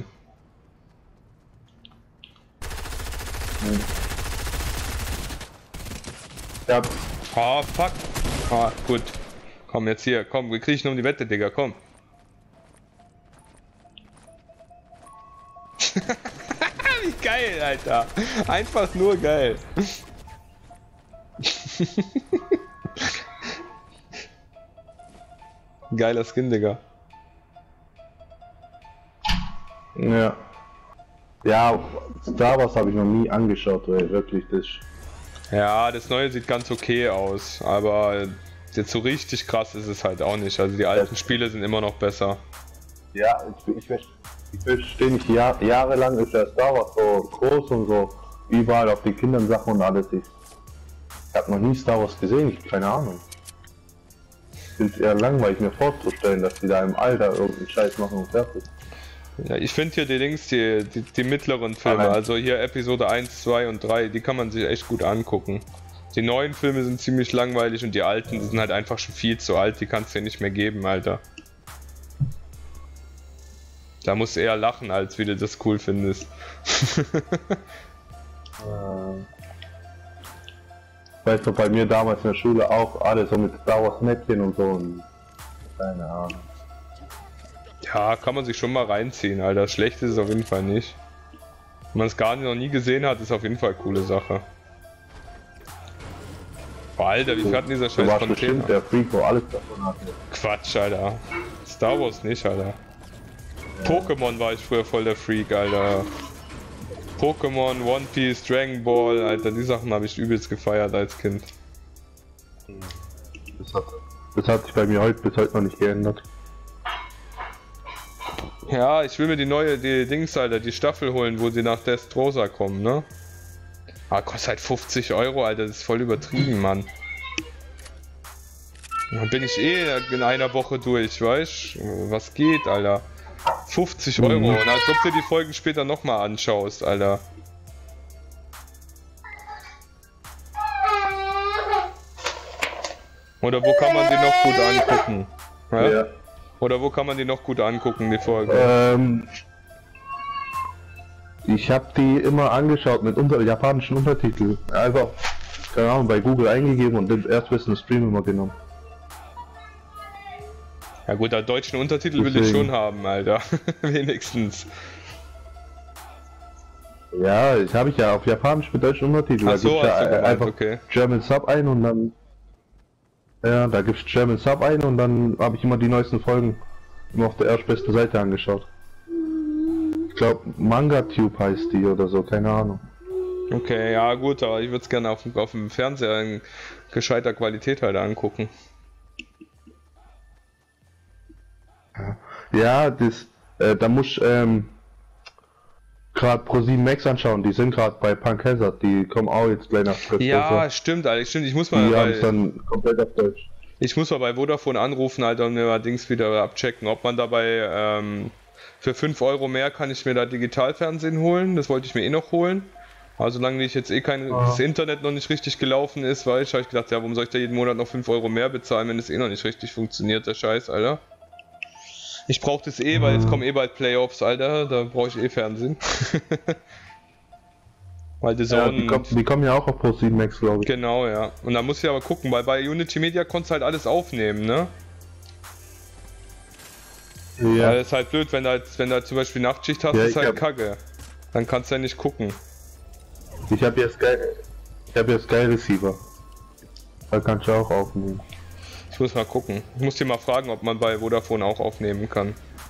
Speaker 2: Ja,
Speaker 1: Ah, fuck. Ah, gut. Komm, jetzt hier. Komm, wir kriechen um die Wette, Digga. Komm. Wie geil, Alter. Einfach nur geil. Geiler Skin, Digga.
Speaker 2: ja. Ja, Star Wars habe ich noch nie angeschaut, weil wirklich das.
Speaker 1: Ja, das neue sieht ganz okay aus, aber jetzt so richtig krass ist es halt auch nicht. Also die alten Spiele sind immer noch besser.
Speaker 2: Ja, ich, ich, verste- ich verstehe nicht, Jahr, jahrelang ist der Star Wars so groß und so überall auf den Kindern Sachen und alles. Ich, ich habe noch nie Star Wars gesehen, ich keine Ahnung. Ich finde es eher langweilig mir vorzustellen, dass die da im Alter irgendeinen Scheiß machen und fertig.
Speaker 1: Ja, ich finde hier die Links, die, die, die mittleren Filme,
Speaker 2: Nein.
Speaker 1: also hier Episode eins, zwei und drei, die kann man sich echt gut angucken. Die neuen Filme sind ziemlich langweilig und die alten, die sind halt einfach schon viel zu alt, die kannst du dir nicht mehr geben, Alter. Da musst du eher lachen, als wie du das cool findest.
Speaker 2: äh, weißt du, bei mir damals in der Schule auch alles so mit Star Wars Mäppchen und so und keine Ahnung.
Speaker 1: Ja, kann man sich schon mal reinziehen, Alter. Schlecht ist es auf jeden Fall nicht. Wenn man es gar noch nie gesehen hat, ist auf jeden Fall eine coole Sache. Boah, Alter, wie viel hat dieser Scheiß
Speaker 2: von bestimmt der Freak, wo alles davon hatte.
Speaker 1: Quatsch, Alter. Star Wars nicht, Alter. Ja. Pokémon war ich früher voll der Freak, Alter. Pokémon, One Piece, Dragon Ball, Alter, die Sachen habe ich übelst gefeiert als Kind.
Speaker 2: Das hat, das hat sich bei mir heute bis heute noch nicht geändert.
Speaker 1: Ja, ich will mir die neue, die Dings, Alter, die Staffel holen, wo sie nach Destrosa kommen, ne? Ah, kostet halt fünfzig Euro, Alter, das ist voll übertrieben, Mann. Dann bin ich eh in einer Woche durch, weißt du? Was geht, Alter? fünfzig Euro, mhm. Und als ob du die Folgen später nochmal anschaust, Alter. Oder wo kann man die noch gut angucken? Ja? Ja. Oder wo kann man die noch gut angucken, die Folgen?
Speaker 2: Ähm, ich habe die immer angeschaut mit unter japanischen Untertiteln. Einfach, keine Ahnung, bei Google eingegeben und den erstbesten Stream immer genommen.
Speaker 1: Ja gut, der deutschen Untertitel Deswegen. will ich schon haben, Alter. Wenigstens.
Speaker 2: Ja, ich habe ich ja auf Japanisch mit deutschen Untertiteln.
Speaker 1: Ach so,
Speaker 2: da
Speaker 1: hast du gemeint,
Speaker 2: einfach
Speaker 1: okay.
Speaker 2: German Sub ein und dann... Ja, da gibt's German Sub ein und dann habe ich immer die neuesten Folgen immer auf der erstbesten Seite angeschaut. Ich glaube MangaTube heißt die oder so, keine Ahnung.
Speaker 1: Okay, ja gut, aber ich würde es gerne auf, auf dem Fernseher in gescheiter Qualität halt angucken.
Speaker 2: Ja, das, äh, da muss ähm, gerade Pro sieben Max anschauen, die sind gerade bei Punk Hazard, die kommen auch jetzt gleich nach Schritt.
Speaker 1: Ja, stimmt, Alter, stimmt, ich muss mal
Speaker 2: die
Speaker 1: bei,
Speaker 2: haben es dann komplett auf Deutsch.
Speaker 1: Ich muss mal bei Vodafone anrufen, Alter, und mir mal Dings wieder abchecken, ob man dabei ähm, für fünf Euro mehr kann ich mir da Digitalfernsehen holen, das wollte ich mir eh noch holen. Also solange ich jetzt eh kein ah. das Internet noch nicht richtig gelaufen ist, weil ich habe ich gedacht, ja, warum soll ich da jeden Monat noch fünf Euro mehr bezahlen, wenn es eh noch nicht richtig funktioniert, der Scheiß, Alter. Ich brauche das eh, weil jetzt kommen eh bald Playoffs, Alter, da brauche ich eh Fernsehen. Weil die,
Speaker 2: ja, die, kommt, die kommen ja auch auf Pro sieben Max, glaube ich.
Speaker 1: Genau, ja. Und da muss ich aber gucken, weil bei Unity Media konntest du halt alles aufnehmen, ne? Ja. Weil das ist halt blöd, wenn du halt, wenn du halt zum Beispiel Nachtschicht hast, ja, ist halt hab... kacke. Dann kannst du ja nicht gucken.
Speaker 2: Ich habe jetzt Sky, ich habe jetzt Sky Receiver. Da kannst du auch aufnehmen.
Speaker 1: Ich muss mal gucken. Ich muss dir mal fragen, ob man bei Vodafone auch aufnehmen kann.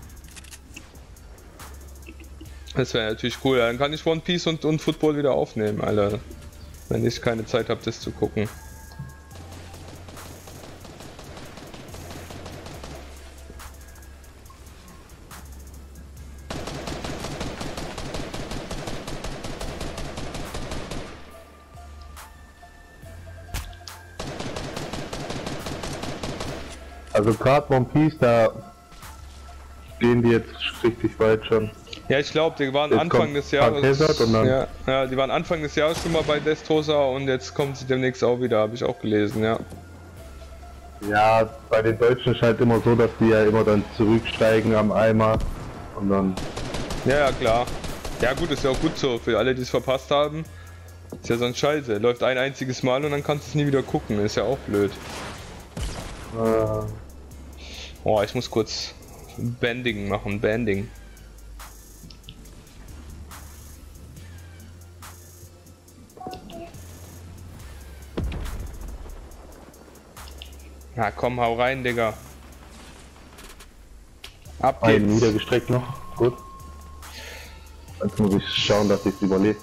Speaker 1: Das wäre natürlich cool. Dann kann ich One Piece und, und Football wieder aufnehmen, Alter. Wenn ich keine Zeit habe, das zu gucken.
Speaker 2: Also gerade One Piece, da gehen die jetzt richtig weit schon.
Speaker 1: Ja, ich glaube, die waren jetzt Anfang des Jahres. Und dann ja, ja, die waren Anfang des Jahres schon mal bei Destrosa und jetzt kommt sie demnächst auch wieder, habe ich auch gelesen, ja.
Speaker 2: Ja, bei den Deutschen ist halt immer so, dass die ja immer dann zurücksteigen am Eimer und dann.
Speaker 1: Ja, ja, klar. Ja, gut, ist ja auch gut so für alle, die es verpasst haben. Ist ja sonst scheiße. Läuft ein einziges Mal und dann kannst du es nie wieder gucken. Ist ja auch blöd. Äh. Oh, ich muss kurz Banding machen, Banding. Na komm, hau rein, Digga. Ab geht's.
Speaker 2: Einen niedergestreckt noch, gut. Jetzt muss ich schauen, dass ich es überlebe.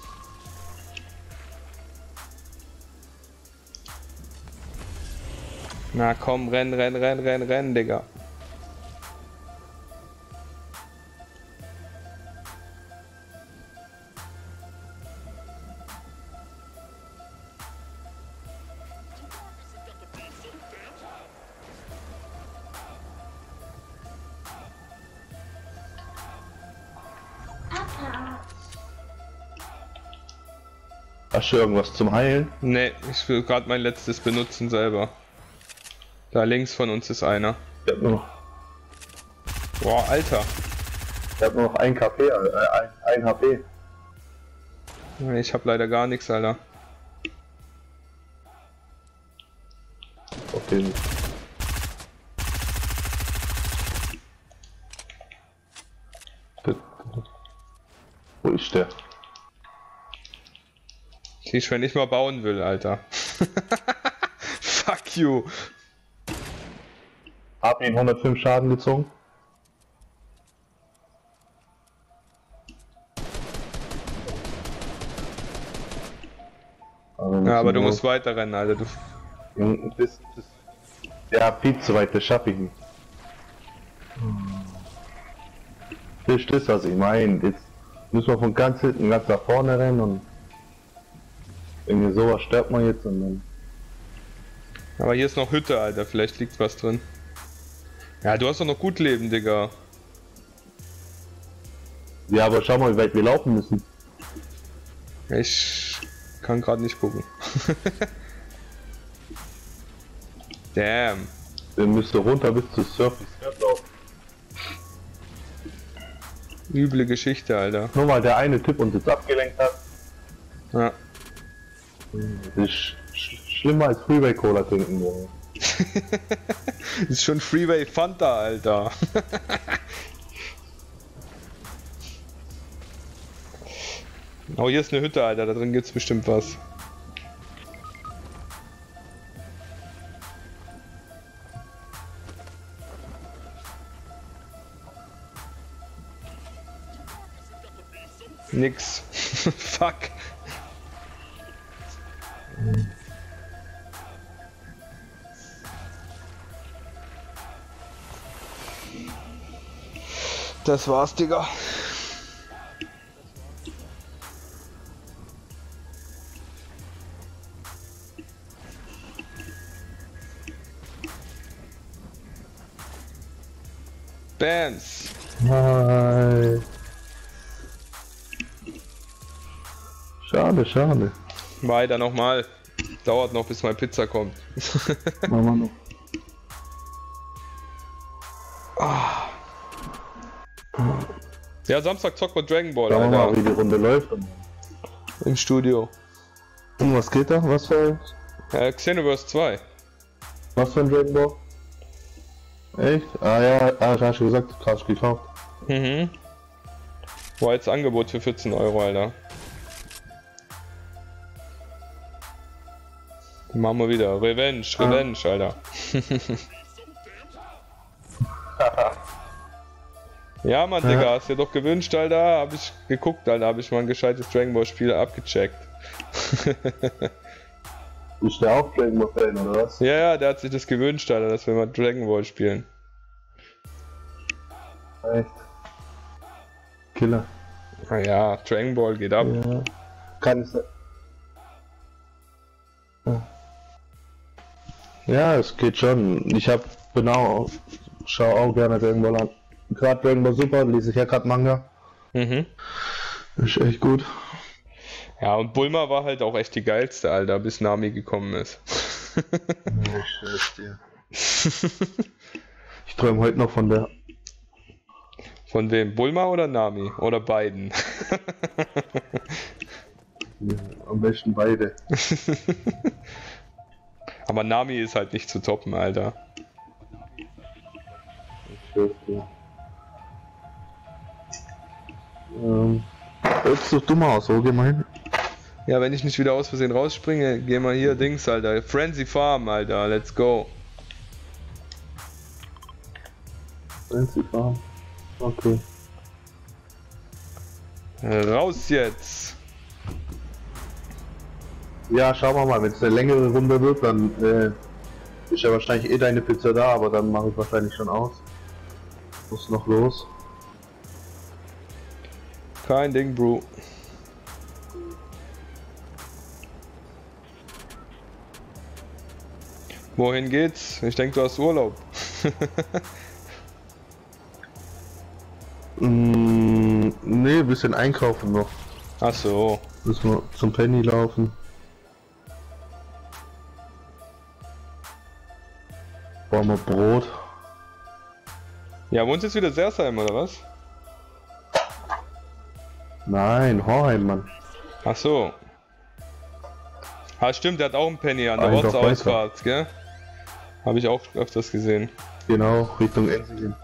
Speaker 1: Na komm, renn, renn, renn, renn, renn, Digga.
Speaker 2: Hast du irgendwas zum Heilen?
Speaker 1: Ne, ich will gerade mein letztes benutzen selber. Da links von uns ist einer.
Speaker 2: Ja, noch.
Speaker 1: Boah, Alter.
Speaker 2: Ich hab nur noch ein K P, äh, ein, ein H P.
Speaker 1: Ich hab leider gar nichts, Alter.
Speaker 2: Okay. Wo ist der?
Speaker 1: Siehst, wenn ich mal bauen will, Alter. Fuck you.
Speaker 2: Hab ihn hundertfünf Schaden gezogen. Aber,
Speaker 1: Ja, aber du musst weiter rennen, Alter. Du...
Speaker 2: Junge, das, das, ja, viel zu weit, das schaff ich nicht. Das ist das, was ich meine. Jetzt müssen wir von ganz hinten ganz nach vorne rennen und irgendwie sowas stirbt man jetzt und dann.
Speaker 1: Aber hier ist noch Hütte, Alter. Vielleicht liegt was drin. Ja, du hast doch noch gut Leben, Digga.
Speaker 2: Ja, aber schau mal, wie weit wir laufen müssen.
Speaker 1: Ich kann gerade nicht gucken. Damn.
Speaker 2: Wir müssen runter bis zu Surfy Surf laufen.
Speaker 1: Üble Geschichte, Alter.
Speaker 2: Nur weil der eine Typ uns jetzt abgelenkt hat.
Speaker 1: Ja.
Speaker 2: Das ist sch schlimmer als Freeway Cola trinken, Junge.
Speaker 1: Das ist schon Freeway Fanta, Alter. Oh, hier ist eine Hütte, Alter. Da drin gibt's bestimmt was. Nix. Fuck. Das war's, Digga. Bands.
Speaker 2: Nein. Schade, schade.
Speaker 1: Weiter nochmal. Dauert noch, bis meine Pizza kommt.
Speaker 2: Machen wir noch.
Speaker 1: Ah. Ja, Samstag zockt man Dragon Ball,
Speaker 2: Schauen wir
Speaker 1: Alter.
Speaker 2: mal, wie die Runde läuft.
Speaker 1: Im Studio.
Speaker 2: Und was geht da? Was für,
Speaker 1: Ja, Xenoverse zwei.
Speaker 2: was für ein Dragon Ball? Echt? Ah ja, ah, hast du gesagt, hast du gekauft.
Speaker 1: Mhm. War jetzt Angebot für vierzehn Euro, Alter. Machen wir wieder. Revenge, Revenge, ah. Alter. Ja, Mann, Digga, hast dir doch gewünscht, Alter. Hab ich geguckt, Alter. Hab ich mal ein gescheites Dragon Ball Spiel abgecheckt.
Speaker 2: Ist der auch Dragon Ball Fan, oder was?
Speaker 1: Ja, ja, der hat sich das gewünscht, Alter, dass wir mal Dragon Ball spielen.
Speaker 2: Echt? Killer.
Speaker 1: Na ja, Dragon Ball geht ab.
Speaker 2: Ja. Kann ich sagen. Ja, es geht schon. Ich hab genau, schau auch gerne Dragon Ball an. Gerade Dragon Ball Super, lese ich ja gerade Manga.
Speaker 1: Mhm.
Speaker 2: Ist echt gut.
Speaker 1: Ja, und Bulma war halt auch echt die geilste, Alter, bis Nami gekommen ist.
Speaker 2: Ja, ich schwör's dir. Ich träume heute noch von der.
Speaker 1: Von wem? Bulma oder Nami? Oder beiden?
Speaker 2: Ja, am besten beide.
Speaker 1: Aber Nami ist halt nicht zu toppen, Alter.
Speaker 2: Ich schwör's dir. Ähm, hörst du dummer aus, wo geh mal hin?
Speaker 1: Ja, wenn ich nicht wieder aus Versehen rausspringe, geh mal hier Dings, Alter. Frenzy Farm, Alter, let's go.
Speaker 2: Frenzy Farm. Okay.
Speaker 1: Raus jetzt!
Speaker 2: Ja, schauen wir mal, wenn es eine längere Runde wird, dann äh, ist ja wahrscheinlich eh deine Pizza da, aber dann mache ich wahrscheinlich schon aus. Muss noch los.
Speaker 1: Kein Ding, Bro. Wohin geht's? Ich denke, du hast Urlaub.
Speaker 2: mm, nee, ein bisschen einkaufen noch.
Speaker 1: Ach so.
Speaker 2: Müssen wir zum Penny laufen. Brauchen wir Brot.
Speaker 1: Ja, wohnst jetzt wieder Sersheim, oder was?
Speaker 2: Nein, Horheim, Mann.
Speaker 1: Ach so. Ah, stimmt, der hat auch einen Penny an der
Speaker 2: Einfach
Speaker 1: Ortsausfahrt, gell? Habe ich auch öfters gesehen.
Speaker 2: Genau, Richtung Ensingen.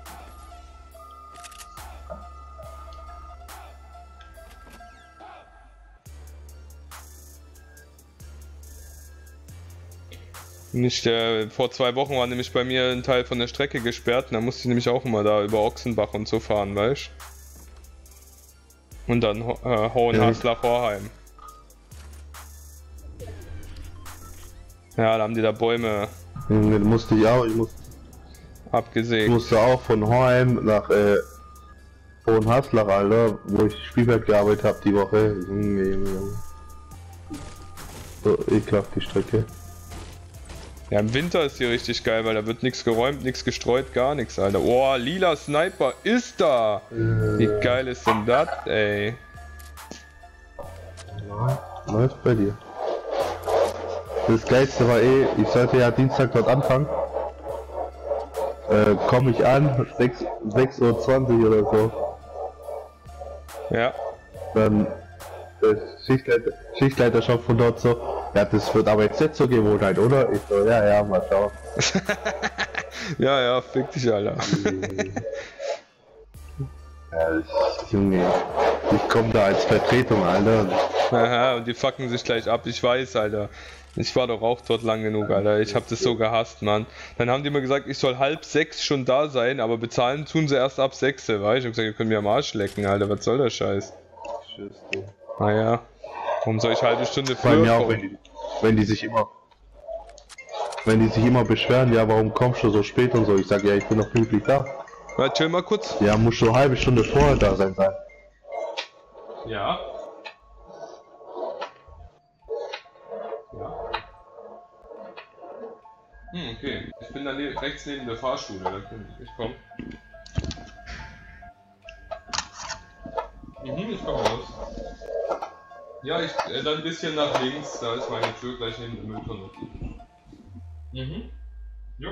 Speaker 1: Nicht, äh, vor zwei Wochen war nämlich bei mir ein Teil von der Strecke gesperrt und da musste ich nämlich auch immer da über Ochsenbach und so fahren, weißt du? Und dann äh, Hohenhaslach-Horheim. Ja, da haben die da Bäume
Speaker 2: Junge, musste ich auch, ich musste,
Speaker 1: abgesägt.
Speaker 2: ich musste auch von Horheim nach äh, Hohenhaslach, Alter, wo ich Spielberg gearbeitet habe die Woche. Junge, Junge, Junge. So ekelhaft die Strecke.
Speaker 1: Ja, im Winter ist die richtig geil, weil da wird nichts geräumt, nichts gestreut, gar nichts, Alter. Oh, lila Sniper ist da! Wie geil ist denn das, ey?
Speaker 2: Läuft bei dir. Das Geilste war eh, ich sollte ja Dienstag dort anfangen. Äh, komme ich an, sechs Uhr zwanzig oder so.
Speaker 1: Ja.
Speaker 2: Dann der Schichtleiter, Schichtleiter schaut von dort so, ja, das wird aber jetzt nicht zur Gewohnheit, oder? Ich so, ja, ja, mal schauen.
Speaker 1: Ja, ja, fick dich, Alter.
Speaker 2: Ja, das, Junge, ich komme da als Vertretung, Alter.
Speaker 1: Aha, und die fucken sich gleich ab, ich weiß, Alter. Ich war doch auch dort lang genug, Alter. Ich hab das so gehasst, Mann. Dann haben die mir gesagt, ich soll halb sechs schon da sein, aber bezahlen tun sie erst ab sechs, weißt du? Ich hab gesagt, ihr könnt mir am Arsch lecken, Alter. Was soll der Scheiß?
Speaker 2: Tschüss, du.
Speaker 1: Naja. Warum soll ich halbe Stunde
Speaker 2: Vor allem
Speaker 1: früher
Speaker 2: ja auch,
Speaker 1: kommen?
Speaker 2: wenn die, wenn die sich immer wenn die sich immer beschweren, ja, warum kommst du so spät und so? Ich sag, ja, ich bin noch pünktlich da.
Speaker 1: Na, chill mal kurz.
Speaker 2: Ja, muss schon eine halbe Stunde vorher da sein. sein.
Speaker 1: Ja. Ja. Hm, okay. Ich bin da ne rechts neben der Fahrschule, da kann ich, ich komm. Mhm, ich komme raus. Ja, ich, äh, dann ein bisschen nach links, da ist meine Tür gleich neben der Mülltonne. Mhm. Jo.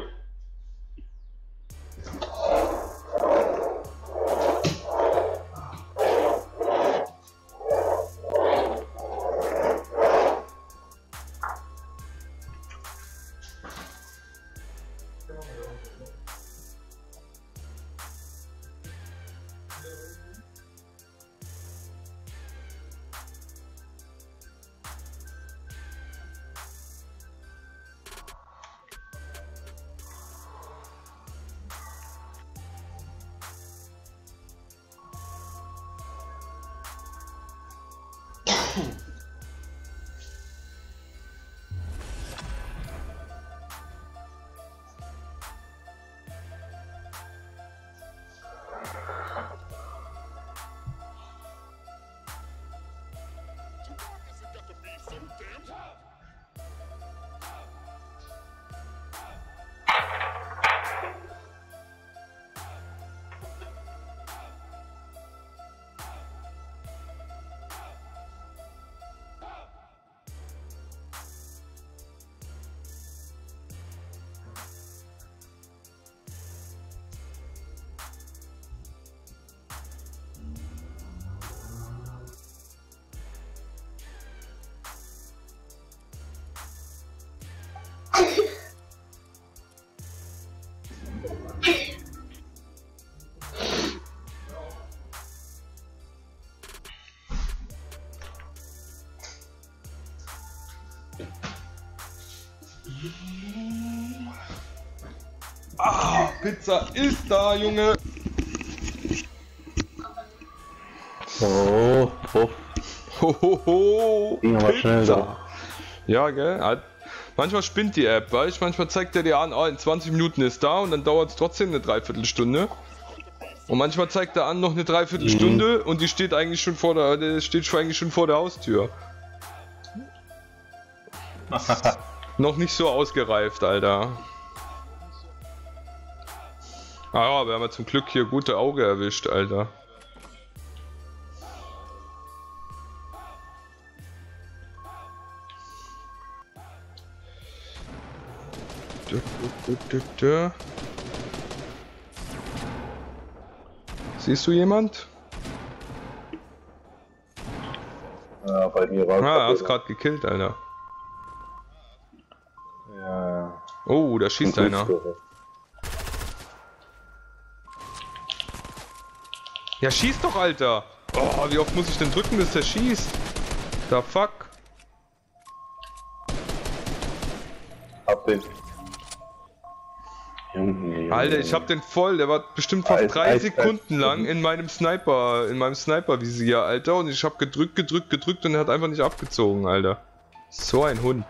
Speaker 1: Ah, Pizza ist da, Junge.
Speaker 2: Oh, oh.
Speaker 1: Hohoho.
Speaker 2: Ging aber schnell da.
Speaker 1: Ja, gell? Halt. Manchmal spinnt die App, weißt du? Manchmal zeigt er dir an, oh, in zwanzig Minuten ist da und dann dauert es trotzdem eine Dreiviertelstunde. Und manchmal zeigt er an, noch eine Dreiviertelstunde mhm. und die steht eigentlich schon vor der, die steht schon eigentlich schon vor der Haustür. Noch nicht so ausgereift, Alter. Ah ja, wir haben ja zum Glück hier gute Auge erwischt, Alter. Dö, dö, dö, dö. Siehst du jemand?
Speaker 2: Ja, bei mir war es.
Speaker 1: Ah, hast gerade gekillt, Alter.
Speaker 2: Ja, ja.
Speaker 1: Oh, da schießt
Speaker 2: Und
Speaker 1: einer.
Speaker 2: Glückskurve.
Speaker 1: Ja, schieß doch, Alter! Oh, wie oft muss ich denn drücken, bis der schießt? Da fuck.
Speaker 2: Hab den. Junge, Junge,
Speaker 1: Alter, ich hab den voll, der war bestimmt fast
Speaker 2: Eis,
Speaker 1: drei
Speaker 2: Eis,
Speaker 1: Sekunden
Speaker 2: Eis.
Speaker 1: lang in meinem Sniper, in meinem Sniper-Visier, Alter, und ich hab gedrückt, gedrückt, gedrückt und er hat einfach nicht abgezogen, Alter. So ein Hund.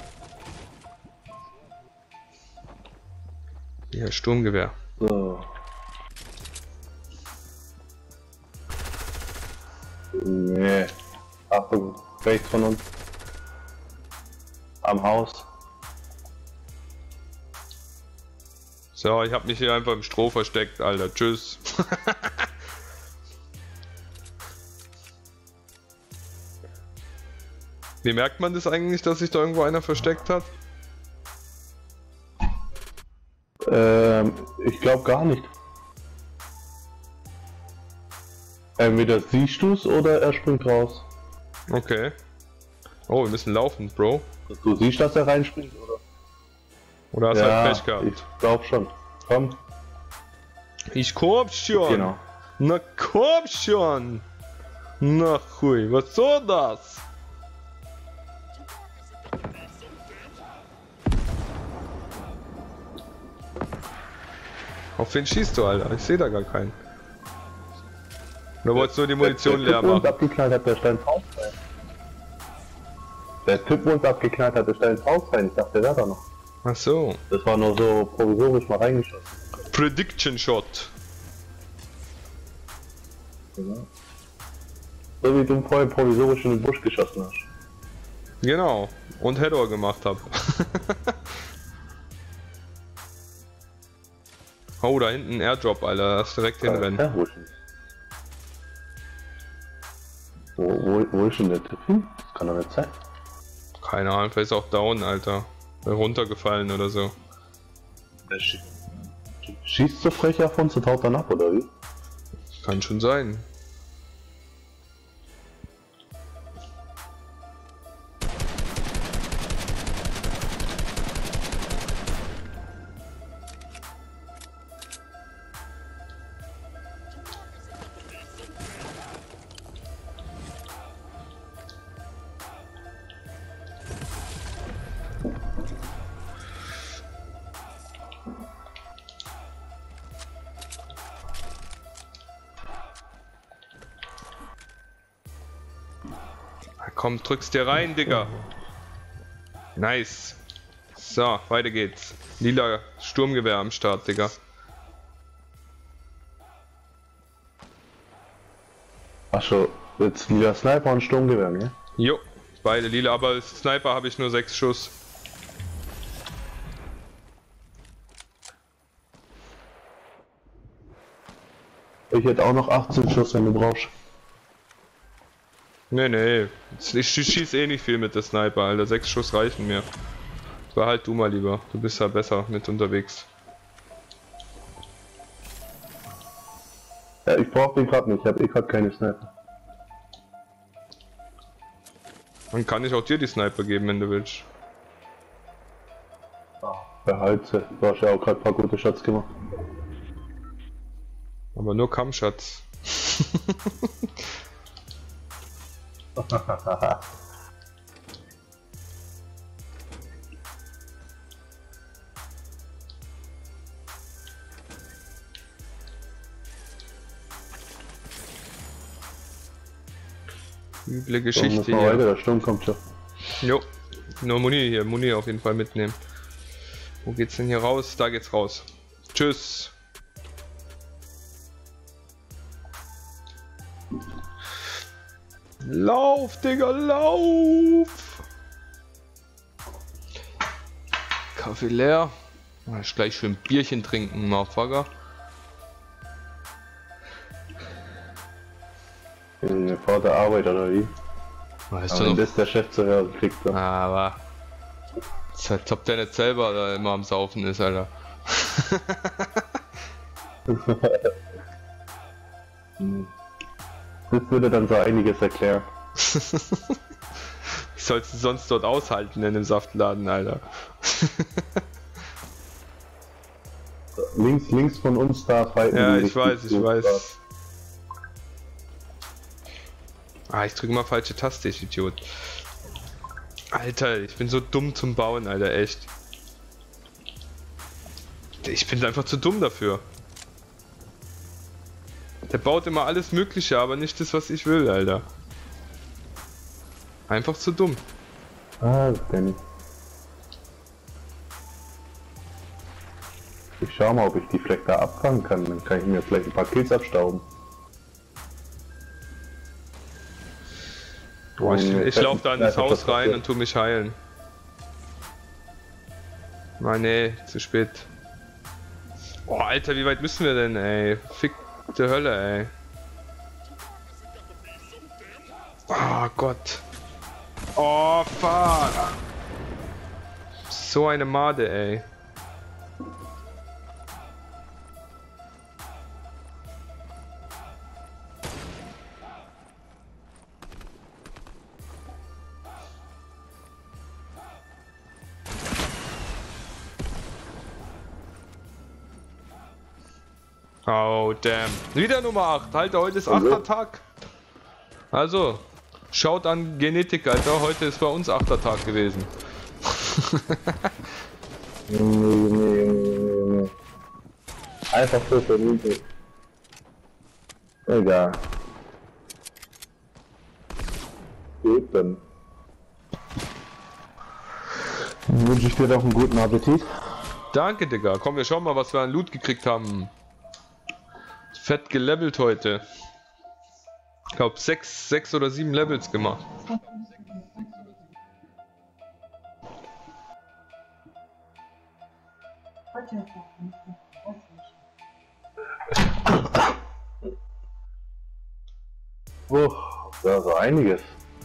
Speaker 1: Ja, Sturmgewehr.
Speaker 2: So. Nee. Achtung, rechts von uns. Am Haus.
Speaker 1: So, ich hab mich hier einfach im Stroh versteckt, Alter. Tschüss. Wie merkt man das eigentlich, dass sich da irgendwo einer versteckt hat?
Speaker 2: Ähm, ich glaube gar nicht. Entweder siehst du es oder er springt raus.
Speaker 1: Okay. Oh, wir müssen laufen, Bro.
Speaker 2: Du siehst, dass er reinspringt, oder?
Speaker 1: Oder hast
Speaker 2: Ja,
Speaker 1: halt Pech gehabt?
Speaker 2: ich glaub schon. Komm.
Speaker 1: Ich komm schon.
Speaker 2: Genau.
Speaker 1: Na komm schon. Na hui, was soll das? Auf wen schießt du, Alter? Ich sehe da gar keinen. Oder wolltest du nur die Munition
Speaker 2: der
Speaker 1: leer
Speaker 2: Typ, wo uns
Speaker 1: machen?
Speaker 2: abgeknallt hat, der stellt ins Haus rein. Der Typ, wo uns abgeknallt hat, der stellt ins Haus rein. Ich dachte, der wäre da noch.
Speaker 1: Ach so.
Speaker 2: Das war nur so provisorisch mal reingeschossen.
Speaker 1: Prediction Shot.
Speaker 2: So wie du vorher provisorisch in den Busch geschossen hast.
Speaker 1: Genau. Und Header gemacht hab. Oh, da hinten ein Airdrop, Alter. Lass direkt hinrennen.
Speaker 2: Ja, wo ist denn? Wo, wo, wo ist denn der Typ hin? Das kann doch nicht sein.
Speaker 1: Keine Ahnung, vielleicht ist auch down, Alter. Runtergefallen oder so.
Speaker 2: Der schie schießt so frech auf uns und haut dann ab, oder wie?
Speaker 1: Kann schon sein. Komm, drückst dir rein, Digga. Nice. So, weiter geht's. Lila Sturmgewehr am Start, Digga.
Speaker 2: Achso, jetzt lila Sniper und Sturmgewehr, ne?
Speaker 1: Jo, beide lila, aber als Sniper habe ich nur sechs Schuss.
Speaker 2: Ich hätte auch noch achtzehn Schuss, wenn du brauchst.
Speaker 1: Nee, nee. Ich schieße eh nicht viel mit der Sniper, Alter. Sechs Schuss reichen mir. Behalt du mal lieber. Du bist ja besser mit unterwegs.
Speaker 2: Ja, ich brauch den gerade nicht. Ich habe eh gerade keine Sniper.
Speaker 1: Dann kann ich auch dir die Sniper geben, wenn du willst.
Speaker 2: Behalt sie. Du hast ja auch gerade ein paar gute Shots gemacht.
Speaker 1: Aber nur Kampfschatz. Üble Geschichte
Speaker 2: so, weiter,
Speaker 1: hier.
Speaker 2: der Sturm kommt schon.
Speaker 1: Jo, nur Muni hier, Muni auf jeden Fall mitnehmen. Wo geht's denn hier raus? Da geht's raus. Tschüss. Lauf, Digga, lauf! Kaffee leer. Ich gleich schön Bierchen trinken, Motherfucker.
Speaker 2: Junge, vor der Arbeit oder wie?
Speaker 1: Weißt
Speaker 2: Aber
Speaker 1: du
Speaker 2: wenn
Speaker 1: noch?
Speaker 2: das der Chef zu hören kriegt, dann.
Speaker 1: Aber. Als ob der nicht selber da immer am Saufen ist, Alter.
Speaker 2: Das würde dann so einiges erklären.
Speaker 1: Was sollst du sonst dort aushalten in dem Saftladen, Alter?
Speaker 2: Links, links von uns da fighten.
Speaker 1: Ja,
Speaker 2: die
Speaker 1: ich weiß, ich
Speaker 2: gut
Speaker 1: weiß.
Speaker 2: grad.
Speaker 1: Ah, ich drücke mal falsche Taste, ich Idiot. Alter, ich bin so dumm zum Bauen, Alter, echt. Ich bin einfach zu dumm dafür. Der baut immer alles Mögliche, aber nicht das, was ich will, Alter. Einfach zu dumm.
Speaker 2: Ah, das kenn ich. Ich schau mal, ob ich die vielleicht da abfangen kann. Dann kann ich mir vielleicht ein paar Kills abstauben.
Speaker 1: Boah, ich, ich laufe da in das
Speaker 2: Einfach
Speaker 1: Haus
Speaker 2: das
Speaker 1: rein
Speaker 2: passiert.
Speaker 1: und tu mich heilen. Nein, nee, zu spät. Oh, Alter, wie weit müssen wir denn, ey? Fick der Hölle, ey. Oh Gott. Oh, fuck. So eine Made, ey. Oh, damn. Wieder Nummer acht. Alter, heute ist achter Tag. Also, schaut an Genetik, Alter. Heute ist bei uns achter Tag gewesen.
Speaker 2: Nee, nee, nee, nee. Einfach so verliebt. Egal. Gut, dann wünsche ich dir doch einen guten Appetit.
Speaker 1: Danke, Digga. Komm, wir schauen mal, was wir an Loot gekriegt haben. Fett gelevelt heute. Ich glaube, sechs, sechs oder sieben Levels gemacht.
Speaker 2: Oh, da so einiges.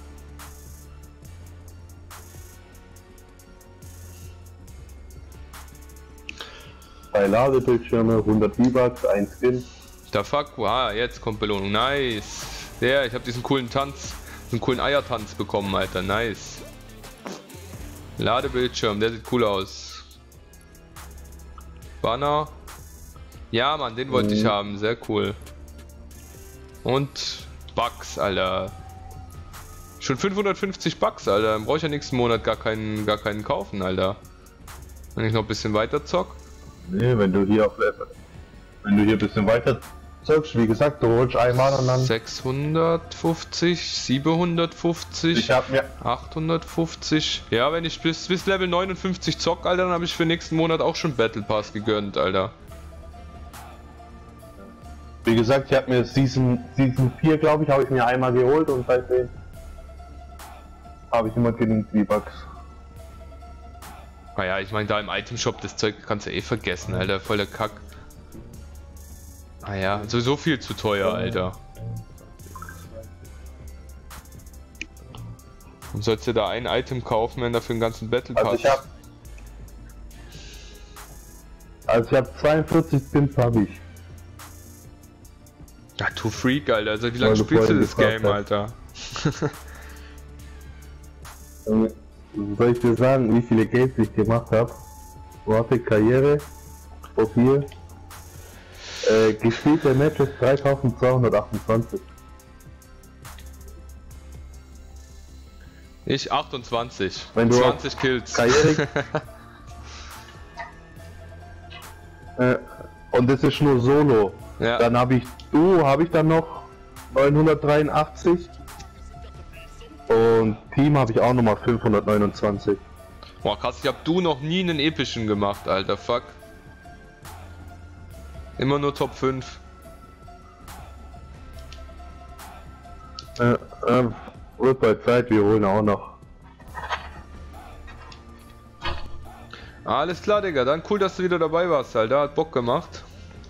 Speaker 2: Zwei Ladebildschirme, hundert V-Bucks, ein Skin.
Speaker 1: Da fuck, ah, jetzt kommt Belohnung. Nice. Der, ich habe diesen coolen Tanz, diesen coolen Eiertanz bekommen, Alter. Nice. Ladebildschirm, der sieht cool aus. Banner. Ja, Mann, den wollte ich
Speaker 2: Mhm.
Speaker 1: haben. Sehr cool. Und Bucks, Alter. Schon fünfhundertfünfzig Bucks, Alter. Dann brauche ich ja nächsten Monat gar keinen, gar keinen kaufen, Alter. Wenn ich noch ein bisschen weiter zock.
Speaker 2: Nee, wenn du hier auf wenn du hier ein bisschen weiter zockst, wie gesagt, du holst einmal und dann.
Speaker 1: sechshundertfünfzig, siebenhundertfünfzig,
Speaker 2: Ich hab mir.
Speaker 1: achthundertfünfzig. Ja, wenn ich bis, bis Level neunundfünfzig zock, Alter, dann habe ich für nächsten Monat auch schon Battle Pass gegönnt, Alter.
Speaker 2: Wie gesagt, ich hab mir Season, Season vier, glaube ich, habe ich mir einmal geholt und seitdem habe ich immer genügend V-Bucks.
Speaker 1: Naja, ich meine, da im Item Shop, das Zeug kannst du eh vergessen, Alter, voll der Kack. Naja, sowieso viel zu teuer, Alter. Und sollst du da ein Item kaufen, wenn dafür einen ganzen Battle Pass?
Speaker 2: Also ich hab. Also ich hab zweiundvierzig Skins habe ich.
Speaker 1: Ja, du Freak, Alter. Also wie lange
Speaker 2: Weil du
Speaker 1: spielst du
Speaker 2: vorhin
Speaker 1: das Game,
Speaker 2: gefragt
Speaker 1: Alter?
Speaker 2: Ähm, Soll ich dir sagen, wie viele Games ich gemacht habe? Warte, Karriere, Profil, äh, gespielte Matches dreitausendzweihundertachtundzwanzig.
Speaker 1: Ich achtundzwanzig.
Speaker 2: Wenn du
Speaker 1: zwanzig Kills.
Speaker 2: Karriere. äh, und das ist nur Solo.
Speaker 1: Ja.
Speaker 2: Dann habe ich du, habe ich dann noch neunhundertdreiundachtzig. Und Team habe ich auch nochmal fünfhundertneunundzwanzig.
Speaker 1: Boah, krass, ich hab du noch nie einen epischen gemacht, Alter, fuck. Immer nur Top fünf.
Speaker 2: Äh, äh, wird bei Zeit, wir holen auch noch.
Speaker 1: Alles klar, Digga, dann cool, dass du wieder dabei warst, Alter, hat Bock gemacht.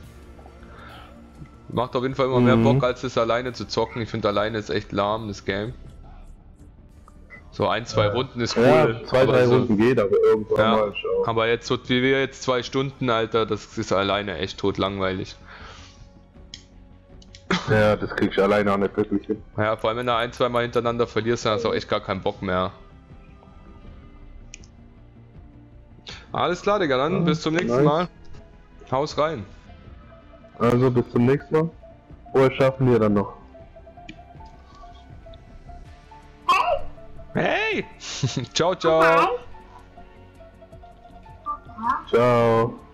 Speaker 1: Macht auf jeden Fall immer mehr
Speaker 2: Mhm.
Speaker 1: Bock, als das alleine zu zocken. Ich finde, alleine ist echt lahm, das Game. So ein, zwei Runden ist cool.
Speaker 2: Ja, zwei,
Speaker 1: aber
Speaker 2: drei
Speaker 1: so,
Speaker 2: Runden geht, aber irgendwann
Speaker 1: ja,
Speaker 2: mal schon.
Speaker 1: aber jetzt so wie wir jetzt zwei Stunden, Alter, das ist alleine echt tot langweilig.
Speaker 2: Ja, das krieg ich alleine auch nicht wirklich hin.
Speaker 1: Ja, vor allem wenn du ein, zwei Mal hintereinander verlierst, dann hast du auch echt gar keinen Bock mehr. Alles klar, Digga, dann
Speaker 2: Ja,
Speaker 1: bis zum nächsten
Speaker 2: nice.
Speaker 1: Mal. Haus rein.
Speaker 2: Also bis zum nächsten Mal. Wohl schaffen wir dann noch.
Speaker 1: Hey! Ciao, ciao!
Speaker 2: Ciao.